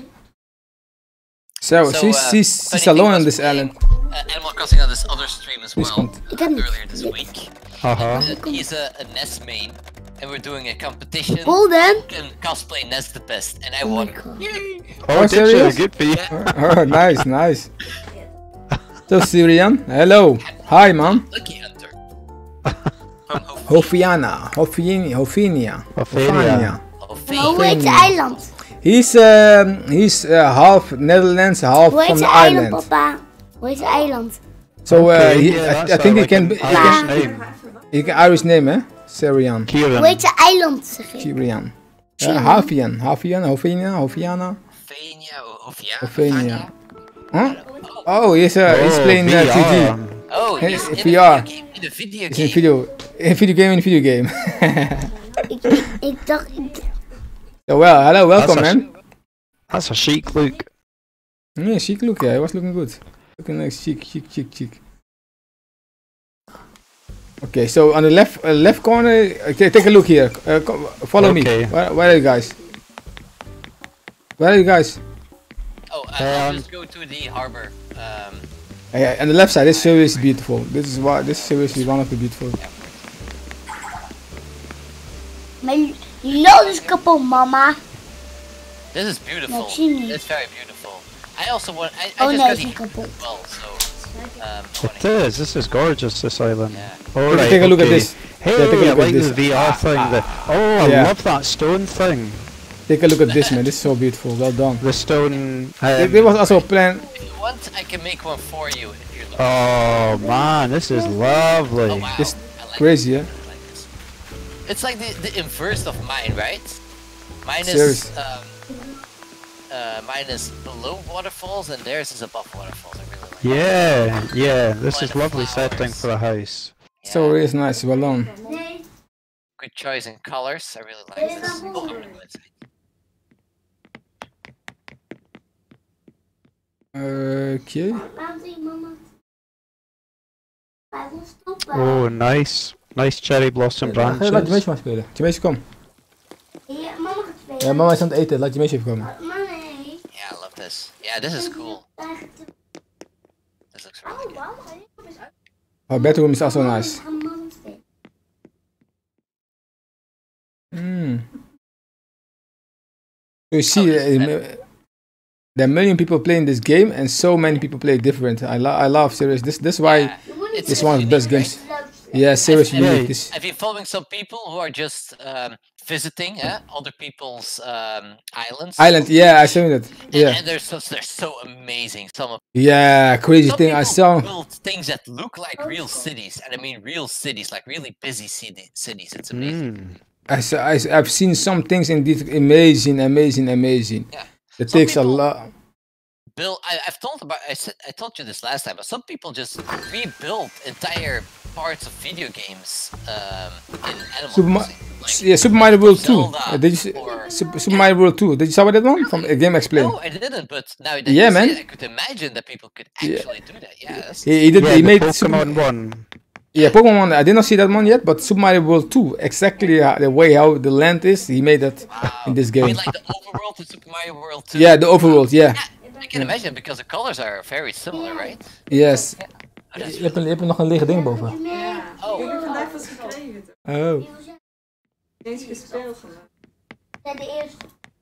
So, So, she's, uh, she's, funny she's thing alone was on this playing, island. Uh, Animal Crossing on this other stream as This well. komt. Ik heb niet. Earlier this week. Uh-huh. Uh, he's a, a Ness main, and we're doing a competition. Golden. Can cosplay Ness the best, and I Oh my won. god. Oh, Oh, did you? serious? Good for you. Oh, nice, nice. So Syrian, hello. Hi man. Lucky Hunter. From Hofia. Hofiana, Hofinia, Hofinia, Ophelia. Hofia. Hoe heet het eiland? He's um, he's uh, half Netherlands, half Hoe heet from het the eiland, island. papa? Hoe heet het eiland? So uh, Okay, he, yeah, I, that's I think a- he can, like he an can, Irish name. he can Irish name, eh? Syrian, Hoe Kieran. heet het eiland, zeg ik? Syrian. Uh, Syrian. Hafian, Hafian, Hofinia, Hofiana, Hofia. Hofia. Hofenia. Huh? Oh, he's uh, he's Oh, playing uh, V R. T V. Oh, Hey, he's in V a R. video game. In a video He's in game. video, in video game, in video game. Ik, ik, ik dacht... Ik, So well, hello, welcome That's a man. That's a chic look. Yeah, chic look, yeah, he was looking good. Looking like chic, chic, chic, chic. Okay, so on the left uh, left corner, okay, take a look here. Uh, co- follow Okay. me. Where, where are you guys? Where are you guys? Oh, uh, I'll Um, just go to the harbor. Um, Uh, yeah, on the left side, this is seriously beautiful. This is why this is seriously one of the beautiful. mijn lood is kapot, mama. this is beautiful. Nou, ik zie niet. It's very beautiful. I also want. I, I Oh just nee, got is the niet kapot. well, so. Um, I It wanna- is. This is gorgeous. This island. yeah. All right. Take a look at okay. this. Hey, Yeah, take a I look at like this. the V R thing. The, oh, I Yeah. love that stone thing. Take a look at this, man. This is so beautiful. Well done. The stone. There Um, there was also a plan. If you want, I can make one for you if you're looking. oh man, this is lovely. Oh wow. This I like crazy, this. yeah? I like this. It's like the, the inverse of mine, right? Mine Serious. is um, uh, mine is below waterfalls and theirs is above waterfalls. I really like. Yeah, yeah. This Like is the lovely flowers. setting for a house. Yeah. So it is nice. Well done. Good choice in colors. I really like this. Oh, I'm gonna go inside. Okay. Waarom zie je mama? Wij gaan stoppen. Oh, nice. Nice cherry blossom Laat je branches. meisje maar spelen. Laat je meisje komen. Ja, mama gaat spelen. Ja, mama is aan het eten. Laat je meisje even komen. Maar nee. Yeah, I love this. Yeah, this is cool. This looks really Oh, good. wauw. Ga je nog eens uit? Oh, bedroom is also nice. We gaan mama spelen. Mm. So you see, Oh, this is uh, there are a million people playing this game, and so many people play it different. I, lo I love serious. This this is why Yeah, it's it's one of the best unique, games. right? Yeah, seriously I've- unique. This, I've been following some people who are just um, visiting eh, other people's um, islands. Island, yeah, I saw that. And, Yeah, and they're so they're so amazing. Some of yeah, crazy some thing I people saw. build things that look like real cities, and I mean real cities, like really busy city, cities. It's amazing. Mm. I saw, I, I've seen some things indeed amazing, amazing, amazing. Yeah. It Some takes a people- lot. Bill, I, I've told about I said I told you this last time, but some people just rebuild entire parts of video games um, in Animal Super, Ma Crossing. Like, yeah, Super Mario World two. Zelda Uh, did you see, or- Super, Super Mario World two? Did you saw that one from a game explain? no, I didn't, but now that Yeah, you say man. it, I could imagine that people could Yeah. actually do that. Yeah, that's, He, he did. Yeah, he the made Super, Pokemon one. yeah, Pokemon one. I did not see that one yet, but Super Mario World two, exactly how, the way how the land is, he made that wow. in this I game. mean, like the overworld in Super Mario World two. Yeah, the overworld. Yeah. Yeah, I can imagine because the colors are very similar, right? Yes. Oh, that's Je hebt, een, je hebt nog een lege ding boven. Ja. Oh. Ik heb vandaag wat gekregen. Oh. Eens gespeeld. vandaag. Ja, de eerste.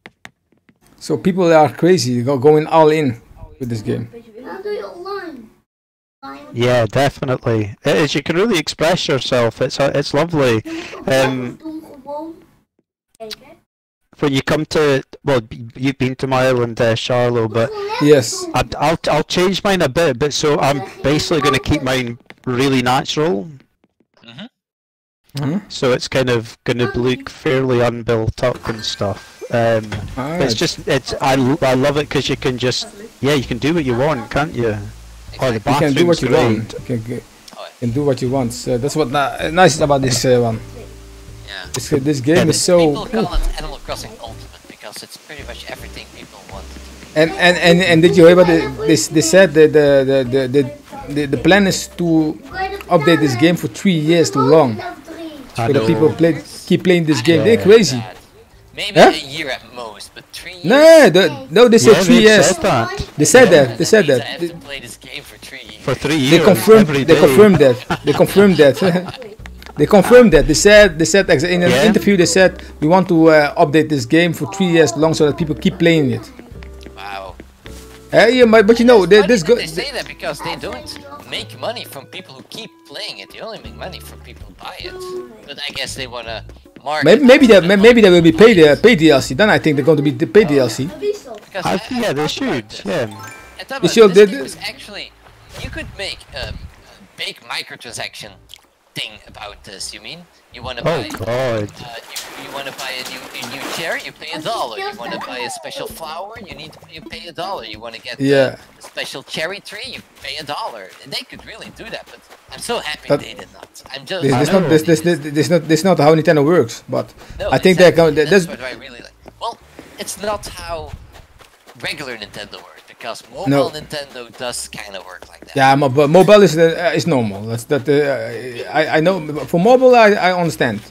So people are crazy, go, going all in with this game. Dan doe je online. Online. Yeah, definitely. It is. You can really express yourself. It's uh, it's lovely. Um, Doen gewoon. Kijk, hè. when you come to well, b- you've been to my island, uh, Charlo, but Yes. I, I'll I'll change mine a bit. But so I'm basically going to keep mine really natural. Mhm. Huh? So it's kind of going to look fairly unbuilt up and stuff. Um, but it's Alright. just it's I, l- I love it because you can just yeah you can do what you want, can't you? Oh, the You can do what bathroom's you great. want. You can, you Oh, can do what you want. So that's what na- nice about this uh, one. yeah. This, this game Yeah, is so. People call it Animal Crossing Ultimate because it's pretty much everything people want. And and and, and did you hear about the, this? They said that the the, the the the the plan is to update this game for three years too long. I So the know. people play keep playing this game. They're Yeah. crazy. That. Maybe Huh? a year at most, but three years. No, the, no, they said Yeah, three they've years. said that. They said that. They said means that. I have They, to play this game for three years. For three they years. confirmed. every They day. confirmed that. They confirmed that. They confirmed that. They said. They said exa- in an Yeah. interview. They said we want to uh, update this game for three years long so that people keep playing it. Wow. Uh, yeah, but, but you know, It's they, funny this that go. they say that because they don't make money from people who keep playing it. They only make money from people who buy it. But I guess they wanna market. Maybe maybe it they may- maybe they will be paid uh, paid D L C. Then I think they're going to be the paid D L C. Because I I- think yeah, they should. Yeah. I thought You about should- this they- game is actually you could make a, a big microtransaction thing about this. You mean you want to Oh buy? God. Uh, you, you want to buy a new a new chair, you pay a dollar. You want to buy a special flower, you need to you pay a dollar. You want to get Yeah. a special cherry tree, you pay a dollar. They could really do that, but I'm so happy But- they did not. I'm just. This, I this know. not this, this, this, this not this not how Nintendo works. But No, I think they're going. exactly. That's That's what I really like. Well, it's not how regular Nintendo works because mobile No. Nintendo does kind of work like that. yeah, mo- but mobile is uh, is normal. That's that. Uh, I I know for mobile I, I understand.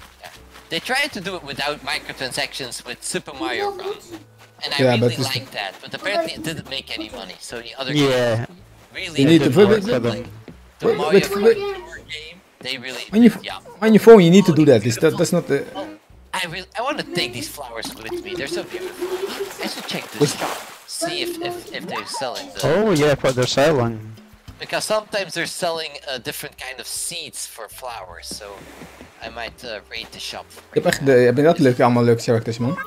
They tried to do it without microtransactions with Super Mario Run, and I Yeah, but really this- liked that. But apparently it didn't make any money. So the other Yeah. games really You need to- didn't but- work. but- Like the but- Mario but- Kart but- Tour game, they really When you yeah. on your phone you need to do that. It's that that's not the. I really I want to take these flowers with me. They're so beautiful. I should check this shop, see if if, if they're selling the Oh yeah, what they're selling. because sometimes they're selling a different kind of seeds for flowers. So I might uh, raid the shop. Je hebt echt de, heb je dat leuke allemaal leuke characters man.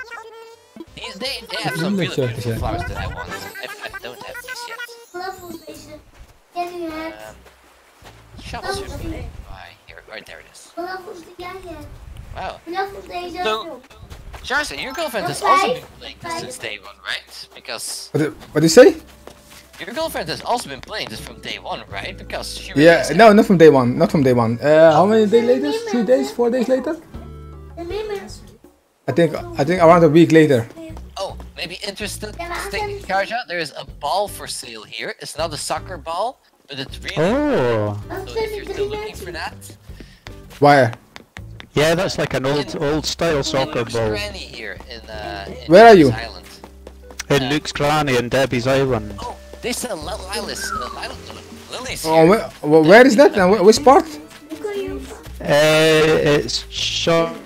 These, they, they have some Look, really check this beautiful out. flowers that I want. I, I don't have these yet. Levels deze. Ken je het? Um, shop should be by here. Right there it is. Levels die jij hebt. Wow. Levels deze. So, Sharsa, your girlfriend has also been playing this since day one, right? Because What do- what do you say? your girlfriend has also been playing this from day one, right? Because she Yeah, released it. no, not from day one. Not from day one. Uh, how many days later? Three days? Four days later? De mimmers. I think I think around a week later. Oh, maybe interested, Karja? There is a ball for sale here. It's not a soccer ball. but it's really. Oh. Dat So zijn if de you're drie still looking for mensen. that, Where? Yeah, that's like an old old style in soccer Luke's ball. Granny here in, uh, in Where are Debbie's you? Island. In Luke's Granny and Debbie's Island. Oh, they sell Lil- Lilis, uh, Lil- Lilies here. Oh, where, wh- where is that? And wh- which part? Hoe kun je Uh, it's short.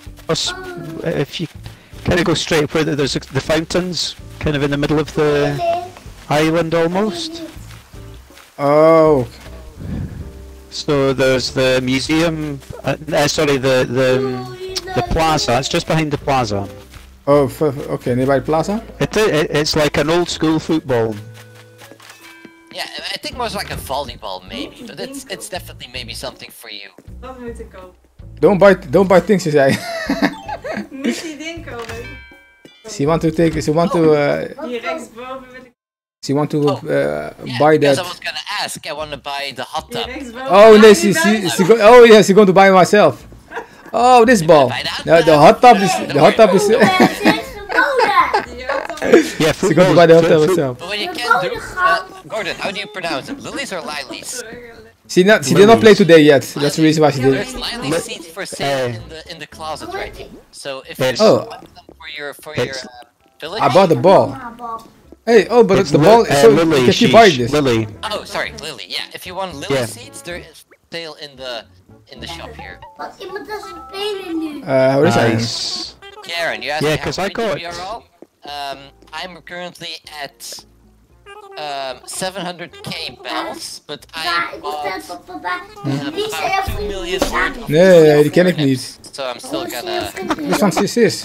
If you kind of go straight where the- there's the fountains, kind of in the middle of the island almost. Oh, So there's the museum. Uh, uh, sorry, the the um, the plaza. It's just behind the plaza. oh, f- f- okay, nearby Plaza. It, it it's like an old school football. Yeah, I think more like a volleyball maybe, but it's it's definitely maybe something for you. Dat moet ik kopen. Don't buy, don't buy things, ze zei. Niet die ding kopen. She want to take, she want to, uh, Hier rechtsboven wil ik. she want to Oh. uh, Yeah, buy because that. I was gonna ask, I want to buy the hot Hier tub. rechtsboven. Oh, nee, Ah, she, die she, daar. she go, oh yeah, she going to buy it myself. Oh, this ball. No, the hot tub is, the hot tub is. Mensen, Roda. Die had dan- Yeah, She going to buy the hot tub foot- herself. But what you The can do, golden uh, goud. Gordon, how do you pronounce it? Lilies or Lilies? She not, she did not play today yet. That's the reason why she did There's it. Lily seats for sale Uh, in the in the closet right here. So if Yes. you Oh. want them for your for your It's- uh, village. I bought the ball. Ah, Bob. Hey, oh, but It's the Li- ball. uh, So Lily, can she sheesh, buy this? Lily. Oh, sorry, Lily. Yeah, if you want Lily Yeah. seats, there is sale in the in the shop here. Want iemand dat ze spelen nu? Uh, how is it? Nice. Karen, you asked Yeah, me how 'cause I many got- we are all. Um, I'm currently at um seven hundred k bells, but Ja, I ik was net bought op papa. um, Die zei about dat two million vrienden worth zijn. of Nee, die ken ik niet. So I'm still gonna. This one sis is.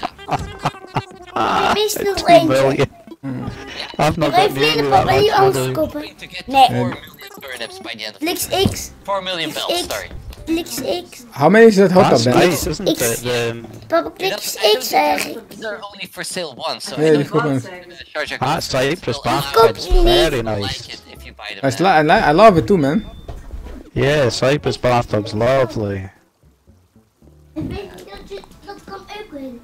Ik mis nog Two eentje. million. I've not Nog got even nearly vrienden, that papa, die much anders money. kopen. to get Nee. four million turnips by the end of Flix the X. four million bells. X. Sorry. Flix X. How many is that hot tub That's then? nice, isn't X. it? The, Papa, Yeah, Flix that's- I don't X think eigenlijk. they're- They're only for sale once, so Nee, I die don't koop Wat ik. zeggen? think the charge that Cyprus will allow bathtub's Koop je niet. very you to nice. like it if you buy them. I, now. I, li- I love it too, man. Yeah, Cyprus bathtub's lovely. Ik weet niet dat je dat kan openen.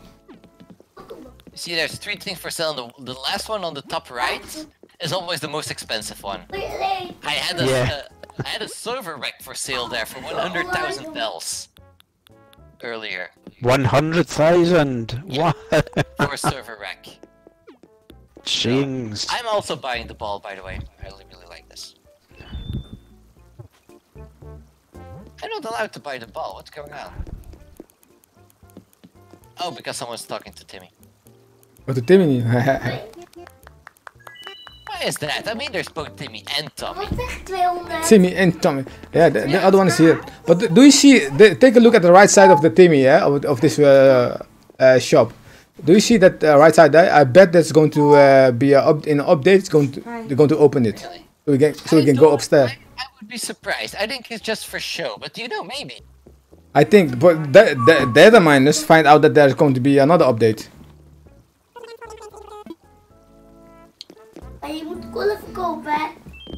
You see, there's three things for sale. and The, the last one on the top right is always the most expensive one. Nee, I had a Yeah. uh, I had a server rack for sale there for one hundred thousand bells earlier One hundred thousand. What? for a server rack. Jings. I'm also buying the ball, by the way. I really, really like this. I'm not allowed to buy the ball. What's going on? Oh, because someone's talking to Timmy. Wat doet Timmy niet? Why is that? I mean, there's both Timmy and Tommy. wat zegt tweehonderd? Timmy and Tommy. Yeah, the, the other one is here. But do you see? The, take a look at the right side of the Timmy, yeah, of, of this uh, uh, shop. Do you see that uh, right side there? I bet that's going to uh, be a up, in an update. It's going to they're going to open it, Really? so we can so we I can go don't- upstairs. I, I would be surprised. I think it's just for show, but you know, maybe. I think, but the, the, the other miners find out that there's going to be another update. En je moet golf kopen, hè?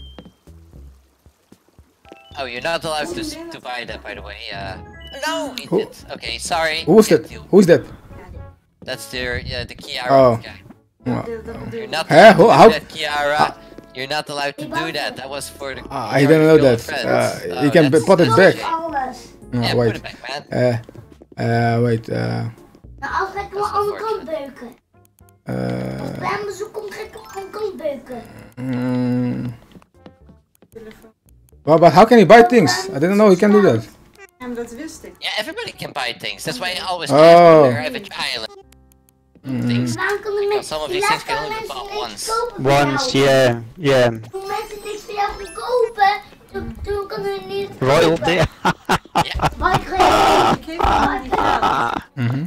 Oh, you're not allowed to s- to buy that, by the way. Uh, no, he Who- did. Okay, sorry. Who's Can't that? deal. Who's that? That's their yeah, the Kiara Oh. guy. Oh. Dat bedoel You're ik. not Huh? allowed to Who- do how- that, Kiara. You're not allowed to do that. That was for the. Ah, I didn't know that. girlfriends. Uh, Oh, you can that's- put it that's back. a shame. Alles. Oh, Yeah, put wait. it back, man. Uh, uh, wait. Uh, Nou, als ga ik hem aan de andere kant beuken. Als uh, ik bij hem bezoek kom, ga ik hem aan de andere kant beuken. mm, well, but how can you buy things? I didn't know you can do that. Ja, maar dat wist ik. Yeah, everybody can buy things. That's why I always Oh. ask on their Average Island. Mm. Things. Waarom kan de mensen... Some of die these things laatste can only be mensen bought niks once. kopen voor jou. Once, yeah, yeah. Toen mensen niks voor jou gaan kopen, toen, toen kan er niet... Royalty. Maar ik ga Ik geef hem niet geld. Mhm.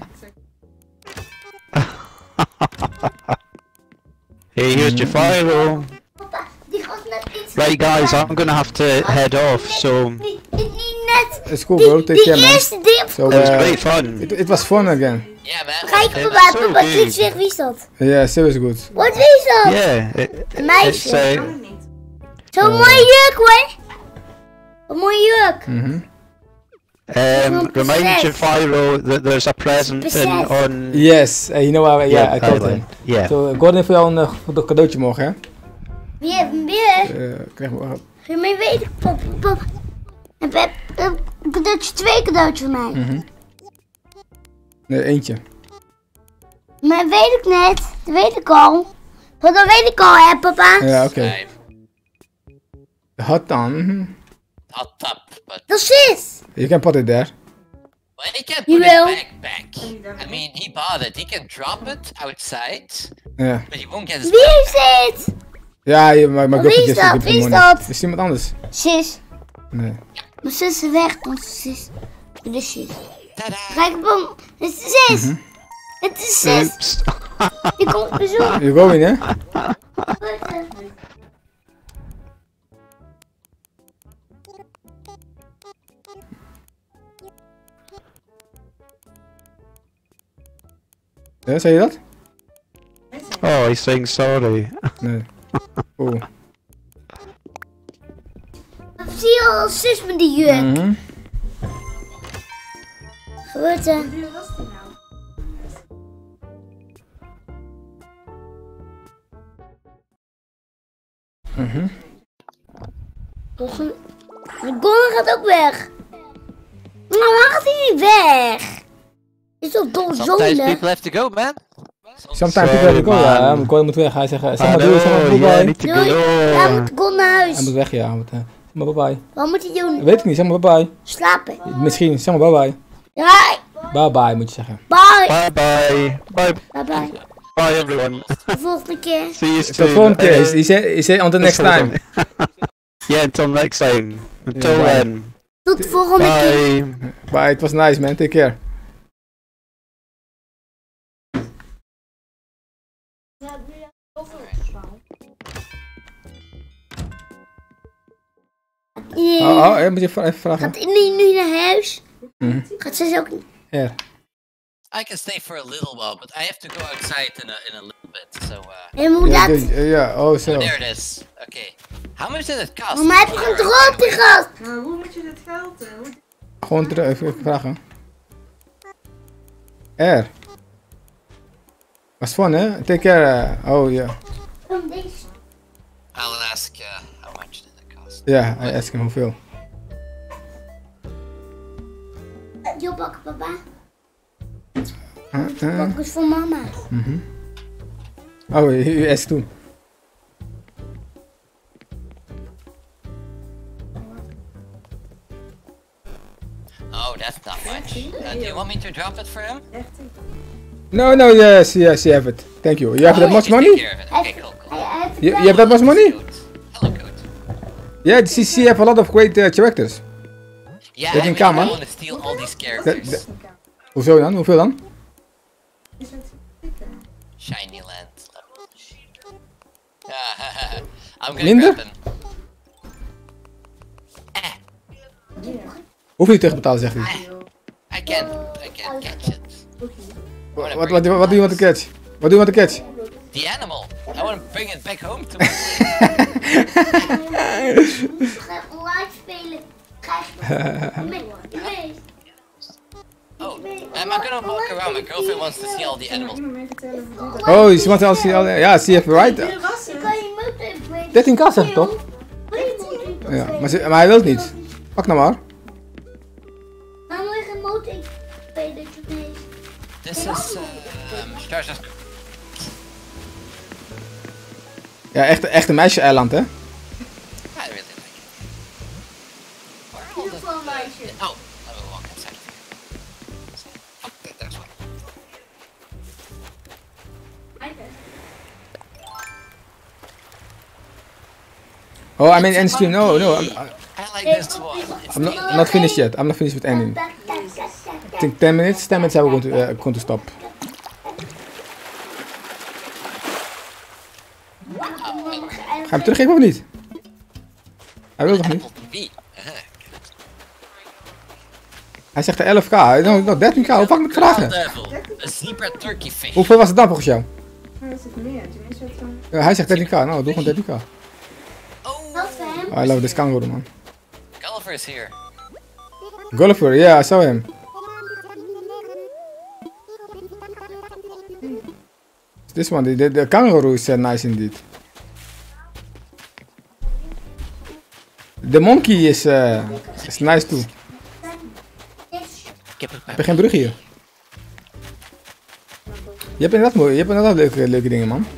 Hey, here's Jafiro. Papa, die gast net iets... Right, guys, I'm gonna have to head off. So Niet, niet, niet net... It's cool, Die, bro. Take die care, man. eerste ding... So, it was uh, great fun. it, it was fun again. Yeah, man. Kijk, It papa, was so papa, big. kijk zeg, wie is dat? Yeah, seriously good. Wat wie is dat? Yeah, it, Een meisje. it's uh, Kan het niet. Zo'n mooie jurk hoor. Een mooie jurk. Mhm. um, remind Jafiro that there's a present in, Besef. on. Yes, uh, you know what? Yeah, I told him. Island. Yeah. So, Gordon heeft voor jou een uh, cadeautje morgen, hè? Wie heeft hem weer? Uh, krijg maar. Hiermee weet ik, papa. papa. Heb je een cadeautje, twee cadeautjes van mij. Mhm. Nee, eentje. Maar dat weet ik net. Dat weet ik al. Dat weet ik al, hè, papa. Ja, oké. Five. Hot dan. Hot tub, but Dat is it. You can put it there. well, he can't You put it will. back back. I mean, he bought it. He can drop it outside, Ja. but he won't get his Wie money is dit? Ja, je- maar maar Wie girlfriend is just dat? give Wie the is money. dat? Is iemand anders? Sis. Nee. Mijn zus is weg, onze zus. De zus. Tada! Kijk, bom. Het is de zus. Het is de zus. Oops. Die komt op bezoek. You going, hè? Ja, zei je dat? Oh, he's saying sorry. Nee. Oeh. Zie je al zus met die jurk? Mhm. Gebeurt er? Hoe duur was die nou? Mhm. De Gon gaat ook weg. Nou, waarom gaat hij niet weg? Is toch dom Sometimes zonde? people have to go, man. Sometimes Sorry, people have to go. Ja, man. maar Gon moet weg. Hij zegt, zeg maar Hallo, doei, zeg maar bye yeah, bye. need to Doei. Hij go. moet Gon naar Hij moet huis. weg, ja. Hij moet, eh, zeg maar bye bye. Wat moet hij doen? Weet ik niet, zeg maar bye bye. Slapen. Misschien, zeg maar bye bye. Ja, Bye bye moet je zeggen. bye. Bye bye. Bye Bye bye. bye everyone. De volgende keer. See you Tot soon. de volgende keer. Uh, He said, he said on the next time. Yeah, until next time. Until Yeah, bye. then. Tot de volgende keer. Bye. Bye, it was nice man, take care. Nee. Oh, oh, ja, moet je even vragen. Gaat Indy nu naar huis? Mhm. Gaat ze ook niet? Ja. I can stay for a little while, but I have to go outside in a in a little bit. So, uh, En hoe Ja, dat? doe- ja, oh zo. oh, there it is. Okay. How much did it cost? Mama, heb je een droogte gehad? Nou, hoe moet je dit geld? eh, hoe- Gewoon terug, even, even vragen. Er. Was fun, hè? Take care. uh, oh, ja. Kom, deze. I'll ask uh, how much did it cost. Ja, I ask him hoeveel. Jo bakken, papa. Huh? Huh? Bak is voor mama. Oh, je, je ask toen. Oh, that's not much. Uh, do you want me to drop it for him? Echt niet. No, no, yes, yes, you have it. Thank you. You have that much You take money? care of it. Okay, cool, cool. Hij heeft You, you have that much money? Goat. Hello, goat. Yeah, C C have a lot of great uh, characters. Yeah, Dat I in really kamer? want to steal all these Dat- characters. dat- hoezo dan? Hoeveel dan? Is het zitten? Shiny land. Yeah, I'm gonna Minder? grab him. Eh, Hoeveel je terugbetalen, zegt hij. I can't, I can't catch it. Wat what, what, what do you want to catch? What do you want to catch? The animal. I want to bring it back home to me. Ga live spelen. Ga je mee? mee. Oh, I'm not gonna walk around. My girlfriend wants to see all the animals. Iemand mee vertellen hoe duur dat Oh, je want als je al. Ja, C F right. duur was. Ik kan je motor breken. dertien k zeg ik toch? Wil je motor Ja, maar, ze, maar hij wil het niet. Pak nou maar. Maar moet je geen motor spelen mee? This is um, Star Wars. Ja, echt, echt een meisje-eiland, hè? I really like it. Where are all the... Voor een meisje. Oh, let me walk inside. Oh, there- there's one. Oh, I mean end stream. No, no. I'm, I like this one. It's I'm not, I'm not finished yet. I'm not finished with ending. I think ten minutes. ten minutes are we going to, uh, going to stop. Ga je hem teruggeven of niet? Hij wil toch niet? Apple T V. Uh-huh. Hij zegt er elf k. No, no, dertien k. Hoe vaak moet ik vragen? Devil. A zebra turkey fish. Hoeveel was het dan volgens jou? Maar dat is het meer. Tenminste, wat van... Ja, hij zegt dertien k. Nou, doe gewoon dertien k. Oh, Wat voor hem? I love this kangaroo, man. Gulliver is here. Gulliver, yeah, I saw him. This one, the, the kangaroo is uh, nice indeed. De monkey is, uh, is nice too. Ik heb een Heb je geen brug hier? Je hebt inderdaad, mooi, je hebt inderdaad leuke, leuke dingen, man.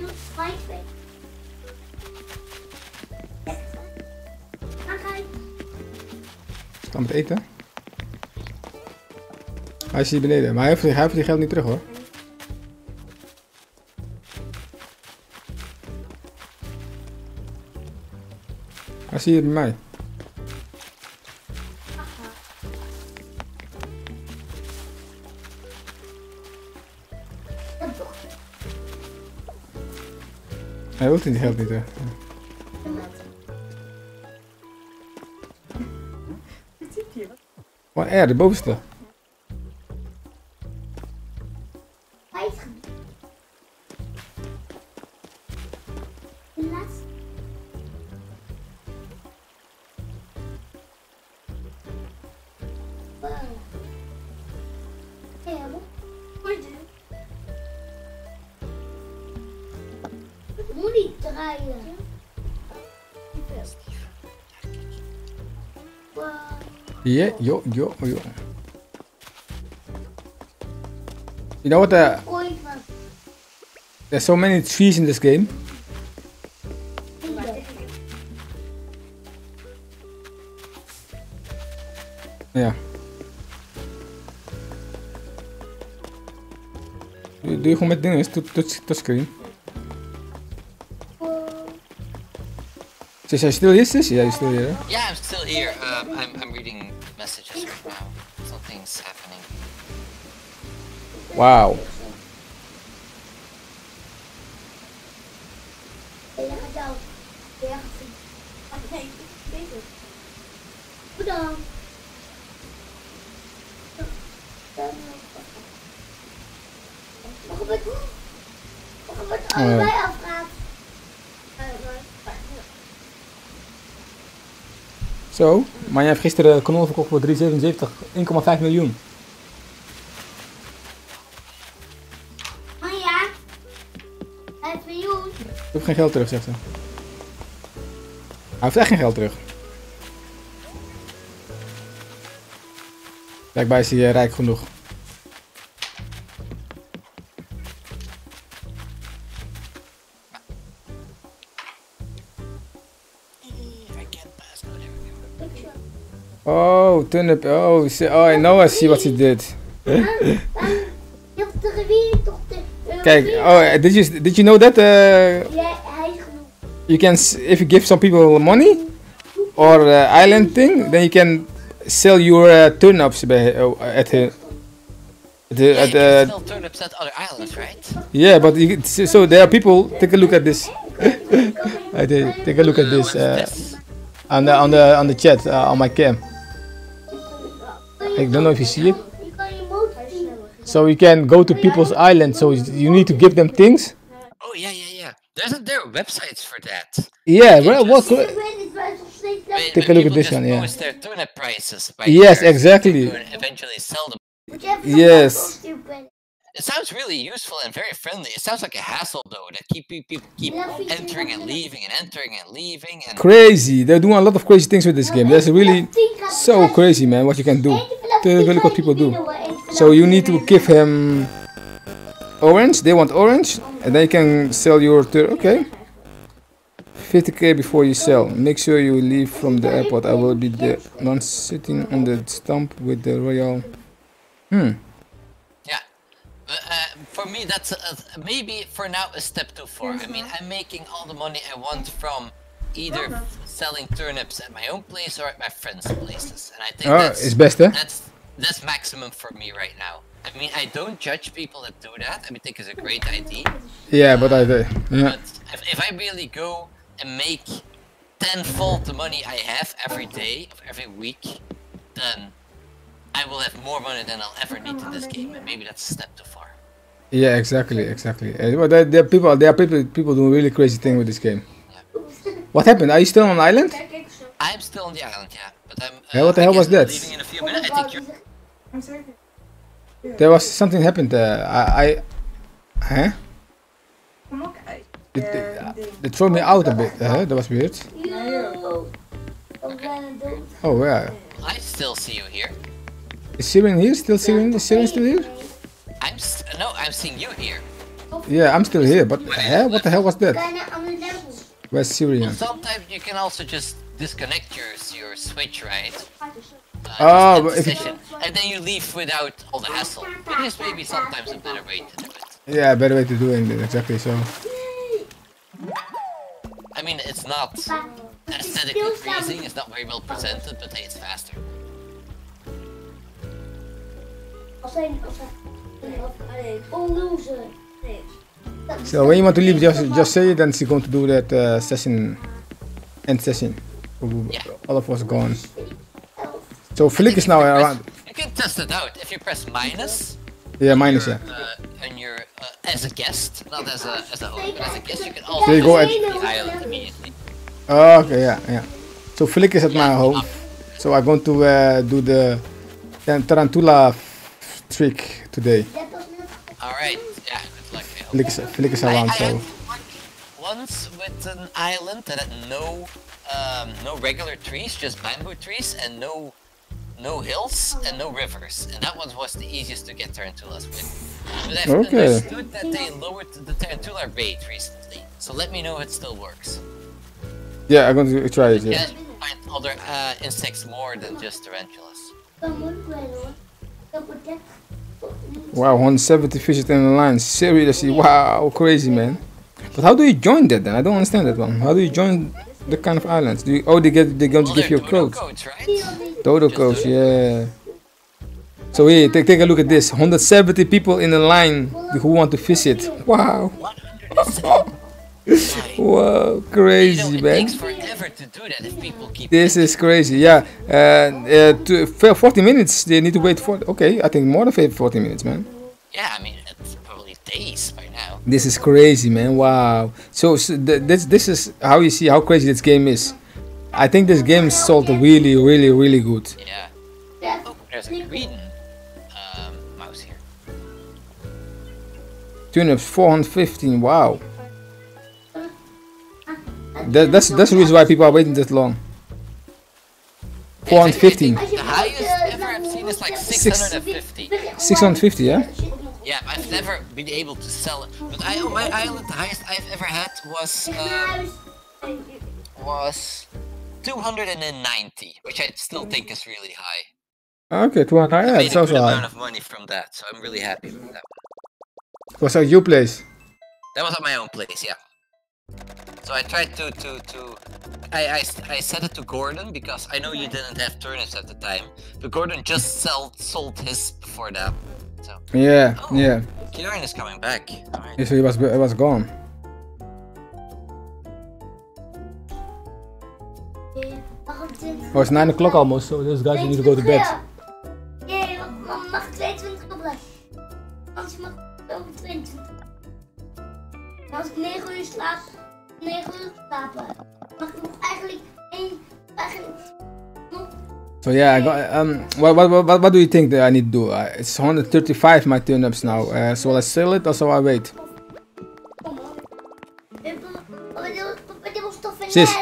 Kan met eten. Hij is hier beneden, maar hij heeft, hij heeft die geld niet terug hoor. Hij is hier bij mij. Hij wil die geld niet terug. Wat er, de bovenste. Moet niet draaien. Yeah, yo, yo, yo. You know what? Uh, there's so many trees in this game. Ja. Doe, doe je gewoon met dingen, touch, touchscreen. Sis, are you still here, sis? Yeah, you're still here. Yeah, I'm still here. Um, I'm, I'm reading messages right now. Something's happening. Wow. Allebei afgaat. Zo, maar jij hebt gisteren een kanon verkocht voor driehonderdzevenenzeventig, één komma vijf miljoen. Oh ja, vijf miljoen. Ik heb geen geld terug, zegt ze. Hij heeft echt geen geld terug. Blijkbaar is hij uh, rijk genoeg. Oh, turnip. Oh, oh, I know I see what he did. Je hebt de rivier toch de... Kijk, oh, did you, did you know that? Uh, Ja, hij is genoeg. you can, s- if you give some people money or uh, island thing, then you can sell your uh, turnips by, uh, at the, at the, Yeah, at you can the still turnips at other islands, right? yeah, but you, so there are people. Take a look at this. I did. Take a look at this uh, What is this? on the on the on the chat uh, on my cam. I don't know if you see it. Je kan je motor zien. So you can go to people's island. So you need to give them things. Oh yeah, yeah, yeah. There's a, there are websites for that. Yeah. Well, what? Ik weet het, maar het is nog steeds leuk. Where- Take a where look at people this just one, yeah. post their turnip prices. By Yes, year, exactly. and eventually sell them. Moet je even Yes. zo'n foto sturen. It sounds really useful and very friendly. It sounds like a hassle though that keep pe- people keep entering and leaving and entering and leaving and Crazy. They're doing a lot of crazy things with this game. That's really so crazy, man. What you can do. Take a look what people do. So you need to give him orange. They want orange, and then you can sell your tur- okay. fifty k before you sell. Make sure you leave from the airport. I will be the one sitting on the stump with the royal. Hmm. yeah. Uh, uh, for me, that's a, a- maybe for now a step too far. I mean, I'm making all the money I want from either selling turnips at my own place or at my friends' places, and I think Oh, that's it's best, eh? that's that's maximum for me right now. I mean, I don't judge people that do that. I mean, I think it's a great idea. Yeah, but I. Uh, yeah. But if, if I really go and make tenfold the money I have every day of every week, then I will have more money than I'll ever need in this game, and maybe that's a step too far. Yeah, exactly, exactly. Uh, well, there, there are people. There are people. People doing really crazy things with this game. What happened? Are you still on an island? I'm still on the island, yeah, but I'm. Uh, Yeah, what the I hell guess was I'm that? Leaving in a few minutes. I think you're. I'm sorry. There was something happened. Uh, I, I, huh? Kom ook uit. It, Eh, uh, ding. they threw me out a bit. Uh, that was weird. Yo. Oh yeah. I still see you here. Is Syrian here? Still Syrian? Is Syrian still here? I'm s no, I'm seeing you here. Yeah, I'm still here. But huh? What the hell was that? Where's Syrian? Sometimes you can also just disconnect your your switch, right? Uh, Oh, just but end if the you- session, and then you leave without all the hassle. It is maybe sometimes a better way to do it. Yeah, better way to do it. Exactly. So. I mean, it's not aesthetically pleasing, it's not very well presented, but hey, it's faster. So when you want to leave, just just say it, and she's going to do that uh, session, end session. Yeah. All of us gone. So Flick is now around. You can test it out. If you press minus, Yeah, minus you're, yeah. uh, and you're uh, as a guest, not as a as a host, but as a guest, you can also There you go, visit Ed. the island immediately. Oh, okay, yeah, yeah. So Flick is at my home. So I'm going to uh, do the Tar- Tarantula f- trick today. All right, yeah, good luck. Phil. Flick is, Flick is I, I around, had so. worked once with an island that had no um, no regular trees, just bamboo trees, and no no hills and no rivers, and that one was the easiest to get tarantulas with. But I've Okay. understood that they lowered the tarantula rate recently, so let me know if it still works. Yeah, I'm going to try it. You Yeah. can find other uh, insects more than just tarantulas. Wow, one hundred seventy fishes in the line. Seriously, wow, crazy, man. But how do you join that then? I don't understand that one. How do you join the kind of islands? Do you, oh, they get they're going to Well, give you a they're dodo code. codes, right? Dodo Just codes, do yeah. So here, take, take a look at this. one hundred seventy people in the line who want to visit. Wow. one hundred seventy. Wow, You know, crazy, it man. takes forever to do that if people keep. This is crazy, yeah. Uh, uh, to, for forty minutes, they need to wait for. Okay, I think more than forty minutes, man. Yeah, I mean, it's probably days by now. This is crazy, man. Wow. So, so th- this this is how you see how crazy this game is. I think this game is sold really, really, really good. Yeah. Oh, there's a green um, mouse here. Turnips four hundred fifteen. Wow. That, that's that's the reason why people are waiting that long. four hundred fifteen. The highest ever I've seen is like six hundred fifty. six hundred fifty, yeah. Yeah, I've never been able to sell it. But I, on my island, the highest I've ever had was um, was two hundred ninety, which I still think is really high. Okay, two hundred. I Yeah, made it's a also good amount high. of money from that, so I'm really happy with that. What's at your place? That was at my own place, yeah. So I tried to to to I, I I said it to Gordon because I know you didn't have turnips at the time, but Gordon just sold sold his before that. So Yeah, Oh. yeah. Kieran is coming back. Alright. Yeah, so it was it was gone. Oh, it's nine o'clock almost, so those guys need to go to bed. Nee, mag mag tweeëntwintig gebruiken. Anders mag ik over tweeëntwintig. En als ik negen uur slaap, negen uur slapen, mag ik nog eigenlijk één, eigenlijk nog. So yeah, I got, um, what, what what what do you think that I need to do? Uh, it's one hundred thirty-five my turnips now. Uh, so I sell it or so I wait? Papa, dit was toch in Sis. net.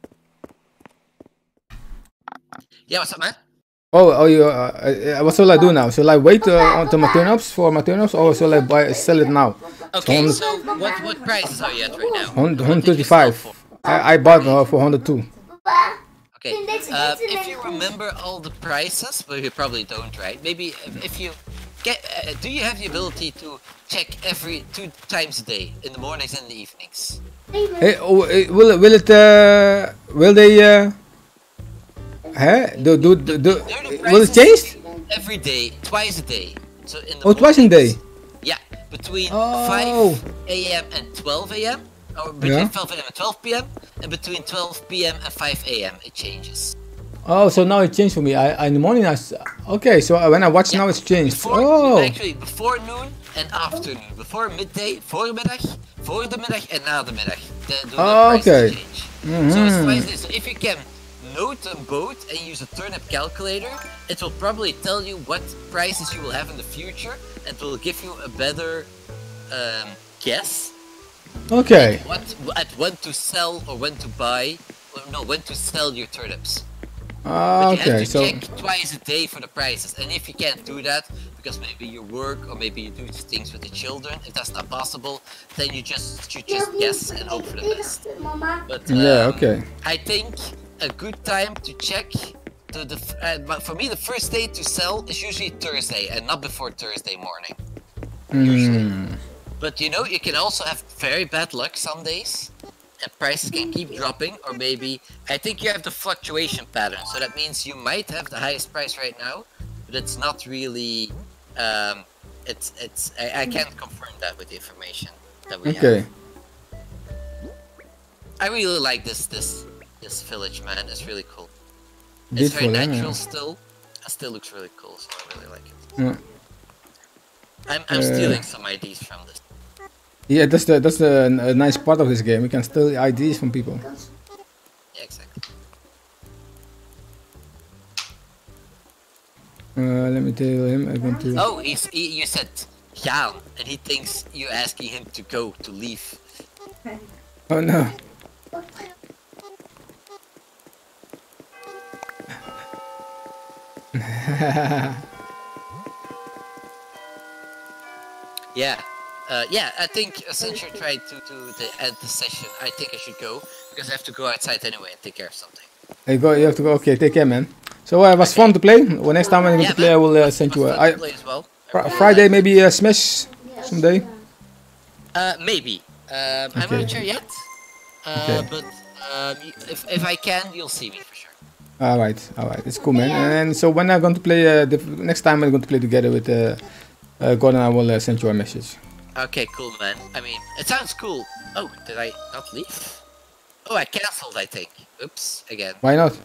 Yeah, what's up, man? Oh, oh, you. Uh, uh, what shall I do now? Shall I wait uh, until my turnips for my turnips, or shall I buy sell it now? Okay, one- so what what prices are you at right now? one What did you sell thirty-five. for? I, I bought her for one hundred two. Papa, Okay, uh, if you remember all the prices, but you probably don't, right? Maybe if, if you get, uh, do you have the ability to check every two times a day, in the mornings and the evenings? Hey, oh, eh, will it, will it, uh, will they, uh, huh? Do, do, do, do, They're the will it prices change? Every day, twice a day. So in the Oh, twice a day. mornings- Yeah, between Oh. five A M and twelve A M, or between Yeah. twelve A M and twelve P M, and between twelve P M and five A M it changes. Oh, so now it changed for me. I, in the morning I, s- okay, so when I watch Yeah, now it's changed. Before, Oh, Actually, before noon and afternoon. Before midday, voormiddag, voor de middag en na de middag. The, the, the Oh, prices okay. change. So it's Mhm. twice this. So if you can note a boat and use a turnip calculator, it will probably tell you what prices you will have in the future, and will give you a better um, guess okay. what at when to sell or when to buy. Or no, when to sell your turnips. Ah, But you okay, have to so check twice a day for the prices, and if you can't do that because maybe you work or maybe you do things with the children, if that's not possible, then you just you just guess and hope for the best. Mama. But yeah, um, okay. I think a good time to check. To the f- uh, but for me, the first day to sell is usually Thursday and not before Thursday morning. Usually. Mm. But you know, you can also have very bad luck some days, and prices can keep dropping, or maybe I think you have the fluctuation pattern. So that means you might have the highest price right now, but it's not really. Um, it's it's I, I can't confirm that with the information that we Okay. have. I really like this this this village, man. It's really cool. It's very Beautiful, natural yeah. still. It still looks really cool, so I really like it. Yeah. I'm I'm Uh, stealing some I Ds from this. Yeah, that's the that's the n- a nice part of this game. You can steal I Ds from people. Yeah, exactly. Uh, let me tell him I'm going to. Oh, he's he, you said Jan, and he thinks you're asking him to go to leave. Oh no. Yeah, uh, yeah. I think uh, since you tried to to the, end the session, I think I should go because I have to go outside anyway and take care of something. You go. You have to go. Okay, take care, man. So uh, it was fun to play. Well, next time I'm going Yeah, to play, I man. will uh, It send was you. A, fun to I, play as well. I fr really Friday liked it. maybe uh, Smash someday. Uh, maybe. Um, I'm Okay. not sure yet. Uh, Okay. But um, y- if if I can, you'll see me for sure. All right, all right, it's cool, man. And so when I'm going to play, uh, the next time I'm going to play together with uh, uh, Gordon, I will uh, send you a message. Okay, cool, man. I mean, it sounds cool. Oh, did I not leave? Oh, I cancelled, I think. Oops, again. Why not?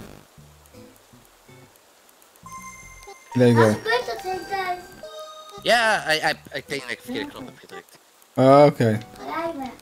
There you Wat go. gebeurt dat de hele tijd? Ja, I, I, ik denk dat ik verkeerde knop heb gedrukt. Uh, okay. Rijmen.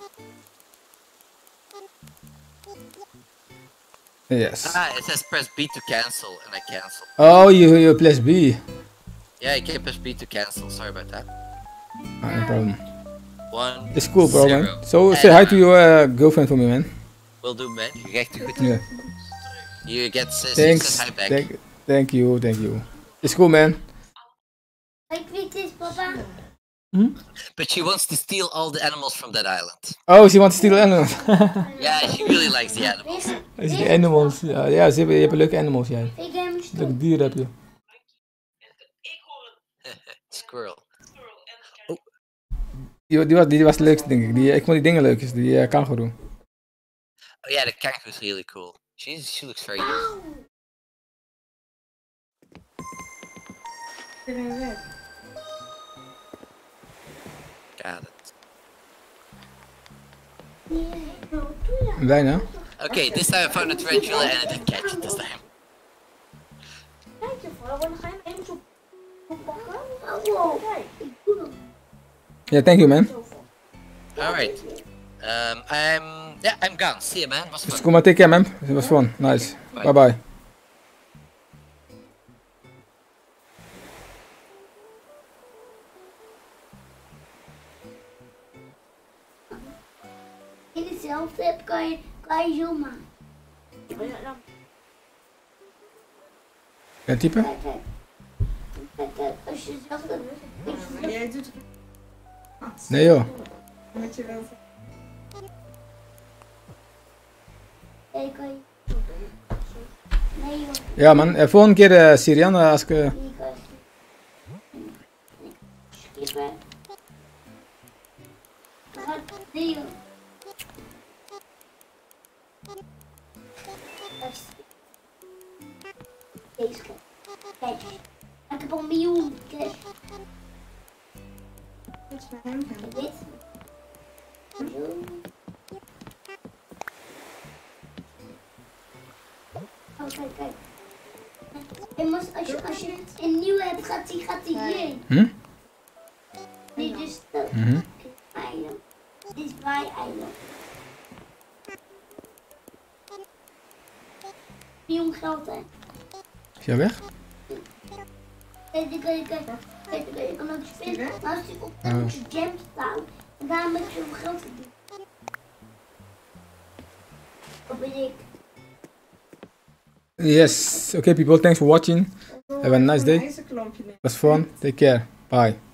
Yes. Ah, it says press B to cancel, and I cancel. Oh, you you press B. Yeah, you can press B to cancel. Sorry about that. Ah, no problem. One. It's cool, bro, zero. man. So And say hi I'm to out. your uh, girlfriend for me, man. Will do, man. Je krijgt de goed. Yeah. You get says, Thanks. says hi back. Thank, thank you, thank you. It's cool, man. Ik weet dit, papa. But she wants to steal all the animals from that island. Oh, she wants to steal animals. Yeah, she really likes the animals. Is die animals? Ja, ja ze hebben, je hebt leuke animals, jij. Ik heb hem Leuke dieren heb je. Squirrel. Die, die, was, die was het leukste, denk ik. Die, ik vond die dingen leuk, die uh, kangoeroe. Oh yeah, the kangaroo is really cool. She's she looks very good. Ik ben weg. Got it. Bijna. Okay, this time I found a tarantula and I didn't catch it this time. Kijk ervoor, dan ga je hem even zo pakken. Wow. Kijk, Ik doe hem. Yeah, thank you, man. zoveel. Alright. Um, I'm yeah, I'm gone. See you, man. Was It's fun. cool, man. Take care, man. It was fun. Nice. Bye. Bye bye. In hetzelfde heb kan je, kan je zo maken. Oh ja, dan. Ja, typen? Kijk, kijk. Kijk, kijk. Als je zelf dat doet. Maar jij doet het Nee, joh. met je wel. Kijk, kan je. Nee, joh. Ja, man. Uh, volgende keer, uh, Sirian, uh, als ik... Uh, Hier kan je. Skippen. Nee, joh. Deze kijk. Kijk. Ik heb al een miljoen. Kijk. Dit is naar hem gaan. Kijk dit. Zo. Oh, kijk, kijk. En als, als, je, als je een nieuwe hebt, gaat die, gaat die hierheen. hm? Nee, dus dat. Mhm. Eiland. Dit is bij eiland. Miljoen geld, hè. Is jij weg? Kijk, kijk, kijk, kijk. Kijk, je kan ook spelen. Maar als je op Ja. dan moet je jam staan. En daarom heb je zoveel geld verdiend. Wat ben ik? Yes. Okay, people. Thanks for watching. Have a nice day. Een ijzerklampje nemen. Was fun. Take care. Bye.